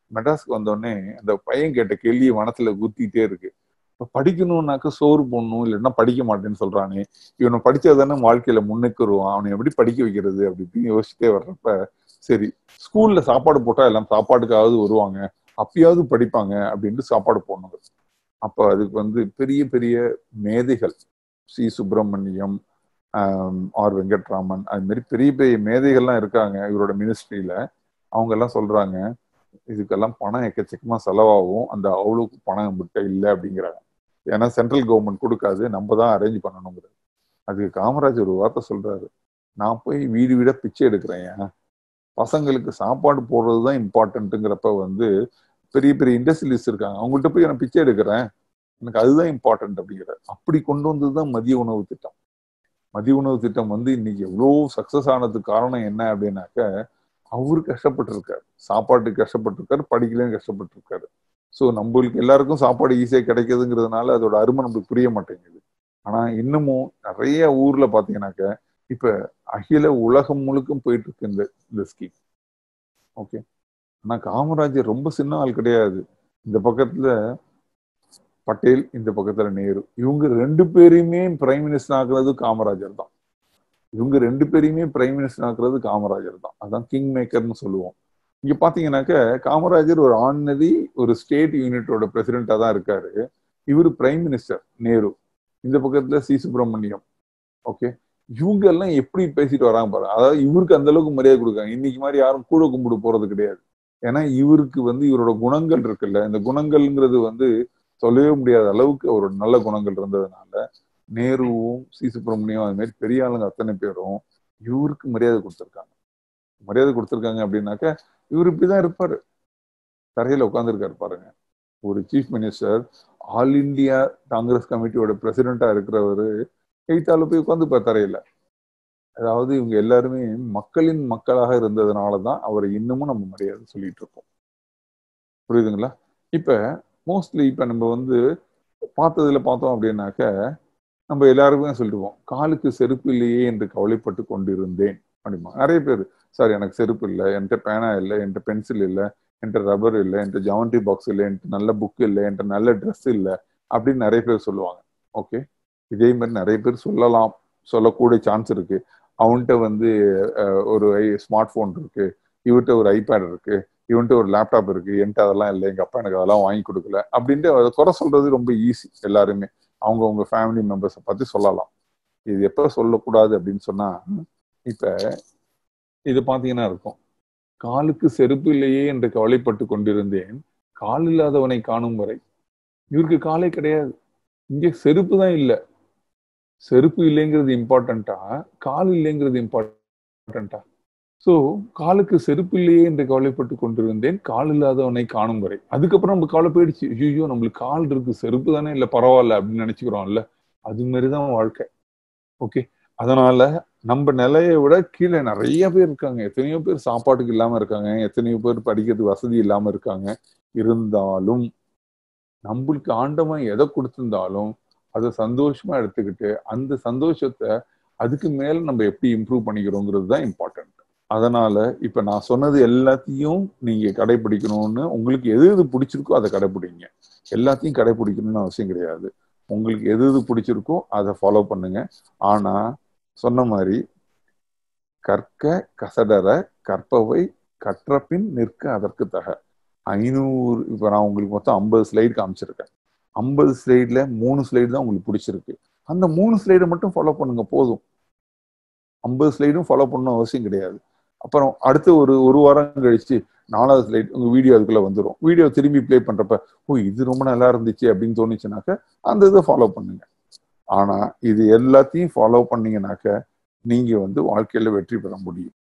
மெட்ராஸ்க்கு வந்தோடனே அந்த பையன் கேட்ட கேள்வி மனசுல குத்திட்டே இருக்கு. இப்ப படிக்கணும்னாக்க சோறு போடணும், இல்லைன்னா படிக்க மாட்டேன்னு சொல்றானே, இவனை படிச்சாதானே வாழ்க்கையில முன்னுக்கு வருவான், அவனை எப்படி படிக்க வைக்கிறது அப்படி இப்படின்னு யோசிச்சுட்டே வர்றப்ப, சரி ஸ்கூல்ல சாப்பாடு போட்டா எல்லாம் சாப்பாட்டுக்காவது வருவாங்க, அப்பயாவது படிப்பாங்க அப்படின்ட்டு சாப்பாடு போடணும். அப்ப அதுக்கு வந்து பெரிய பெரிய மேதைகள், சி சுப்பிரமணியம், ஆர் வெங்கட்ராமன், அது மாதிரி பெரிய பெரிய மேதைகள்லாம் இருக்காங்க இவரோட மினிஸ்ட்ரியில. அவங்க எல்லாம் சொல்றாங்க, இதுக்கெல்லாம் பணம் எக்கச்சக்கமா செலவாகும், அந்த அவ்வளவுக்கு பணம் நம்மகிட்ட இல்லை அப்படிங்கிறாங்க. ஏன்னா சென்ட்ரல் கவர்மெண்ட் கொடுக்காது, நம்ம தான் அரேஞ்ச் பண்ணணுங்கிறது. அதுக்கு காமராஜர் ஒரு வார்த்தை சொல்றாரு, நான் போய் வீடு வீடா பிச்சை எடுக்கிறேன், பசங்களுக்கு சாப்பாடு போடுறதுதான் இம்பார்ட்டன்ட்டுங்கிறப்ப வந்து பெரிய பெரிய இண்டஸ்ட்ரியலிஸ்ட் இருக்காங்க, அவங்கள்ட்ட போய் நான் பிச்சை எடுக்கிறேன், எனக்கு அதுதான் இம்பார்ட்டன்ட் அப்படிங்கிறார். அப்படி கொண்டு வந்ததுதான் மதிய உணவு திட்டம். மதிய உணவு திட்டம் வந்து இன்னைக்கு எவ்வளோ சக்சஸ் ஆனதுக்கு காரணம் என்ன அப்படின்னாக்க, அவரு கஷ்டப்பட்டு இருக்காரு, சாப்பாட்டுக்கு கஷ்டப்பட்டு இருக்காரு, படிக்கலையும் கஷ்டப்பட்டு இருக்காரு. ஸோ நம்மளுக்கு எல்லாருக்கும் சாப்பாடு ஈஸியா கிடைக்குதுங்கிறதுனால அதோட அருமை நம்மளுக்கு புரிய மாட்டேங்குது. ஆனா இன்னமும் நிறைய ஊர்ல பாத்தீங்கன்னாக்க இப்ப அகில உலகம் முழுக்கும் போயிட்டு இருக்கு இந்த ஸ்கீம். ஓகே. ஆனா காமராஜர் ரொம்ப சின்ன ஆள் கிடையாது. இந்த பக்கத்துல பட்டேல், இந்த பக்கத்துல நேரு, இவங்க ரெண்டு பேரையுமே பிரைம் மினிஸ்டர் ஆக்குறது காமராஜர் தான். இவங்க ரெண்டு பேரையுமே பிரைம் மினிஸ்டர் ஆக்குறது காமராஜர் தான். அதான் கிங் மேக்கர்னு சொல்லுவோம். இங்க பாத்தீங்கன்னாக்க காமராஜர் ஒரு ஆர்டினரி ஒரு ஸ்டேட் யூனிட்டோட பிரசிடென்டா தான் இருக்காரு. இவரு பிரைம் மினிஸ்டர் நேரு, இந்த பக்கத்துல சி சுப்பிரமணியம். ஓகே. இவங்க எல்லாம் எப்படி பேசிட்டு வராங்க பாருங்க. அதாவது இவருக்கு அந்த அளவுக்கு மரியாதை கொடுக்காங்க. இன்னைக்கு மாதிரி யாரும் கூட கும்பிடு போறது கிடையாது. ஏன்னா இவருக்கு வந்து இவரோட குணங்கள் இருக்குல்ல, இந்த குணங்கள்ங்கிறது வந்து சொல்லவே முடியாத அளவுக்கு ஒரு நல்ல குணங்கள் இருந்ததுனால நேருவும் சி சுப்பிரமணியம் அது மாதிரி பெரிய ஆளுங்க அத்தனை பேரும் இவருக்கு மரியாதை கொடுத்துருக்காங்க. மரியாதை கொடுத்துருக்காங்க அப்படின்னாக்க இவர் இப்படிதான் இருப்பாரு, தரையில உட்காந்துருக்காரு பாருங்க. ஒரு chief minister all India Congress கமிட்டியோட பிரசிடென்டா இருக்கிறவரு எய்த்தால போய் உட்காந்துப்பார் தரையில. அதாவது இவங்க எல்லாருமே மக்களின் மக்களாக இருந்ததுனாலதான் அவரை இன்னமும் நம்ம மரியாதை சொல்லிட்டு இருக்கோம். புரியுதுங்களா? இப்ப மோஸ்ட்லி இப்ப நம்ம வந்து பார்த்தோம் அப்படின்னாக்க நம்ம எல்லாருக்குமே சொல்லிடுவோம், காலுக்கு செருப்பு இல்லையே என்று கவலைப்பட்டு கொண்டிருந்தேன் அப்படிமா. நிறைய பேர், சார் எனக்கு செருப்பு இல்லை, என்கிட்ட பேனா இல்லை, என்கிட்ட பென்சில் இல்லை, என்கிட்ட ரப்பர் இல்லை, என்கிட்ட ஜாமெண்ட்ரி பாக்ஸ் இல்லை, என்கிட்ட நல்ல புக் இல்லை, என்கிட்ட நல்ல ட்ரெஸ் இல்லை அப்படின்னு நிறைய பேர் சொல்லுவாங்க. ஓகே. இதே மாதிரி நிறைய பேர் சொல்லலாம், சொல்லக்கூடிய சான்ஸ் இருக்கு. அவன்கிட்ட வந்து ஒரு ஸ்மார்ட் போன் இருக்கு, இவர்கிட்ட ஒரு ஐபேட் இருக்கு, இவன்ட்டு ஒரு லேப்டாப் இருக்கு, என்கிட்ட அதெல்லாம் இல்லை, எங்க அப்பா எனக்கு அதெல்லாம் வாங்கி கொடுக்கல அப்படின்ட்டு அதை குறை சொல்றது ரொம்ப ஈஸி. எல்லாருமே அவங்க ஃபேமிலி மெம்பர்ஸை பத்தி சொல்லலாம். இது எப்ப சொல்லக்கூடாது அப்படின்னு சொன்னா, இப்ப இது பாத்தீங்கன்னா இருக்கும், காலுக்கு செருப்பு இல்லையே என்று கவலைப்பட்டு கொண்டிருந்தேன், கால் இல்லாதவனை காணும் வரை. இவருக்கு காலே கிடையாது, இங்க செருப்பு தான் இல்லை. செருப்பு இல்லைங்கிறது இம்பார்ட்டண்டா, கால் இல்லைங்கிறது இம்பார்ட்டண்டா? சோ காலுக்கு செருப்பு இல்லையே என்று கவலைப்பட்டு கொண்டிருந்தேன், கால் இல்லாதவனை காணும் வரை. அதுக்கப்புறம் நம்ம கவலை போயிடுச்சு, ஐயோ நம்மளுக்கு கால் இருக்கு, செருப்பு தானே இல்லை, பரவாயில்ல அப்படின்னு நினைச்சுக்கிறோம்ல. அது மாதிரிதான் வாழ்க்கை. ஓகே. அதனால நம்ம நிலையை விட கீழே நிறைய பேர் இருக்காங்க. எத்தனையோ பேர் சாப்பாட்டுக்கு இல்லாம இருக்காங்க, எத்தனையோ பேர் படிக்கிறதுக்கு வசதி இல்லாம இருக்காங்க. இருந்தாலும் நம்மளுக்கு ஆண்டவன் எதை கொடுத்திருந்தாலும் அதை சந்தோஷமா எடுத்துக்கிட்டு அந்த சந்தோஷத்தை அதுக்கு மேல நம்ம எப்படி இம்ப்ரூவ் பண்ணிக்கிறோங்கிறது தான் இம்பார்ட்டன்ட். அதனால இப்ப நான் சொன்னது எல்லாத்தையும் நீங்க கடைபிடிக்கணும்னு, உங்களுக்கு எது எது பிடிச்சிருக்கோ அதை கடைபிடிங்க. எல்லாத்தையும் கடைபிடிக்கணும்னு அவசியம் கிடையாது. உங்களுக்கு எது எது பிடிச்சிருக்கோ அதை ஃபாலோ பண்ணுங்க. ஆனா சொன்ன மாதிரி கற்க கசடர கற்பவை கற்றபின் நிற்க அதற்கு தக. 500, இப்ப நான் உங்களுக்கு மொத்தம் 50 ஸ்லைடு காமிச்சிருக்கேன். 50 ஸ்லைட்ல 3 ஸ்லைடு தான் உங்களுக்கு பிடிச்சிருக்கு, அந்த 3 ஸ்லைடை மட்டும் ஃபாலோ பண்ணுங்க போதும். 50 ஸ்லைடும் ஃபாலோ பண்ணணும் அவசியம் கிடையாது. அப்புறம் அடுத்து ஒரு வாரம் கழிச்சு 4வது ஸ்லைட் உங்க வீடியோ அதுக்குள்ள வந்துடும். வீடியோ திரும்பி பிளே பண்றப்ப, ஓ இது ரொம்ப நல்லா இருந்துச்சு அப்படின்னு தோணுச்சுனாக்க அந்த இதை ஃபாலோ பண்ணுங்க. ஆனா இது எல்லாத்தையும் ஃபாலோ பண்ணீங்கன்னாக்க நீங்க வந்து வாழ்க்கையில வெற்றி பெற முடியும்.